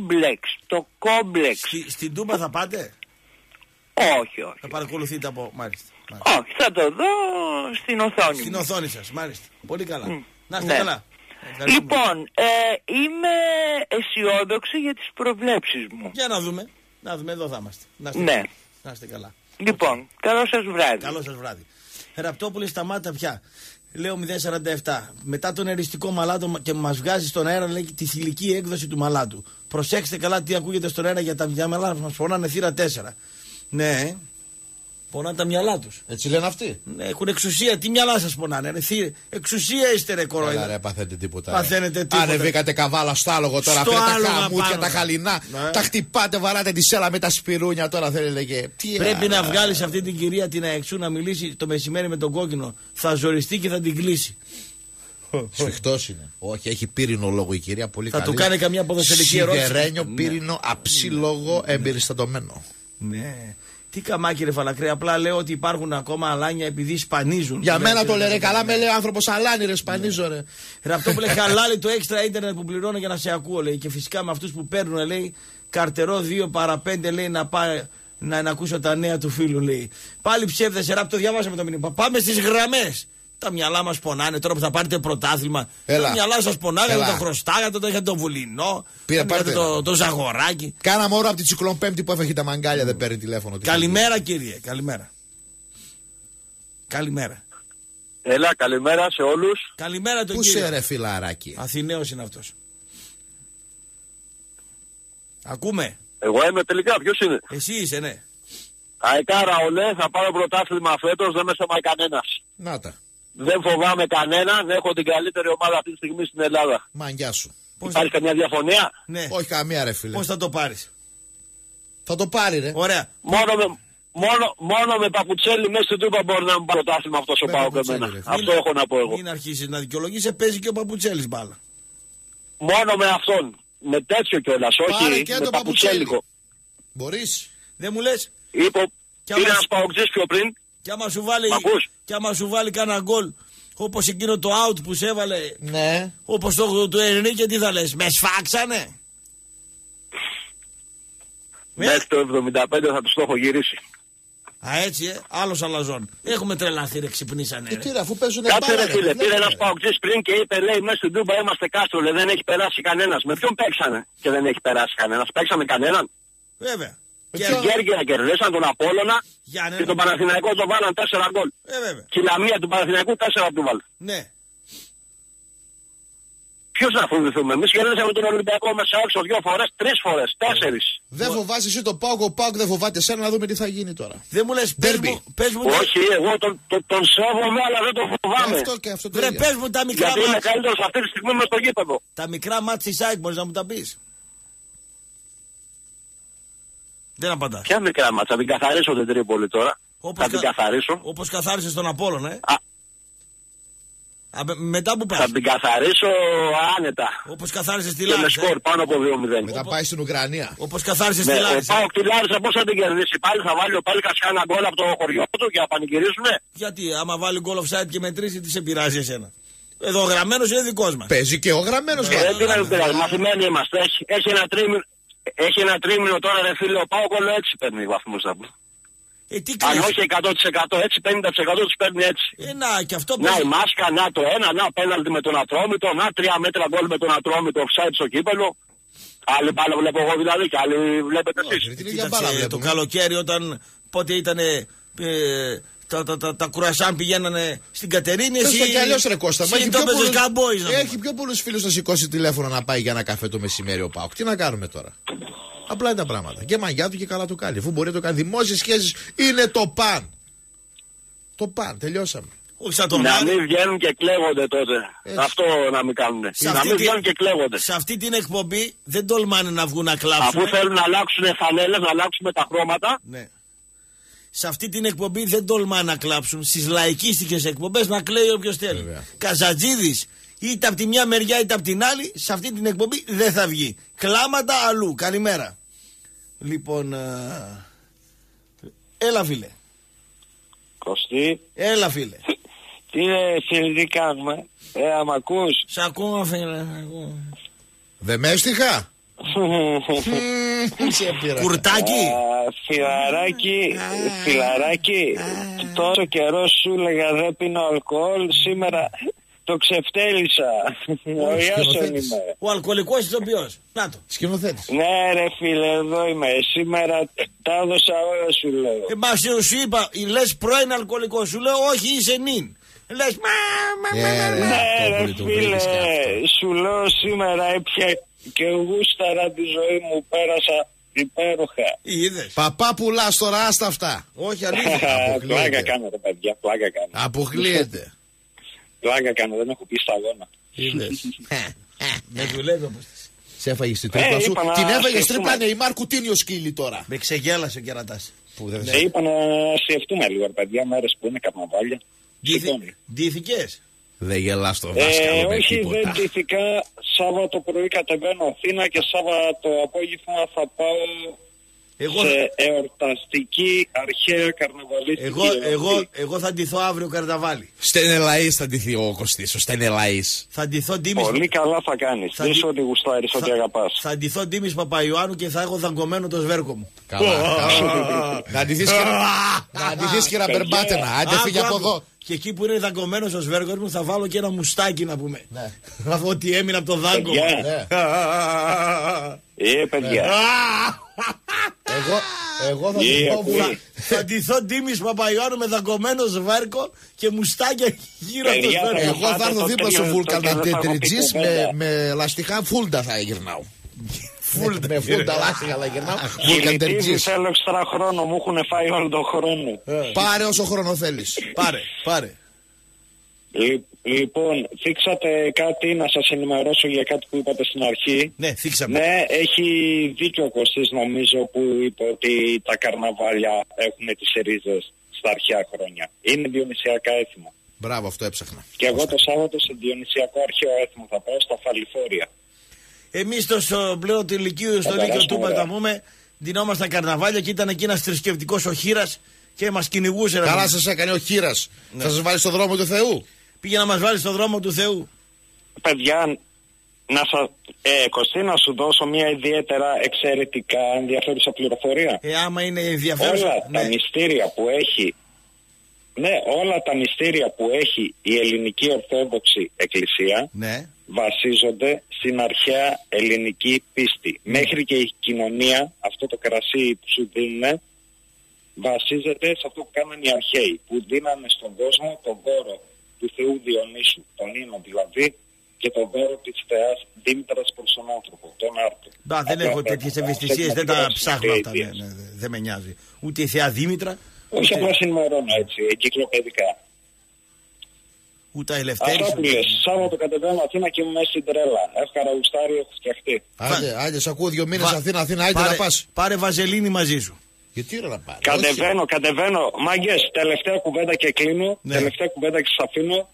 κόμπλεξ. Στην Τούμπα θα πάτε? Όχι. Θα παρακολουθείτε από... Μάλιστα. Όχι, θα το δω στην οθόνη. Στην οθόνη σας, μάλιστα. Πολύ καλά. Να είστε καλά. Λοιπόν, είμαι αισιόδοξη για τις προβλέψεις μου. Για να δούμε. Να δούμε, εδώ θα είμαστε. Να είστε καλά. Λοιπόν, καλό σας βράδυ. Καλό σας βράδυ. Ραπτόπουλε, σταμάτα πια. Λέω 047. Μετά τον εριστικό μαλάτο και μας βγάζει στον αέρα, λέει, τη θηλυκή έκδοση του μαλάτου. Προσέξτε καλά τι ακούγεται στον αέρα για τα μυαλά μας πονάνε θύρα 4. Ναι. Πονάνε τα μυαλά τους. Έτσι λένε αυτοί. Ναι, έχουν εξουσία. Τι μυαλά σας πονάνε? Εξουσία είστε, ρε κορόιδα. Καλά, ρε, παθαίνετε τίποτα. Παθαίνετε τίποτα. Ανεβήκατε καβάλα στο άλογο τώρα. Στο Φέρετε τα άλογα χαμούτια, πάνω. τα χαλινά. Ναι. Τα χτυπάτε, βαράτε τη σέλα με τα σπυρούνια. Τώρα θέλετε και. Πρέπει να βγάλεις αυτή την κυρία την Αεξού να μιλήσει το μεσημέρι με τον κόκκινο. Θα ζοριστεί και θα την κλείσει. Σφιχτός είναι. Όχι, έχει πύρινο λόγο η κυρία. Πολύ θα καλή. του κάνει καμιά ποδοσφαιρική ερώτηση. Σιδερένιο, πύρινο, αψί λόγο, εμπεριστατωμένο. Ναι. Τι καμάκι, ρε Φαλακρέ, απλά λέω ότι υπάρχουν ακόμα αλάνια επειδή σπανίζουν. Για μένα το λέει, καλά με λέει ο άνθρωπος αλάνι, ρε, σπανίζω, ρε. Ραπτόπουλε, χαλάλη το έξτρα ίντερνετ που πληρώνω για να σε ακούω, λέει. Και φυσικά με αυτούς που παίρνουν, λέει, καρτερό 2 παρά 5, λέει, να ακούσω τα νέα του φίλου, λέει. Πάλι ψεύδεσαι, Ραπτό, διαβάσαμε το μήνυμα. Πάμε στις γραμμές. Τα μυαλά μας πονάνε τώρα που θα πάρετε πρωτάθλημα. Τα μυαλά σας πονάγανε, το χρωστάγατε, το είχατε το βουλινό. Το ζαγοράκι. Κάναμε ώρα από τη Τσικλόν Πέμπτη που έφεγε τα μαγκάλια, δεν παίρνει τηλέφωνο. Καλημέρα, κύριε, καλημέρα. Καλημέρα. Έλα, καλημέρα σε όλους. Καλημέρα τον Πού κύριο. Πού σε ρε φιλαράκι? Αθηναίος είναι αυτός. Ακούμε. Εγώ είμαι τελικά, ποιος είναι? Εσύ είσαι, ναι. Αεκάρα ολέ, θα πάρω πρωτάθλημα φέτος, δεν με σταματάει κανένας. Να τα. Δεν φοβάμαι κανέναν, έχω την καλύτερη ομάδα αυτή τη στιγμή στην Ελλάδα. Μαγκιά σου. Υπάρχει καμιά διαφωνία? Ναι. Όχι καμία, ρε φίλε. Πώς θα το πάρεις? Θα το πάρει, ρε. Ωραία. Μόνο με παπουτσέλι μέσα στην Τούπα μπορεί να μου πάρει πρωτάθλημα αυτός ο Πάοκ εμένα. Αυτό έχω να πω εγώ. Μην αρχίσεις να δικαιολογήσει, παίζει και ο Παπουτσέλης μπάλα. Μόνο με αυτόν. Με τέτοιο κιόλας, όχι με παπουτσέλικο. Μπορείς. Δεν μου λες. Είπε ένας Παοκτζής πιο πριν. Και άμα σου βάλει κανένα γκολ, όπως εκείνο το out που σε έβαλε, ναι. Όπως το του Ενρίκε, τι θα λες, με σφάξανε? Μέχρι το 75 θα τους το έχω γυρίσει. Α, έτσι, άλλος αλαζόν. Έχουμε τρελαθεί, ρε, ξυπνήσανε. Τι ρε, αφού παίζουν Κάτσε μπάλα, ρε φίλε, πήρε ένας παοκτζής πριν και είπε, λέει, μέσα στην Τούμπα είμαστε κάστρο, λέει, δεν έχει περάσει κανένας. Με ποιον παίξανε και δεν έχει περάσει κανένας? Παίξαμε κανέναν? Βέβαια. Και την Κέρκυρα κερδίσαν τον Απόλλωνα και τον Παναθηναϊκό τον βάλαν 4 γκολ. Και η Λαμία του Παναθηναϊκού 4 του βάλαν. Ναι. Ποιος να φοβηθούμε? Εμείς κερδίσαμε τον Ολυμπιακό μέσα έξω 2 φορές, 3 φορές, 4. Δεν φοβάσαι εσύ το ΠΑΟΚ, ο ΠΑΟΚ δεν φοβάται εσένα, να δούμε τι θα γίνει τώρα. Δεν μου λες, πες μου. Όχι, εγώ τον σέβομαι, αλλά δεν τον φοβάμαι. Αυτό και αυτό το Βρε, πες μου τα μικρά γιατί είναι καλύτερος αυτή τη στιγμή μες στο γήπεδο. Τα μικρά μάτς της ΑΕΚ μπορείς να μου τα πεις? Δεν απαντάς. Ποια μικρά μάτσα, θα την καθαρίσω την Τρίπολη τώρα. Θα την καθαρίσω. Όπως καθάρισες τον Απόλλωνα, μετά που πας? Θα την καθαρίσω άνετα. Όπως καθάρισες τη Λάρισα. Λάρισα. Και με σκορ πάνω από 2-0. Μετά πάει στην Ουκρανία. Όπως καθάρισες τη Ο Λάρισα. ΠΑΟΚ τη Λάρισα πώς θα την κερδίσει? Πάλι θα βάλει ο Πέλκας ένα γκολ από το χωριό του και να πανηγυρίσουμε? Γιατί άμα βάλει γκολ offside και μετρήσει, τι σε πειράζει εσένα? Εδώ ο γραμμένος είναι δικός μας. Παίζει και ο γραμμένος. Δεν πειράζει, μαθημένοι είμαστε. Έχει ένα τρίμηνο τώρα, ρε φίλε, ο ΠΑΟΚ όλο έτσι παίρνει βαθμούς από. Αν όχι 100%, έτσι 50% τους παίρνει έτσι. Να, και αυτό να η μάσκα, να το ένα, να πέναλτι με τον Ατρόμητο, να 3 μέτρα γκολ με τον Ατρόμητο, offside στο κύπελο. Άλλη μπάλα βλέπω εγώ δηλαδή και άλλοι βλέπετε εσείς. Κοίταξε, το καλοκαίρι όταν πότε ήτανε τα κουρασάν πηγαίνανε στην Κατερίνη. Εσύ κι αλλιώς ρε Κώστα, έχει πιο πολλούς φίλους να σηκώσει τηλέφωνο να πάει για ένα καφέ το μεσημέρι ο ΠΑΟΚ. Τι να κάνουμε τώρα? Απλά είναι τα πράγματα. Και μαγιά του και καλά το κάνει. Αφού μπορεί να το κάνει. Δημόσιες σχέσεις είναι το παν. Το παν. Τελειώσαμε. Να μην βγαίνουν και κλέβονται τότε. Αυτό να μην κάνουν. Να μην βγαίνουν και κλέβονται. Σε αυτή την εκπομπή δεν τολμάνε να βγουν να κλάψουν. Αφού θέλουν να αλλάξουν φανέλες, να αλλάξουν τα χρώματα. Ναι. Σε αυτή την εκπομπή δεν τολμάνε να κλάψουν. Στις λαϊκίστικες εκπομπές να κλαίει όποιος θέλει. Καζατζίδης, είτε από τη μια μεριά είτε από την άλλη, σε αυτή την εκπομπή δεν θα βγει. Κλάματα αλλού. Καλημέρα. Λοιπόν, έλα φίλε. Κωστή. Έλα φίλε. Τι κάνουμε? Μ' ακούς? Σ' ακούω φίλε. Δεμέστιχα. Κουρτάκι. Φιλαράκι, τόσο καιρό σου έλεγα δεν πίνω αλκοόλ, σήμερα το ξεφτέλησα. Ο Ιάσον είμαι. Ο αλκοολικός ηθοποιός. Να το. Σκηνοθέτης. Ναι ρε φίλε, εδώ είμαι. Σήμερα τα έδωσα όλα σου λέω. Μα σου είπα, λες πρώην αλκοολικό, σου λέω όχι είσαι νυν. Λες ναι ρε φίλε, σου λέω σήμερα έπια και γούσταρα τη ζωή μου, πέρασα υπέροχα. Είδες. Παπά πουλάς τώρα, άστα αυτά. Όχι αλήθεια. Πλάκα κάνω ρε παιδιά, πλάκα κάνω. Αποκλείεται. Πλάκα κάνω, δεν έχω πει στα αγώνα. Είδες. Με δουλεύει όπως της. Σε έφαγες την τρίπλα σου. Την έφαγες τρίπλα Νεϊμάρ Κουτίνιο σκύλι τώρα. Με ξεγέλασε ο κερατάς. Είπα να σκεφτούμε λίγο ρε παιδιά, μέρες που είναι καρναβάλια. Ντύθηκες? Δεν γελάς το δάσκαλο με όχι, τίποτα. δεν ντύθηκα. Σάββατο πρωί κατεβαίνω Αθήνα και Σάββατο απόγευμα θα πάω σε εορταστική αρχαία καρναβαλίστικη. Εγώ θα ντυθώ αύριο καρναβάλι. Στενελαΐς θα ντυθεί ο Κωστής, ο Στενελαΐς. Θα ντυθώ Ντίμης. Πολύ καλά θα κάνεις. Δεις ότι γουστάρεις, ότι αγαπάς. Θα ντυθώ Ντίμης Παπαϊωάννου και θα έχω δαγκωμένο το σβέρκο μου. Καλά. Να ντυθείς και να περπάτενα. Άντε φύγε από εδώ. Και εκεί που είναι δαγκωμένος ο σβέρκος μου θα βάλω και ένα μουστάκι να πούμε. Αυτό ότι έμεινε από το δάγκο. Παιδιά. Εγώ θα ντυθώ Ντίμης Παπαϊωάννου με δαγκωμένο σβέρκο και μουστάκια γύρω από το σβέρκο. Εγώ θα έρθω δίπλα στο Βούλκανα Τετριτζής με λαστιχά φούλτα θα γυρνάω. Με φούλτα λάστιχα θα γυρνάω. Βούλκανα Τετριτζής. Θέλω εξτρά χρόνο, μου έχουν φάει όλο τον χρόνο. Πάρε όσο χρόνο θέλεις. Πάρε. Λοιπόν, θίξατε κάτι, να σας ενημερώσω για κάτι που είπατε στην αρχή. Ναι, θίξαμε. Ναι, έχει δίκιο ο Κωστής νομίζω που είπε ότι τα καρναβάλια έχουν τις ρίζες στα αρχαία χρόνια. Είναι διονυσιακά έθιμα. Μπράβο, αυτό έψαχνα. Και εγώ το Σάββατο σε διονυσιακό αρχαίο έθιμο θα πάω στα Φαλιφόρια. Εμείς στο πλέον του ηλικίου, στο δίκαιο του Παταμούμε, ντυνόμασταν καρναβάλια και ήταν εκεί ένας θρησκευτικός ο Χήρας και μας κυνηγούσε. Καλά σας έκανε ο Χήρας. Θα σας βάλει στο δρόμο του Θεού. Πήγε να μας βάλει στο δρόμο του Θεού. Παιδιά, Κωστή, να σου δώσω μια ιδιαίτερα εξαιρετικά ενδιαφέρουσα πληροφορία. Άμα είναι ενδιαφέρουσα. Όλα τα μυστήρια που έχει. Ναι, όλα τα μυστήρια που έχει η ελληνική Ορθόδοξη Εκκλησία βασίζονται στην αρχαία ελληνική πίστη. Μέχρι και η κοινωνία, αυτό το κρασί που σου δίνουν, βασίζεται σε αυτό που κάνανε οι αρχαίοι, που δίνανε στον κόσμο τον δώρο του Θεού Διονύσου, τον Ίνο δηλαδή, και τον δώρο της θεάς Δήμητρας προς τον άνθρωπο, τον Άρτο. Δεν έχω τέτοιες ευαισθησίες, δεν τα ψάχνω αυτά, δεν με νοιάζει. Ούτε η θεά Δήμητρα. Όχι απλά συνημερώνω έτσι, εγκυκλοπαιδικά. Ούτε Ελευθέρης. Αυτά που λες, Σάββατο κατεβαίνω Αθήνα και είμαι μέσα στην τρέλα. Έχω καραγουστάρει, έχω φτιαχτεί. Άντε, σ' ακούω 2 μήνες Αθήνα, άντε να πας. Πάρε βαζελίνη μαζί σου. Γιατί ρε να πάρει. Κατεβαίνω. Μάγκες, τελευταία κουβέντα και κλείνω. Τελευταία κουβέντα και σας αφήνω.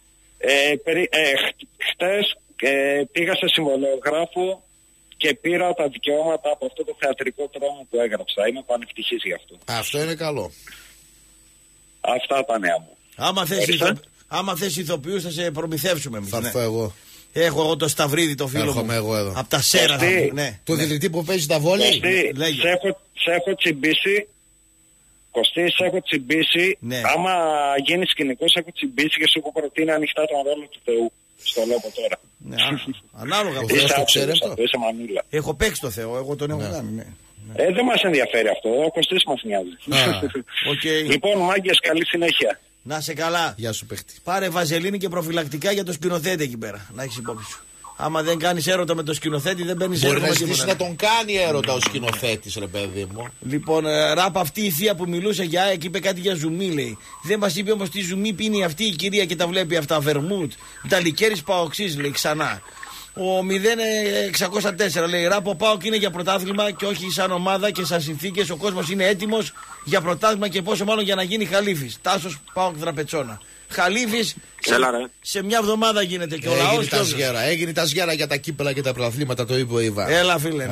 Χτες πήγα σε συμβολιογράφο και πήρα τα δικαιώματα από αυτό το θεατρικό τρόμο που έγραψα. Είμαι πανευτυχής γι' αυτό. Αυτό είναι καλό. Αυτά τα νέα μου. Άμα θες ηθοποιούς θα σε προμηθεύσουμε εμείς. Θα έρθω εγώ. Έχω εγώ το Σταυρίδη το φίλο μου. Εγώ εδώ. Από τα Σέρα. Το δηλητή που παίζει τα βόλεϊ. Σε έχω τσιμπήσει. Κωστή, σε έχω τσιμπήσει. Άμα γίνει σκηνικό, σε έχω τσιμπήσει και σου έχω προτείνει ανοιχτά τον ρόλο του Θεού. Στο λόγο τώρα. Ανάλογα. Είσαι μανούλα. Έχω παίξει το Θεό, εγώ τον έχω κάνει. Δεν μας ενδιαφέρει αυτό, ο Κωστής μας νοιάζει. Λοιπόν, μάγκες, καλή συνέχεια. Να σε καλά. Γεια σου παίχτη. Πάρε βαζελίνη και προφυλακτικά για το σκηνοθέτη εκεί πέρα. Να έχεις υπόψη σου. Άμα δεν κάνεις έρωτα με το σκηνοθέτη, δεν παίρνεις έρωτα. Μπορεί να ζητήσει να τον κάνει έρωτα ο σκηνοθέτης, ρε παιδί μου. Λοιπόν, ράπ, αυτή η θεία που μιλούσε για ΑΕΚ είπε κάτι για ζουμί, λέει. Δεν μας είπε όμως τι ζουμί πίνει αυτή η κυρία και τα βλέπει αυτά. Βερμούτ. Τα λικέρις Παοξής, λέει ξανά. Ο 0604 λέει: Ράπ, ο ΠΑΟΚ είναι για πρωτάθλημα και όχι σαν ομάδα και σαν συνθήκες. Ο κόσμος είναι έτοιμος για πρωτάθλημα και πόσο μάλλον για να γίνει Χαλίφης. Τάσος ΠΑΟΚ Δραπετσόνα. Χαλίφης σε μια εβδομάδα γίνεται και ο λαός. Έγινε τα σγέρα για τα κύπελα και τα πρωταθλήματα, το είπε ο Ιβάν. Έλα, φίλε.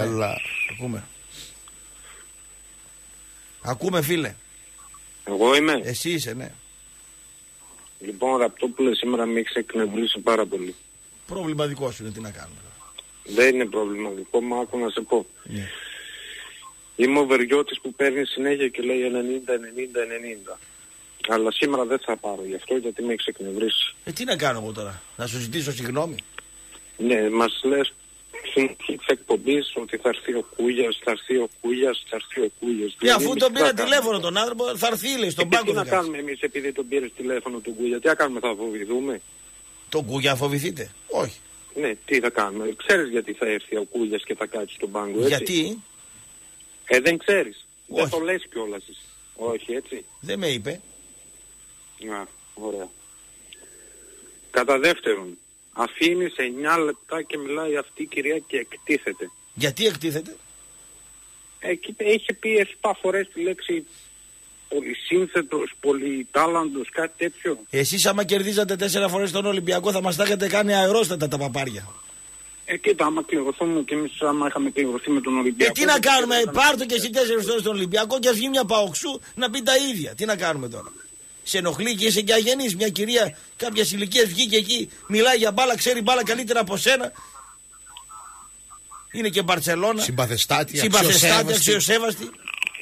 Ακούμε, φίλε. Εγώ είμαι. Εσύ είσαι, ναι. Λοιπόν, Ραπτόπουλε, σήμερα με έχεις εκνευρίσει πάρα πολύ. Πρόβλημα δικό σου είναι, τι να κάνουμε. Δεν είναι πρόβλημα δικό μου, άκου να σε πω. Είμαι ο Βεριώτης που παίρνει συνέχεια και λέει 90. Αλλά σήμερα δεν θα πάρω γι' αυτό, γιατί με έχεις εκνευρίσει. Τι να κάνω εγώ τώρα, να σου ζητήσω συγγνώμη. Ναι, μας λες στην αρχή της εκπομπής ότι θα έρθει ο Κούγιας, θα έρθει ο Κούγιας. Και αφού τον πήρα τηλέφωνο τον άνθρωπο, θα έρθει, λέει, στον πάγκο. Τι να κάνουμε εμείς επειδή τον πήρες τηλέφωνο του Κούγια, τι να κάνουμε, θα φοβηθούμε. Τον Κούγια φοβηθείτε? Όχι. Ναι, τι θα κάνουμε. Ξέρεις γιατί θα έρθει ο Κούγιας και θα κάτσει στον πάγκο, έτσι? Γιατί? Δεν ξέρεις. Όχι. Δεν το λες κιόλας. Όχι, έτσι. Δεν με είπε. Α, ωραία. Κατά δεύτερον, αφήνεις 9 λεπτά και μιλάει αυτή η κυρία και εκτίθεται. Γιατί εκτίθεται? Έχει πει 7 φορές τη λέξη πολυσύνθετος, πολυτάλαντος, κάτι τέτοιο. Εσείς άμα κερδίζατε 4 φορές τον Ολυμπιακό θα μας τα έχετε κάνει αερόστατα τα παπάρια. Κοίτα, άμα κληρωθούμε και εμείς άμα είχαμε κληρωθεί με τον Ολυμπιακό. Τι να κάνουμε, πάρ' το και εσύ 4 φορές τον Ολυμπιακό και ας βγει μια Παοξού να πει τα ίδια. Τι να κάνουμε τώρα? Σε ενοχλεί και είσαι και αγενής. Μια κυρία κάποια ηλικία βγήκε εκεί, μιλάει για μπάλα, ξέρει μπάλα καλύτερα από σένα. Είναι και Μπαρτσελώνα. Συμπαθεστάτη, αξιοσέβαστη.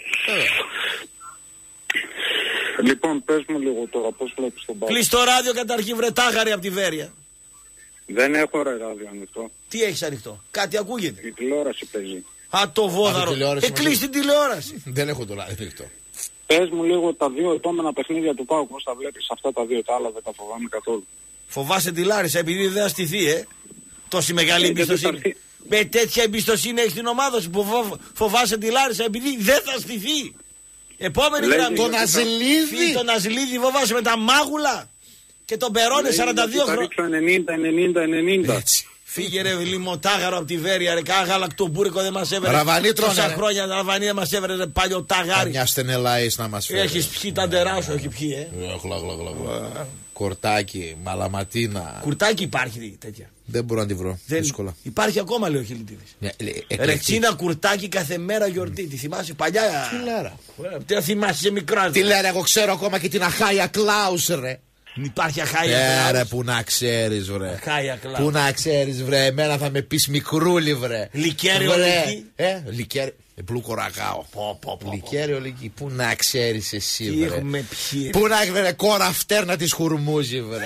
Λοιπόν, πες μου λίγο τώρα, πώς βλέπεις τον μπάλα. Κλείς το ράδιο καταρχήν, βρε τάχαρη από τη Βέρεια. Δεν έχω ράδιο ανοιχτό. Τι έχεις ανοιχτό? Κάτι ακούγεται? Η τηλεόραση παίζει. Α, το βόδαρο. Κλείς την τηλεόραση. Δεν έχω το ράδιο ανοιχτό. Πες μου λίγο τα 2 επόμενα παιχνίδια του ΠΑΟΚ, πώς τα βλέπεις αυτά τα 2, τα άλλα δεν τα φοβάμαι καθόλου. Φοβάσαι τη Λάρισα επειδή δεν θα στηθεί, Τόση μεγάλη εμπιστοσύνη. Με τέτοια εμπιστοσύνη έχεις την ομάδα σου που φοβάσαι τη Λάρισα επειδή δεν θα στηθεί. Επόμενη γραμμή. Τον Αζηλίδη φοβάσαι με τα μάγουλα και τον Περόνε 42 χρόνια. 90. Έτσι. Φύγε ρε λιμοτάγαρο από τη Βέρεια, ρε γαλακτομπούρικο δεν μας έβερε. Ραβανί τρώνε. Τόσα χρόνια ραβανί δεν μας έβερε, ρε παλιό ταγάρι. Καμιά στενελάης να μας φέρει. Έχεις πιει τα ντερά σου, έχει πιει, Κορτάκι, μαλαματίνα. Κουρτάκι υπάρχει τέτοια? Δεν μπορώ να τη βρω. Δύσκολα. Υπάρχει ακόμα, λέει ο Χιλιτίδης. Ρεξίνα κουρτάκι κάθε μέρα γιορτή. Τη θυμάσαι παλιά? Τι λέρα. Τι θυμάσαι μικρά? Τι λέρα, εγώ ξέρω ακόμα και την Αχάια Κλάους, ρε. Υπάρχει αχάια. Ρε, που να ξέρεις, βρε. Αχάια κλαμπ. Που να ξέρεις, βρε. Εμένα θα με πεις μικρούλι, βρε. Λικέριο λυκή. Λικέριο. Πλούκο ραγάω. Λικέριο λυκή. Πού να ξέρεις εσύ, βρε. Έχουμε πιει. Πού να ξέρεις, κόρα φτέρνα της χουρμούζι, βρε.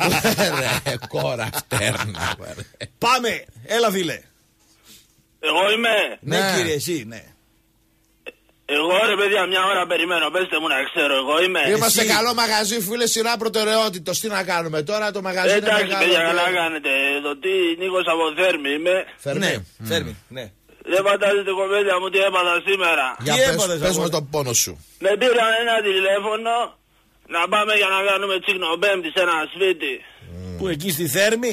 Κόρα φτέρνα, βρε. Πάμε, έλα φίλε. Εγώ είμαι. Ναι, κύριε, εσύ, ναι. Εγώ ρε παιδιά, μια ώρα περιμένω, πέστε μου να ξέρω, εγώ είμαι. Είμαστε καλό μαγαζί, φίλε, σειρά προτεραιότητος. Τι να κάνουμε τώρα, το μαγαζί είναι μεγάλο. Εντάξει, παιδιά, καλά κάνετε. Εδώ τι, Νίκος από Θέρμη είμαι. Θέρμη, ναι. Δεν φαντάζεστε, κοπέλια μου, τι έπαθα σήμερα. Για πες μου τον πόνο σου. Με πήραν ένα τηλέφωνο να πάμε για να κάνουμε τσικνοπέμπτη σε ένα σπίτι. Που εκεί στη Θέρμη?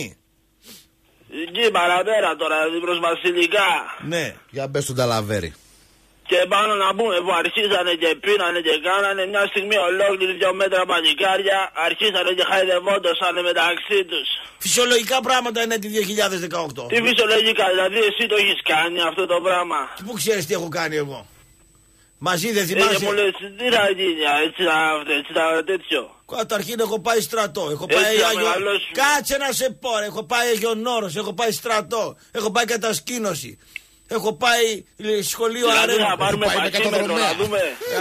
Εκεί παραπέρα τώρα, προς Βασιλικά. Ναι. Για μπες στον Ταλαβέρι. Και πάνω να πούμε που αρχίσανε και πίνανε και κάνανε μια στιγμή ολόκληρη 2 μέτρα πανικάρια, αρχίσανε και χαϊδευόντωσανε μεταξύ τους. Φυσιολογικά πράγματα είναι τη 2018. Τι φυσιολογικά, δηλαδή εσύ το έχεις κάνει αυτό το πράγμα? Και πού ξέρεις τι έχω κάνει εγώ? Μαζί δεν θυμάσαι? Και μου λες τι να γίνει, έτσι να τέτοιο. Καταρχήν έχω πάει στρατό, έχω πάει Κάτσε να σε πω, έχω πάει Αγιον Όρος, έχω πάει στρατό, έχω πάει κατασκήνωση. Έχω πάει σχολείο Αρένα. Να πάρουμε παξίμετρο να δούμε.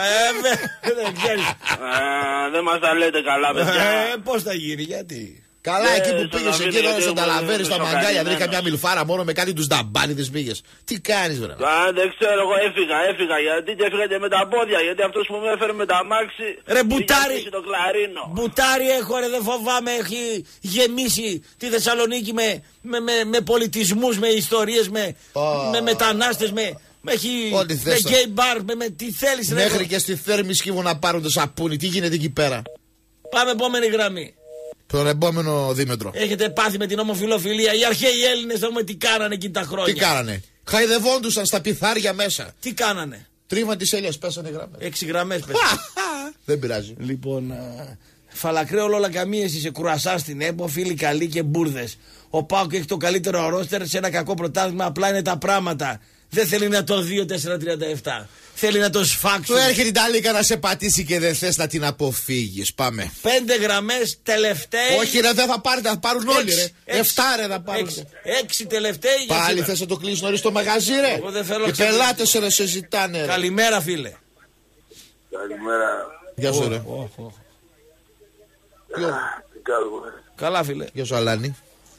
Δεν ξέρεις. Δεν μας τα λέτε καλά, παιδιά. Πώς θα γίνει, γιατί? Καλά, εκεί που πήγες εκεί εδώ στον Ταλαβέρι, στα μαγκάλια, δεν είχα μια μιλφάρα μόνο με κάτι τους νταμπάνιδες πήγες. Τι κάνεις, βρε? Δεν ξέρω, εγώ έφυγα. Γιατί και έφυγα και με τα πόδια. Γιατί αυτός που με έφερε με τα αμάξι. Ρε μπουτάρι! Το κλαρίνο. Μπουτάρι έχω, ρε, δεν φοβάμαι. Έχει γεμίσει τη Θεσσαλονίκη με πολιτισμούς, με ιστορίες, με μετανάστες, έχει γκέι μπαρ, με τι θέλεις, ρε. Μέχρι και στη Θέρμη σκύβουν να πάρουν το σαπούνι. Τι γίνεται εκεί πέρα? Πάμε επόμενη γραμμή. Τον επόμενο δίμετρο. Έχετε πάθει με την ομοφιλοφιλία? Οι αρχαίοι Έλληνες δούμε τι κάνανε εκείνη τα χρόνια. Τι κάνανε? Χαϊδευόντουσαν στα πιθάρια μέσα. Τι κάνανε? Τρίμα της έλιας, πέσανε γραμμές. 6 γραμμές πέσανε. Δεν πειράζει. Λοιπόν, φαλακραίο λολακαμίες σε κουρασά στην ΕΠΟ, φίλοι καλοί και μπουρδες. Ο ΠΑΟΚ έχει το καλύτερο ρόστερ σε ένα κακό πρωτάθλημα. Απλά είναι τα πράγματα. Δεν θέλει να το 2-4-37. Θέλει να το σφάξουν. Του έρχεται την Ταλίκα να σε πατήσει και δεν θες να την αποφύγεις. Πάμε. 5 γραμμές τελευταίοι. Όχι, ρε, δεν θα πάρετε, θα πάρουν όλοι, ρε. 7 ρε θα πάρουν. 6 τελευταίοι. Πάλι θες να το κλείσεις νωρίς το μαγαζί, ρε? Εγώ δεν θέλω. Οι πελάτες ρε σε ζητάνε, ρε. Καλημέρα, φίλε. Καλημέρα. Γεια σου, ρε. Καλά, φίλε. Γεια σου, Αλάνη.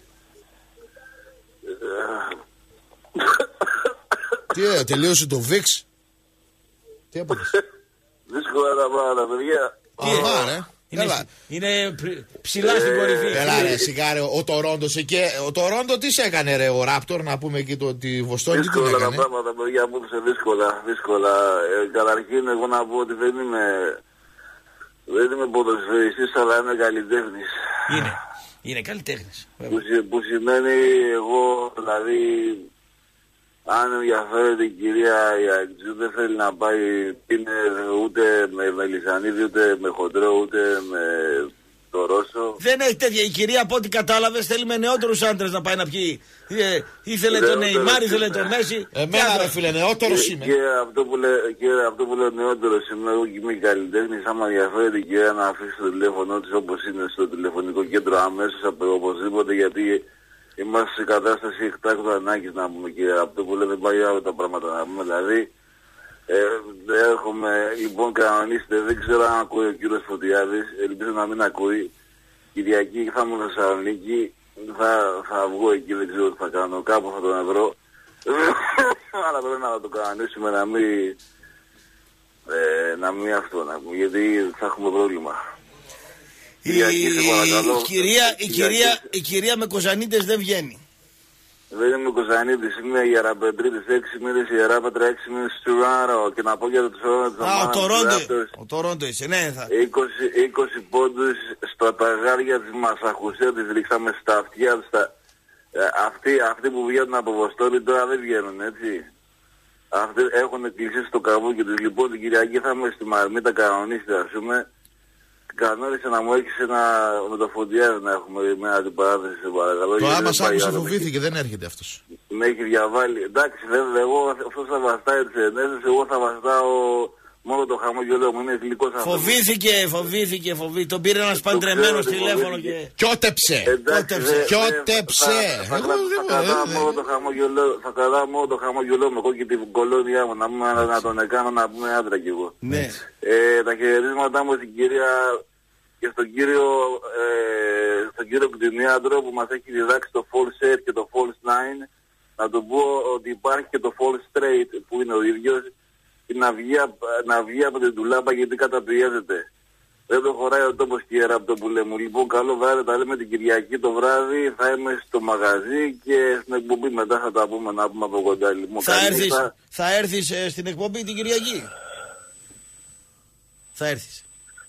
Τι τελείωσε το VIX? Τι έπαθες? Δύσκολα τα πράγματα, παιδιά. Είναι ψηλά στην κορυφή. Έλα ρε, σιγάρε, ο Τορόντος εκεί. Ο Τορόντο τι σε έκανε, ρε, ο Ράπτορ, να πούμε εκεί τη Βοστόνη? Δύσκολα τα πράγματα, παιδιά, μου ήρθε δύσκολα. Καταρχήν, εγώ να πω ότι δεν είμαι ποδοσφαιριστής, αλλά είμαι καλλιτέχνης. Είναι καλλιτέχνης. Που σημαίνει εγώ, δηλαδή, αν ενδιαφέρεται η κυρία Ιακτζού, δεν θέλει να πάει ούτε με Μελισσανίδη, ούτε με Χοντρό, ούτε με το Ρώσο. Δεν έχει τέτοια. Η κυρία, από ό,τι κατάλαβες, θέλει με νεότερους άντρες να πάει να πιει. Ήθελε τον Νεϊμάρ, ήθελε τον Μέση. Εμένα ρε φίλε, νεότερος είμαι. Και αυτό που λέω νεότερος είμαι, εγώ και είμαι καλλιτέχνης. Άμα ενδιαφέρεται η κυρία να αφήσει το τηλέφωνο της όπως είναι στο τηλεφωνικό κέντρο αμέσως οπωσδήποτε, γιατί είμαστε σε κατάσταση εκτάκτου ανάγκης, να πούμε, και αυτό που λέμε πάει άλλο τα πράγματα, να πούμε. Δηλαδή, έρχομαι, λοιπόν, κανονίστε, δεν ξέρω αν ακούει ο κύριος Φωτιάδης, ελπίζω να μην ακούει. Κυριακή θα ήμουν στη Θεσσαλονίκη, θα βγω εκεί, δεν ξέρω τι θα κάνω, κάπου θα τον βρω. Αλλά πρέπει να το κανονίσουμε, να μην αυτό, να πούμε, γιατί θα έχουμε πρόβλημα. Η κυρία με Κοζανίτες δεν βγαίνει. Δεν είμαι Κοζανίτης, είμαι Ιεραπετρίτης, 6 μήνες Ιεράπετρα, 6 μήνες Στουράρο. Και να πω για το Ο Τορόντο είσαι, ναι. 20 πόντους στα ταγάρια της Μασαχουσία, τις ρίξαμε στα αυτιά. Αυτοί που βγαίνουν από Βοστόνη τώρα δεν βγαίνουν, έτσι. Αυτοί έχουν κλείσει στο καβούκι τους. Λοιπόν, την Κυριακή θα είμαι στη Μαρμίτα κανονίστε, ας πούμε. Κανόνισε να μου έχεις με το Φωτιάδη να έχουμε μια αντιπαράθεση, σε παρακαλώ. Το άμα σ' άκουσε φοβήθηκε, δεν έρχεται αυτός. Με έχει διαβάλει. Εντάξει, βέβαια, εγώ αυτός θα βαστάει τις ενέσεις, εγώ θα βαστάω Μόνο το χαμογελό μου, είναι γλυκός άνθρωπος. Φοβήθηκε. Τον πήρε ένας παντρεμένος τηλέφωνο και... Κιότεψε. Θα κρατάω μόνο το χαμογελό μου, εγώ και την κολόνια μου, να τον κάνω να πούμε άντρα κι εγώ. Ναι. Τα χαιρετίσματά μου στην κυρία και στον κύριο κτηνίατρο που μας έχει διδάξει το false 8 και το false 9. Να του πω ότι υπάρχει και το false straight που είναι ο ίδιος. Να βγει από την τουλάμπα γιατί καταπιέζεται. Δεν το χωράει ο τόπος και η Ραπτόπουλε μου. Λοιπόν, καλό βράδυ, τα λέμε την Κυριακή το βράδυ. Θα είμαι στο μαγαζί και στην εκπομπή μετά θα τα πούμε, να πούμε από κοντά. Λοιπόν, θα έρθεις στην εκπομπή την Κυριακή. Θα έρθεις.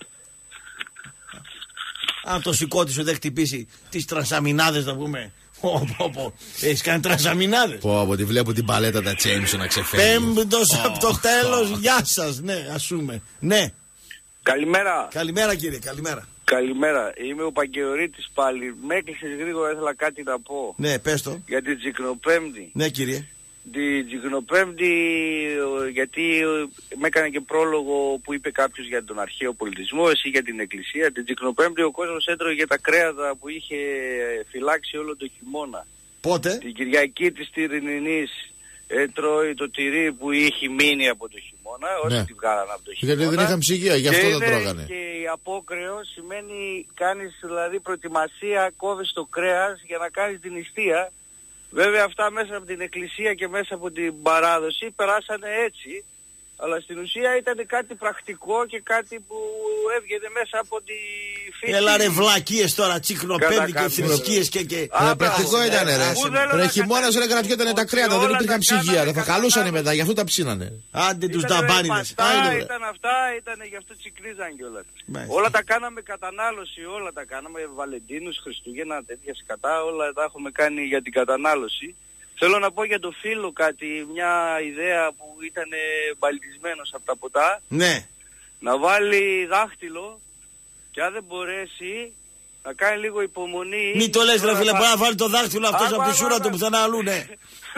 Αν το σηκώτη σου δεν χτυπήσει τις τρανσαμινάδες να πούμε. Έχεις κάνει τρανσαμινάδες. Πω, τη βλέπω την παλέτα τα Τσέιμσον να ξεφεύγει. 5ος από το τέλος, γεια σας. Ναι, ας πούμε. Ναι. Καλημέρα. Καλημέρα κύριε, καλημέρα. Καλημέρα, είμαι ο Παγκαιορίτης πάλι. Με έκλεισες γρήγορα, ήθελα κάτι να πω. Ναι, πες το. Για την Τσικνοπέμπτη. Ναι κύριε. Την Τσικνοπέμπτη, γιατί με έκανε και πρόλογο που είπε κάποιος για τον αρχαίο πολιτισμό, εσύ για την εκκλησία. Την Τσικνοπέμπτη ο κόσμος έτρωγε τα κρέατα που είχε φυλάξει όλο το χειμώνα. Πότε? Την Κυριακή της Τυρινινής έτρωει το τυρί που είχε μείνει από το χειμώνα, όσοι τη βγάλανε από το χειμώνα. Γιατί δεν είχαν ψυγεία, γι' αυτό δεν τρώγανε. Και η απόκρεο σημαίνει κάνεις δηλαδή προετοιμασία, κόβεις το κρέας για να κάνεις την νηστεία. Βέβαια αυτά μέσα από την εκκλησία και μέσα από την παράδοση περάσανε έτσι, αλλά στην ουσία ήταν κάτι πρακτικό και κάτι που έβγαινε μέσα από τη φύση. Έλα ρε βλακίες τώρα, Τσικνοπέμπτη και θρησκείες και... Πρακτικό ήταν ρε. Ρε χειμώνας ρε κρατιότανε τα κρέατα, δεν υπήρχαν ψυγεία, δεν θα χαλούσανε μετά, γι' αυτό τα ψήνανε. Άντε τους νταμπάνιδες. Ήταν αυτά, γι' αυτό τσικλίζαν κιόλας. Όλα τα κάναμε κατανάλωση, όλα τα κάναμε, Βαλεντίνους, Χριστούγεννα, τέτοια σκατά, όλα τα έχουμε κάνει για την κατανάλωση. Θέλω να πω για το φίλο κάτι, μια ιδέα που ήταν μπαλτισμένος από τα ποτά. Ναι. Να βάλει δάχτυλο και αν δεν μπορέσει να κάνει λίγο υπομονή. Μη το λες ρε φίλε, πάει να βάλει το δάχτυλο αυτός από τη σούρα του πουθενά αλλού, ναι.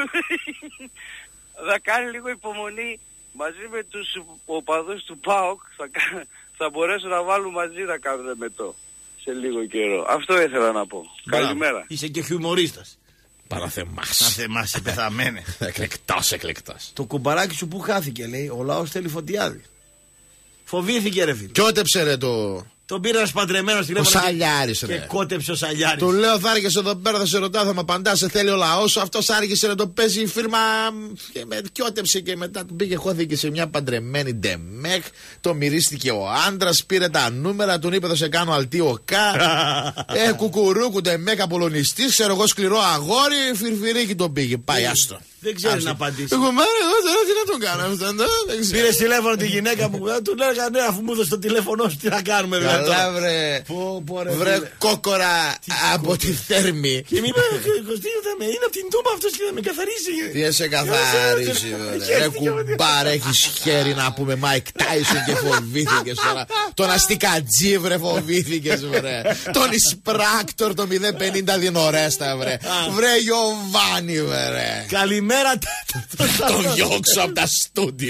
Θα κάνει λίγο υπομονή μαζί με τους οπαδούς του ΠΑΟΚ, θα μπορέσουν να βάλουν μαζί να κάνουν μετό σε λίγο καιρό. Αυτό ήθελα να πω. Καλημέρα. Είσαι και χιουμορίστας. Παραθεμάς. Να θεμάσαι πεθαμένε. Εκλεκτός. Το κουμπαράκι σου που χάθηκε λέει, ο λαός θέλει φωτιάδι. Φοβήθηκε ρε φίλε. Κιότεψε ρε το... Τον πήρε ένας παντρεμένος τηλέφωνο. Ο Σαλιάρης ρε. Και κότεψε ο Σαλιάρης. Του λέω θα έρχεσαι εδώ πέρα, θα σε ρωτάω, θα με απαντά, σε θέλει ο λαός. Αυτός άρχισε να το παίζει η φίρμα και με κιότεψε και μετά του πήγε χώθηκε σε μια παντρεμένη ντεμεκ. Το μυρίστηκε ο άντρας, πήρε τα νούμερα, τον είπε θα σε κάνω αλτίο κα. Κουκουρούκου ντεμεκ απολωνιστής, ξέρω εγώ σκληρό αγόρι, φιρφυρίκι τον πήγε. Πάει άστο. Δεν ξέρει να απαντήσει. Εγώ μάρα εδώ τώρα τι να τον κάνω αυτό. Πήρε τηλέφωνο τη γυναίκα που του λέγανε ναι, αφού μου έδωσε το τηλέφωνο σου τι να κάνουμε δηλαδή. Καλά βρε κόκορα από τη Θέρμη. Και μη είπε είναι από την Τούμπα αυτός και θα με καθαρίσει. Τι σε καθαρίσει ρε κουμπάρα, έχεις χέρι να πούμε Μάικ Τάισον και φοβήθηκες τώρα. Τον Αστικατζή βρε φοβήθηκες βρε. Τον Ισπράκτορ το 050 Δινορέστα βρε. Βρε Γιωβάνι βρε. Καλημέρα. Το διώξω από τα στούντιο.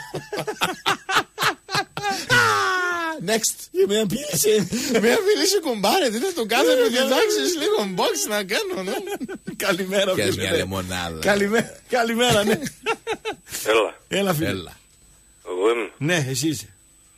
Next. Με απειλήσε κουμπάρε. Τι θα το κάνω με διδάξεις λίγο box να κάνω. Καλημέρα. Πιες μια λεμονάδα. Καλημέρα ναι. Έλα φίλε. Εγώ είμαι. Ναι εσύ είσαι.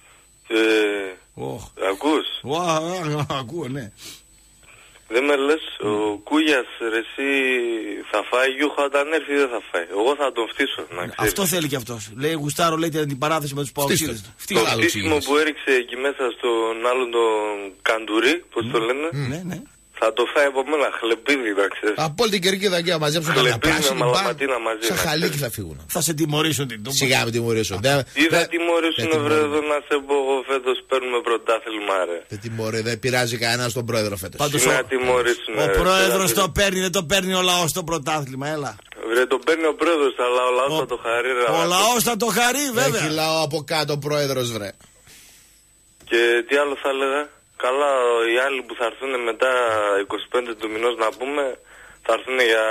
Ακούς. Ακούω ναι. Δεν με λες, ο Κούγιας ρε εσύ θα φάει γιούχα όταν έρθει ή δεν θα φάει. Εγώ θα τον φτύσω να ξέρεις. Αυτό θέλει κι αυτός. Λέει γουστάρω λέει την παράθεση με τους παοξίδες. Το φτύσιμο που έριξε εκεί μέσα στον άλλον τον Καντουρί, πώς το λένε. Ναι. Θα το φάει από μένα, χλεπίδι να ξέρεις. Από όλη την κερκίδα και να μαζέψουν τα πράσινη μαζί. Σαν χαλίκι θα φύγουν. Θα σε τιμωρήσουν την Τούμπα. Σιγά με τιμωρήσουν. Τι θα τιμωρήσουν βρε εδώ να σε πω εγώ φέτος παίρνουμε πρωτάθλημα ρε. Δεν τιμωρεί, δεν πειράζει κανένα τον πρόεδρο φέτος. Ο πρόεδρος το παίρνει, δεν το παίρνει ο λαός το πρωτάθλημα, έλα. Βρε το παίρνει ο πρόεδρος, αλλά ο λαός θα το χαρεί ρε. Ο λαός θα το χαρεί βέβαια. Έχει λαό από κάτω ο πρόεδρος βρε. Και τι άλλο θα έλεγα. Καλά, οι άλλοι που θα έρθουν μετά 25 του μηνός να πούμε, θα έρθουν για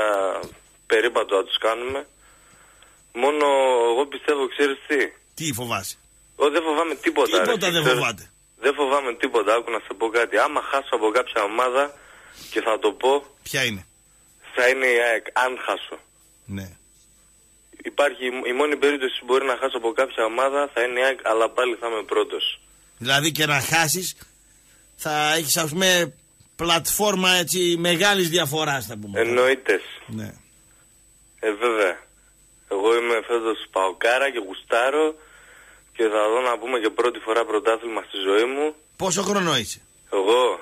περίπατο να τους κάνουμε. Μόνο εγώ πιστεύω, ξέρεις τι. Τι φοβάσαι. Δεν φοβάμαι τίποτα. Τίποτα δεν φοβάται. Δεν φοβάμαι τίποτα. Άκου να σε πω κάτι. Άμα χάσω από κάποια ομάδα, και θα το πω. Ποια είναι? Θα είναι η ΑΕΚ, αν χάσω. Ναι. Υπάρχει η μόνη περίπτωση που μπορεί να χάσω από κάποια ομάδα θα είναι η ΑΕΚ, αλλά πάλι θα είμαι πρώτος. Δηλαδή και να χάσεις θα έχεις, ας πούμε, πλατφόρμα έτσι μεγάλης διαφοράς, θα πούμε. Εννοείται. Ναι. Βέβαια. Εγώ είμαι φέτος παοκάρα και γουστάρω και θα δω να πούμε και πρώτη φορά πρωτάθλημα στη ζωή μου. Πόσο χρόνο είσαι? Εγώ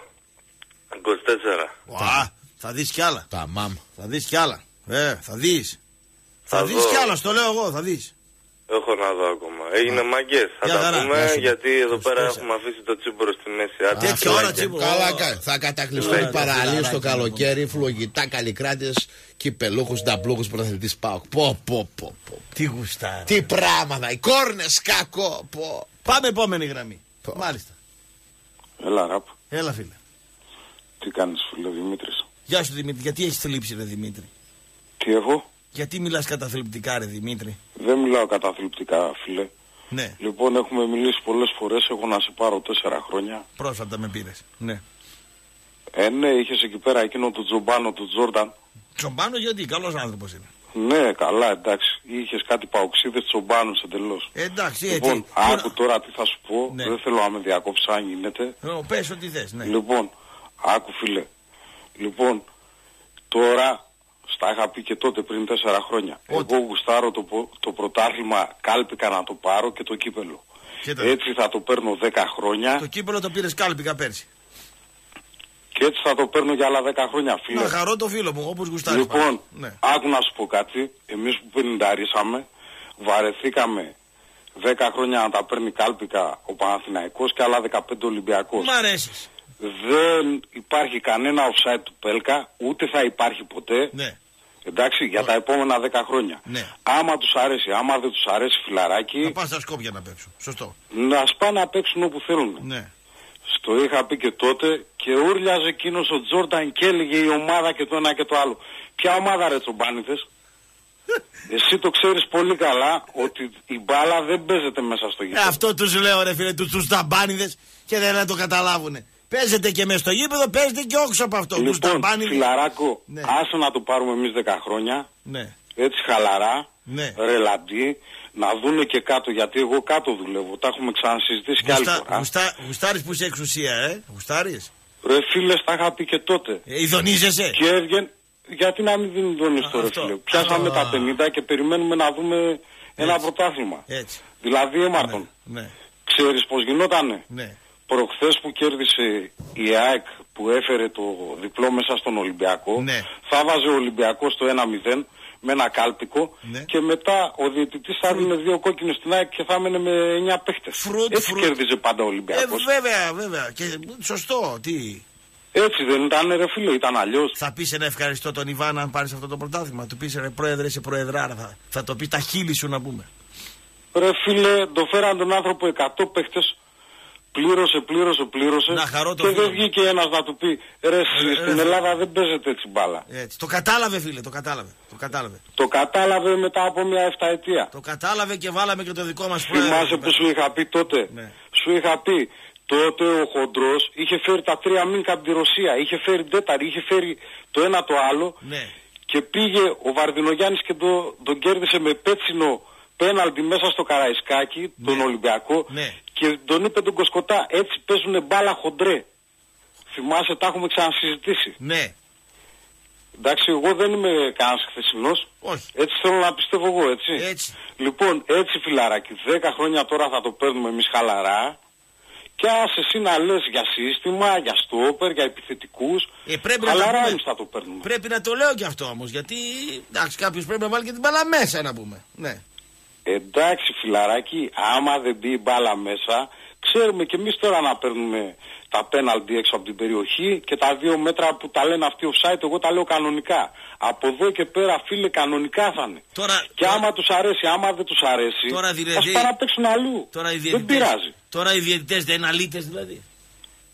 24. Θα δεις κι άλλα. Θα δεις κι άλλα. Θα δεις. Θα δεις κι άλλα, στο λέω εγώ, θα δεις. Έχω να δω ακόμα. Έγινε μαγκές. Θα τα πούμε γιατί εδώ πέρα έχουμε αφήσει το τσίπουρο στη μέση. Τέτοια ώρα τσίπουρο. Καλά, θα κατακλειστούν οι παραλίες το καλοκαίρι, φλογητά, καλλικράτες, κυπελούχους, νταμπλούχους, πρωταθλητής ΠΑΟΚ. Πω. Τι γουστάρι. Τι πράγματα, οι κόρνες, κακό. Πάμε επόμενη γραμμή. Μάλιστα. Έλα, Ραπ. Έλα, φίλε. Τι κάνεις, φίλε Δημήτρης? Γεια σου, Δημήτρη. Γιατί έχεις θλίψει, ρε Δημήτρη? Τι έχω? Γιατί μιλάς καταθλιπτικά, ρε Δημήτρη? Δεν μιλάω καταθλιπτικά, φίλε. Ναι. Λοιπόν, έχουμε μιλήσει πολλές φορές. Έχω να σε πάρω 4 χρόνια. Πρόσφατα με πήρες. Ναι. Ναι, είχες εκεί πέρα εκείνο του Τζομπάνο, του Τζόρνταν. Τζομπάνο, γιατί? Καλός άνθρωπος είναι. Ναι, καλά, εντάξει. Είχες κάτι παοξίδες Τζομπάνους εντελώς. Εντάξει, λοιπόν, έτσι. άκου τώρα τι θα σου πω. Ναι. Δεν θέλω να με διακόψεις αν γίνεται. Πες ό,τι θες, ναι. Λοιπόν, άκου, φίλε. Λοιπόν, τώρα, στα είχα πει και τότε πριν 4 χρόνια. Εγώ γουστάρω το πρωτάθλημα, κάλπικα να το πάρω και το κύπελο. Έτσι θα το παίρνω 10 χρόνια. Το κύπελο το πήρες κάλπικα πέρσι. Και έτσι θα το παίρνω για άλλα 10 χρόνια, φίλε. Να χαρώ το φίλο μου, όπως γουστάρεις. Λοιπόν, ναι. Άκου να σου πω κάτι. Εμείς που πενινταρίσαμε, βαρεθήκαμε 10 χρόνια να τα παίρνει κάλπικα ο Παναθηναϊκός και άλλα 15 Ολυμπιακός. Μ' αρέσεις. Δεν υπάρχει κανένα offside του Πέλκα, ούτε θα υπάρχει ποτέ. Ναι. Εντάξει, για τα επόμενα 10 χρόνια. Ναι. Άμα τους αρέσει, άμα δεν τους αρέσει, φιλαράκι. Να πας στα Σκόπια να παίξουν. Σωστό. Να σπάνε να παίξουν όπου θέλουν. Ναι. Στο είχα πει και τότε και ούρλιαζε εκείνος ο Τζόρνταν και έλεγε η ομάδα και το ένα και το άλλο. Ποια ομάδα, ρε τσομπάνιδες? Εσύ το ξέρεις πολύ καλά ότι η μπάλα δεν παίζεται μέσα στο γήπεδο. Αυτό τους λέω, ρε φίλε, τους ταμπάνιδες και δεν το καταλάβουνε. Παίζεται και μέσα στο γήπεδο, παίζεται και όξω από αυτό. Λοιπόν, φιλαράκο, ναι. Άσε να το πάρουμε εμείς 10 χρόνια. Ναι. Έτσι χαλαρά, ναι. Ρελαντί, να δούνε και κάτω, γιατί εγώ κάτω δουλεύω. Τα έχουμε ξανασυζητήσει κι άλλη φορά. Γουστάρεις που είσαι εξουσία, γουστάρεις? Ρε φίλε, τα είχα πει και τότε. Ειδονίζεσαι? Και έβγαινε. Γιατί να μην ειδονείς το ρε φίλε? Πιάσαμε τα 50 και περιμένουμε να δούμε ένα πρωτάθλημα. Έτσι. Δηλαδή έμαρτον. Ναι. Ξέρεις πως γινότανε? Ναι. Προχθές που κέρδισε η ΑΕΚ που έφερε το διπλό μέσα στον Ολυμπιακό, ναι. θα βάζε ο Ολυμπιακός το 1-0 με ένα κάλπικο, ναι. Και μετά ο διαιτητής θα έδινε 2 κόκκινες στην ΑΕΚ και θα έμενε με 9 παίχτες. Έτσι κέρδιζε πάντα ο Ολυμπιακός. Βέβαια. Και σωστό, τι... Έτσι δεν ήταν, ρε φίλε, ήταν αλλιώς. Θα πεις ένα ευχαριστώ τον Ιβάν αν πάρεις αυτό το πρωτάθλημα? Του πεις, ρε πρόεδρε, είσαι προεδράρα. Θα το πεις τα χείλη σου να πούμε. Ρε φίλε, το φέραν τον άνθρωπο 100 παίχτες. Πλήρωσε. Και δεν βγήκε ένας να του πει ρε, στην Ελλάδα δεν παίζεται έτσι μπάλα. Έτσι. Το κατάλαβε, φίλε, το κατάλαβε. Το κατάλαβε μετά από μια 7 ετία. Το κατάλαβε και βάλαμε και το δικό μας πρόεδρο. Θυμάσαι που σου είχα πει τότε? Ναι. Σου είχα πει τότε ο Χοντρός είχε φέρει τα 3 μήνυκα από τη Ρωσία. Είχε φέρει τέταρη, είχε φέρει το ένα το άλλο. Ναι. Και πήγε ο Βαρδινογιάννης και τον κέρδισε με πέτσινο πέναλτι μέσα στο Καραϊσκάκι, τον Ολυμπιακό. Ναι. Και τον είπε τον Κοσκοτά, έτσι παίζουνε μπάλα χοντρέ. Θυμάσαι, τα έχουμε ξανασυζητήσει. Ναι. Εντάξει, εγώ δεν είμαι κανένας χθεσινός. Όχι. Έτσι θέλω να πιστεύω εγώ, έτσι. Λοιπόν, έτσι φιλαράκι, 10 χρόνια τώρα θα το παίρνουμε εμείς χαλαρά. Και άσε εσύ να λες για σύστημα, για στόπερ, για επιθετικούς. Χαλαρά εμείς θα το παίρνουμε. Πρέπει να το λέω κι αυτό όμως, γιατί εντάξει, κάποιος πρέπει να βάλει και την μπάλα μέσα να πούμε. Ναι. Εντάξει φιλαράκι, άμα δεν μπει η μπάλα μέσα, ξέρουμε και εμείς τώρα να παίρνουμε τα πέναλτι έξω από την περιοχή και τα 2 μέτρα που τα λένε αυτοί offside, εγώ τα λέω κανονικά. Από εδώ και πέρα, φίλε, κανονικά θα είναι. Και άμα τους αρέσει, άμα δεν τους αρέσει, ας πάνε να παίξουν αλλού. Δεν πειράζει. Τώρα οι διαιτητές δεν είναι αλήτες δηλαδή?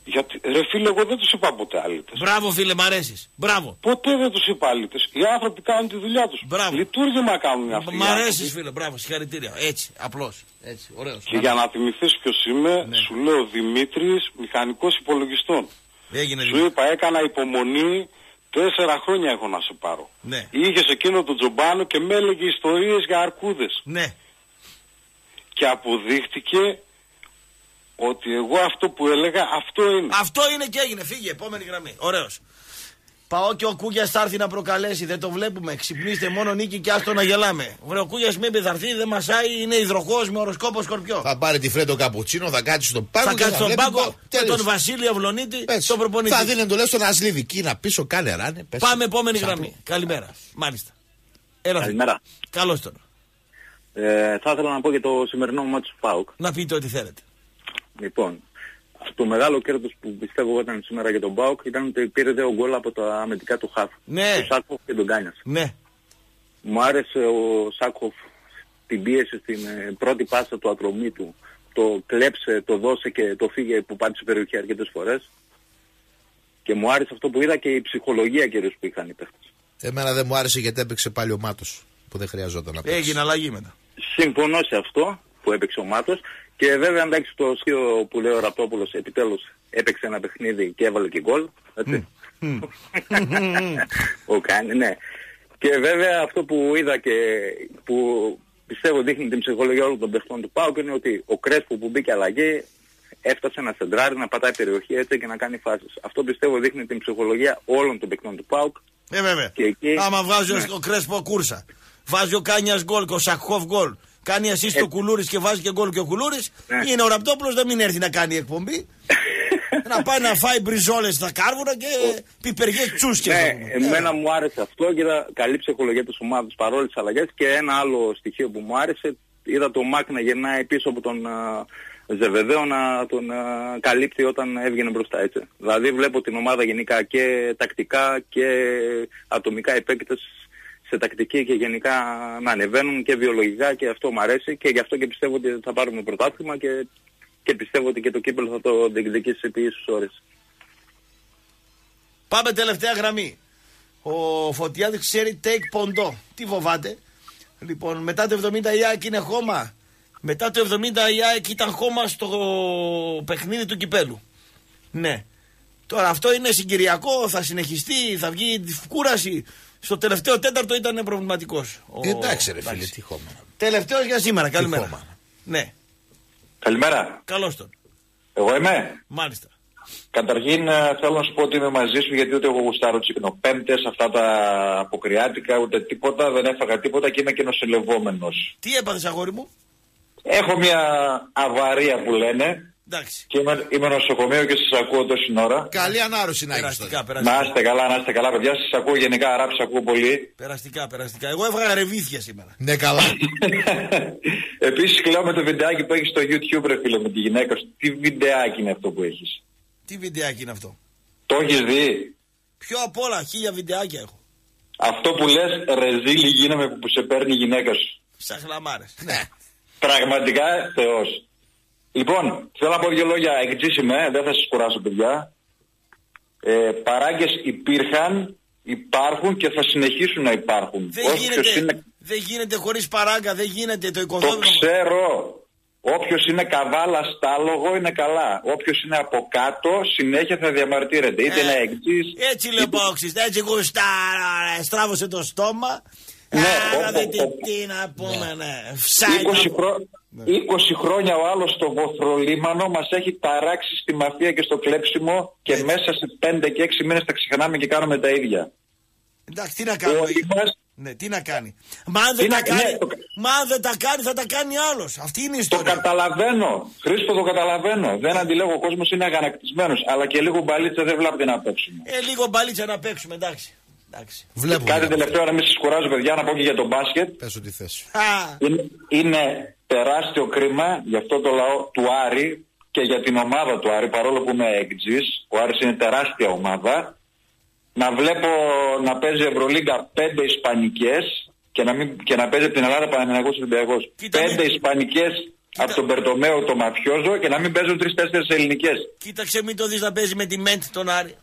Γιατί, ρε φίλε, εγώ δεν τους είπα ποτέ αλήτες. Μπράβο φίλε, μ' αρέσεις. Μπράβο. Ποτέ δεν τους είπα αλήτες. Οι άνθρωποι κάνουν τη δουλειά τους. Μπράβο. Λειτουργήμα κάνουν αυτοί. Μ' αρέσεις φίλε, μπράβο, συγχαρητήρια. Έτσι, απλώς. Έτσι, ωραίος. Και για να θυμηθείς ποιος είμαι, σου λέω Δημήτρης, μηχανικός υπολογιστών. Σου είπα, έκανα υπομονή, 4 χρόνια έχω να σε πάρω. Ναι. Είχες εκείνο τον Τζομπάνο και με έλεγε ιστορίες για αρκούδες. Ναι. Και αποδείχτηκε ότι εγώ αυτό που έλεγα, αυτό είναι. Αυτό είναι και έγινε. Φύγε, επόμενη γραμμή. Ωραίος. Πάω και ο Κούγιας θα έρθει να προκαλέσει. Δεν το βλέπουμε. Ξυπνήστε μόνο Νίκη και άστο να γελάμε. Βρε, ο Κούγιας μην θα έρθει, δεν μασάει. Είναι υδροχός με οροσκόπο Σκορπιό. Θα πάρει τη Φρέντο Καπουτσίνο, θα κάτσει στον πάγκο. Θα κάτσει στον πάγκο με τον Βασίλη Αυλονίτη, τον προπονητή. Θα δίνει εντολές στον Ασλίδη. Κίνα πίσω, κάνε ράνε. Πάμε επόμενη γραμμή. Καλημέρα. Μάλιστα. Καλημέρα. Καλώς τον. Θα ήθελα να πω για το σημερινό μάτσο του ΠΑΟΚ. Να πείτε ό,τι θέλετε. Λοιπόν, το μεγάλο κέρδος που πιστεύω ήταν σήμερα για τον ΠΑΟΚ ήταν ότι πήρε 2 γκολ από τα αμυντικά του χαφ. Ναι. Τον Σάκοφ και τον Κάνιας. Ναι. Μου άρεσε ο Σάκοφ την πίεση στην πρώτη πάσα του Ατρωμίτου. Το κλέψε, το δώσε και το φύγε που πάτησε περιοχή αρκετές φορές. Και μου άρεσε αυτό που είδα και η ψυχολογία κυρίως που είχαν οι παίχτες. Εμένα δεν μου άρεσε γιατί έπαιξε πάλι ο Μάτος που δεν χρειαζόταν να παίξει. Έγινε αλλαγή μετά. Συμφωνώ σε αυτό που έπαιξε ο Μάτος. Και βέβαια εντάξει το σχέδιο που λέει ο Ραπτόπουλος επιτέλους έπαιξε ένα παιχνίδι και έβαλε και γκολ. Έτσι. Ο Κάνι, ναι. Και βέβαια αυτό που είδα και που πιστεύω δείχνει την ψυχολογία όλων των παιχτών του ΠΑΟΚ είναι ότι ο Κρέσπο που μπήκε αλλαγή έφτασε να σεντράρει, να πατάει περιοχή έτσι και να κάνει φάσεις. Αυτό πιστεύω δείχνει την ψυχολογία όλων των παιχτών του ΠΑΟΚ. Βέβαια. Και εκεί, άμα βάζει ο Κρέσπο κούρσα, βάζει ο Κάνιας γκολ και ο Σακχόφ γκολ. Κάνει assist ο Κουλούρης και βάζει και γκολ και ο Κουλούρης. Είναι ο Ραπτόπουλος, δεν μην έρθει να κάνει εκπομπή. Να πάει να φάει μπριζόλες στα κάρβουνα και πιπεριές τσούσκες. Ναι, εμένα μου άρεσε αυτό και είδα καλή ψυχολογία της ομάδας παρόλες τις αλλαγές. Και ένα άλλο στοιχείο που μου άρεσε, είδα το Μακ να γυρνάει πίσω από τον Ζεβεδαίο να τον καλύπτει όταν έβγαινε μπροστά, έτσι. Δηλαδή βλέπω την ομάδα γενικά και τακτικά και ατομικά οι παίκτες σε τακτική και γενικά να ανεβαίνουν και βιολογικά και αυτό μου αρέσει και γι' αυτό και πιστεύω ότι θα πάρουμε πρωτάθλημα και πιστεύω ότι και το κύπελλο θα το διεκδικήσει επί ίσους ώρες. Πάμε τελευταία γραμμή. Ο Φωτιάδης ξέρει take ποντό. Τι φοβάται? Λοιπόν, μετά το 70 η ΑΕΚ είναι χώμα. Μετά το 70 η ΑΕΚ ήταν χώμα στο παιχνίδι του κυπέλου. Ναι. Τώρα αυτό είναι συγκυριακό, θα συνεχιστεί, θα βγει κούραση. Στο τελευταίο τέταρτο ήταν προβληματικός. Εντάξει ρε φίλε, τι χώμα. Τελευταίος για σήμερα, καλημέρα. Ναι. Καλημέρα. Καλώς τον. Εγώ είμαι. Μάλιστα. Καταρχήν θέλω να σου πω ότι είμαι μαζί σου γιατί ούτε εγώ γουστάρω τσικνοπέμπτες, αυτά τα αποκριάτικα, ούτε τίποτα, δεν έφαγα τίποτα και είμαι και νοσηλευόμενος. Τι έπαθες αγόρι μου? Έχω μια αβαρία που λένε. Εντάξει. Και είμαι νοσοκομείο και σας ακούω τόση ώρα. Καλή ανάρρωση να έχεις. Να είστε καλά παιδιά, σας ακούω γενικά, ράπ σας ακούω πολύ. Περαστικά. Εγώ έβγαλα ρεβίθια σήμερα. Ναι καλά. Επίσης κλαίω με το βιντεάκι που έχεις στο YouTube ρε φίλε με τη γυναίκα σου. Τι βιντεάκι είναι αυτό που έχεις? Τι βιντεάκι είναι αυτό? Το έχεις δει? Πιο απ' όλα 1000 βιντεάκια έχω. Αυτό που λες ρεζίλη γίνομαι που σε παίρνει η γυναίκα σου. Σαν χλαμάρες. Ναι. Πραγματικά θεός. Λοιπόν, θέλω να πω 2 λόγια. Εκτζής είμαι, δεν θα σας κουράσω παιδιά. Παράγκες υπήρχαν, υπάρχουν και θα συνεχίσουν να υπάρχουν. Δεν γίνεται χωρίς παράγκα, δεν γίνεται το οικοδόμημα. Το ξέρω. Όποιος είναι καβάλα στάλογο είναι καλά. Όποιος είναι από κάτω συνέχεια θα διαμαρτύρεται. Είτε είναι εκτζής. Έτσι λέει ο Πόξης, έτσι γουστάρα, στράβωσε το στόμα. Ναι, τι να πούμε, ναι. 20 χρόνια ο άλλος στο Βοθρολίμανο μας έχει ταράξει στη μαφία και στο κλέψιμο και μέσα σε 5 και 6 μήνες τα ξεχνάμε και κάνουμε τα ίδια. Εντάξει, τι να κάνουμε. Ναι, τι να κάνει. Μα αν δεν τα κάνει θα τα κάνει άλλος. Αυτή είναι η ιστορία. Το καταλαβαίνω. Χρήστο, το καταλαβαίνω. Δεν αντιλέγω, ο κόσμος είναι αγανακτισμένος. Αλλά και λίγο μπαλίτσα δεν βλάπτει να παίξουμε. Λίγο μπαλίτσα να παίξουμε, εντάξει. Κάτι τελευταίο να μην σας κουράζω παιδιά, να πω και για τον μπάσκετ. Πες ό,τι θες. Είναι τεράστιο κρίμα για αυτό το λαό του Άρη και για την ομάδα του Άρη, παρόλο που είμαι εκτζής, ο Άρης είναι τεράστια ομάδα, να βλέπω να παίζει Ευρωλίγκα 5 Ισπανικές και να παίζει από την Ελλάδα Παναθηναϊκός Ολυμπιακός. 5 Ισπανικές από τον Μπερτομέο το Ματιόζο και να μην παίζουν 3-4 ελληνικές. Κοίταξε, μην το δεις να παίζει με τη Μέντ τον Άρη.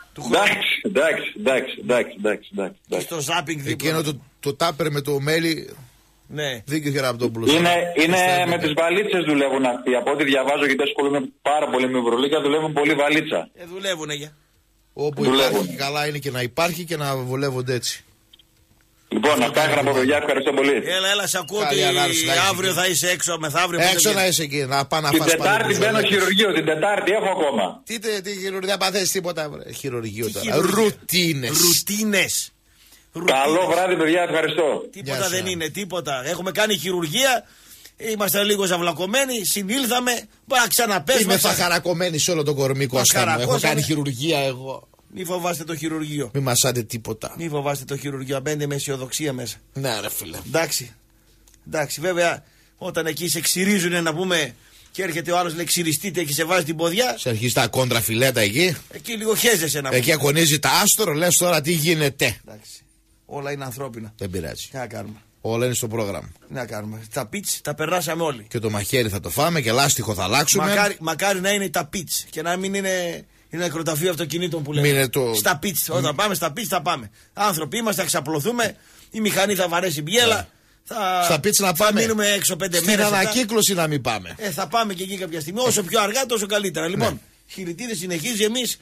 Εντάξει. Και στο ζάπινγκ δίπλα. Εκείνο το τάπερ με το μέλι. Ναι. Δίκιο Γεραπτόπουλος. Είναι με τις βαλίτσες δουλεύουν αυτοί. Από ό,τι διαβάζω, γιατί ασχολούμαι πάρα πολύ με Ευρωλίγκα, δουλεύουν πολύ βαλίτσα. Δουλεύουνε για. Όπου υπάρχει, καλά είναι και να υπάρχει και να βολεύονται έτσι. Λοιπόν, αυτά έκανα από παιδιά, ευχαριστώ πολύ. Έλα, σε ακούω ότι αύριο θα είσαι έξω, μεθαύριο. Έξω να είσαι εκεί, να πάω να φας. Την Τετάρτη μπαίνω χειρουργείο, την Τετάρτη έχω ακόμα. Τι χειρουργείο, δεν παθαίνεις τίποτα, χειρουργείο τώρα. Ρουτίνες. Καλό βράδυ, παιδιά, ευχαριστώ. Τίποτα δεν είναι, τίποτα. Έχουμε κάνει χειρουργία. Είμαστε λίγο ζαυλακωμένοι, συνήλθαμε, μπορεί να ξαναπέσουμε. Είμαι φαχαρακωμένη σε όλο το κορμί Κώστα μου. Έχω κάνει χειρουργία εγώ. Μη φοβάστε το χειρουργείο. Μη μασάτε τίποτα. Μη φοβάστε το χειρουργείο, μπαίνετε με αισιοδοξία μέσα. Ναι, ρε φίλε. Εντάξει, βέβαια, όταν εκεί σε ξυρίζουνε να πούμε και έρχεται ο άλλος λέει ξυριστείτε και σε βάζει την ποδιά. Σε αρχίζει τα κόντρα φιλέτα εκεί. Εκεί λίγο χέζεσαι να πούμε. Εκεί ακονίζει τα άστρο, λες τώρα τι γίνεται. Εντάξει. Όλα είναι ανθρώπινα. Δεν πειράζει. Τι να κάνουμε. Όλα είναι στο πρόγραμμα. Τι να κάνουμε. Τα πιτς τα περάσαμε όλοι. Και το μαχαίρι θα το φάμε και λάστιχο θα αλλάξουμε. Μακάρι να είναι τα πιτς και να μην είναι νεκροταφείο αυτοκινήτων που λέμε. Στα πιτς. Όταν πάμε στα πιτς θα πάμε. Άνθρωποι είμαστε, θα ξαπλωθούμε. Η μηχανή θα βαρέσει μπιέλα. Στα πιτς να πάμε. Θα μείνουμε έξω 5 μέρες. Στην ανακύκλωση να μην πάμε. Θα πάμε και εκεί κάποια στιγμή. Όσο πιο αργά τόσο καλύτερα. Λοιπόν, χειριτίδες συνεχίζει εμείς.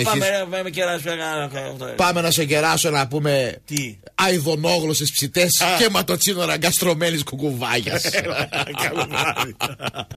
Πάμε να σε κεράσω να πούμε αηδονόγλωσσες ψητές και ματοτσίνορα γκαστρωμένης κουκουβάγιας. Καλό βράδυ.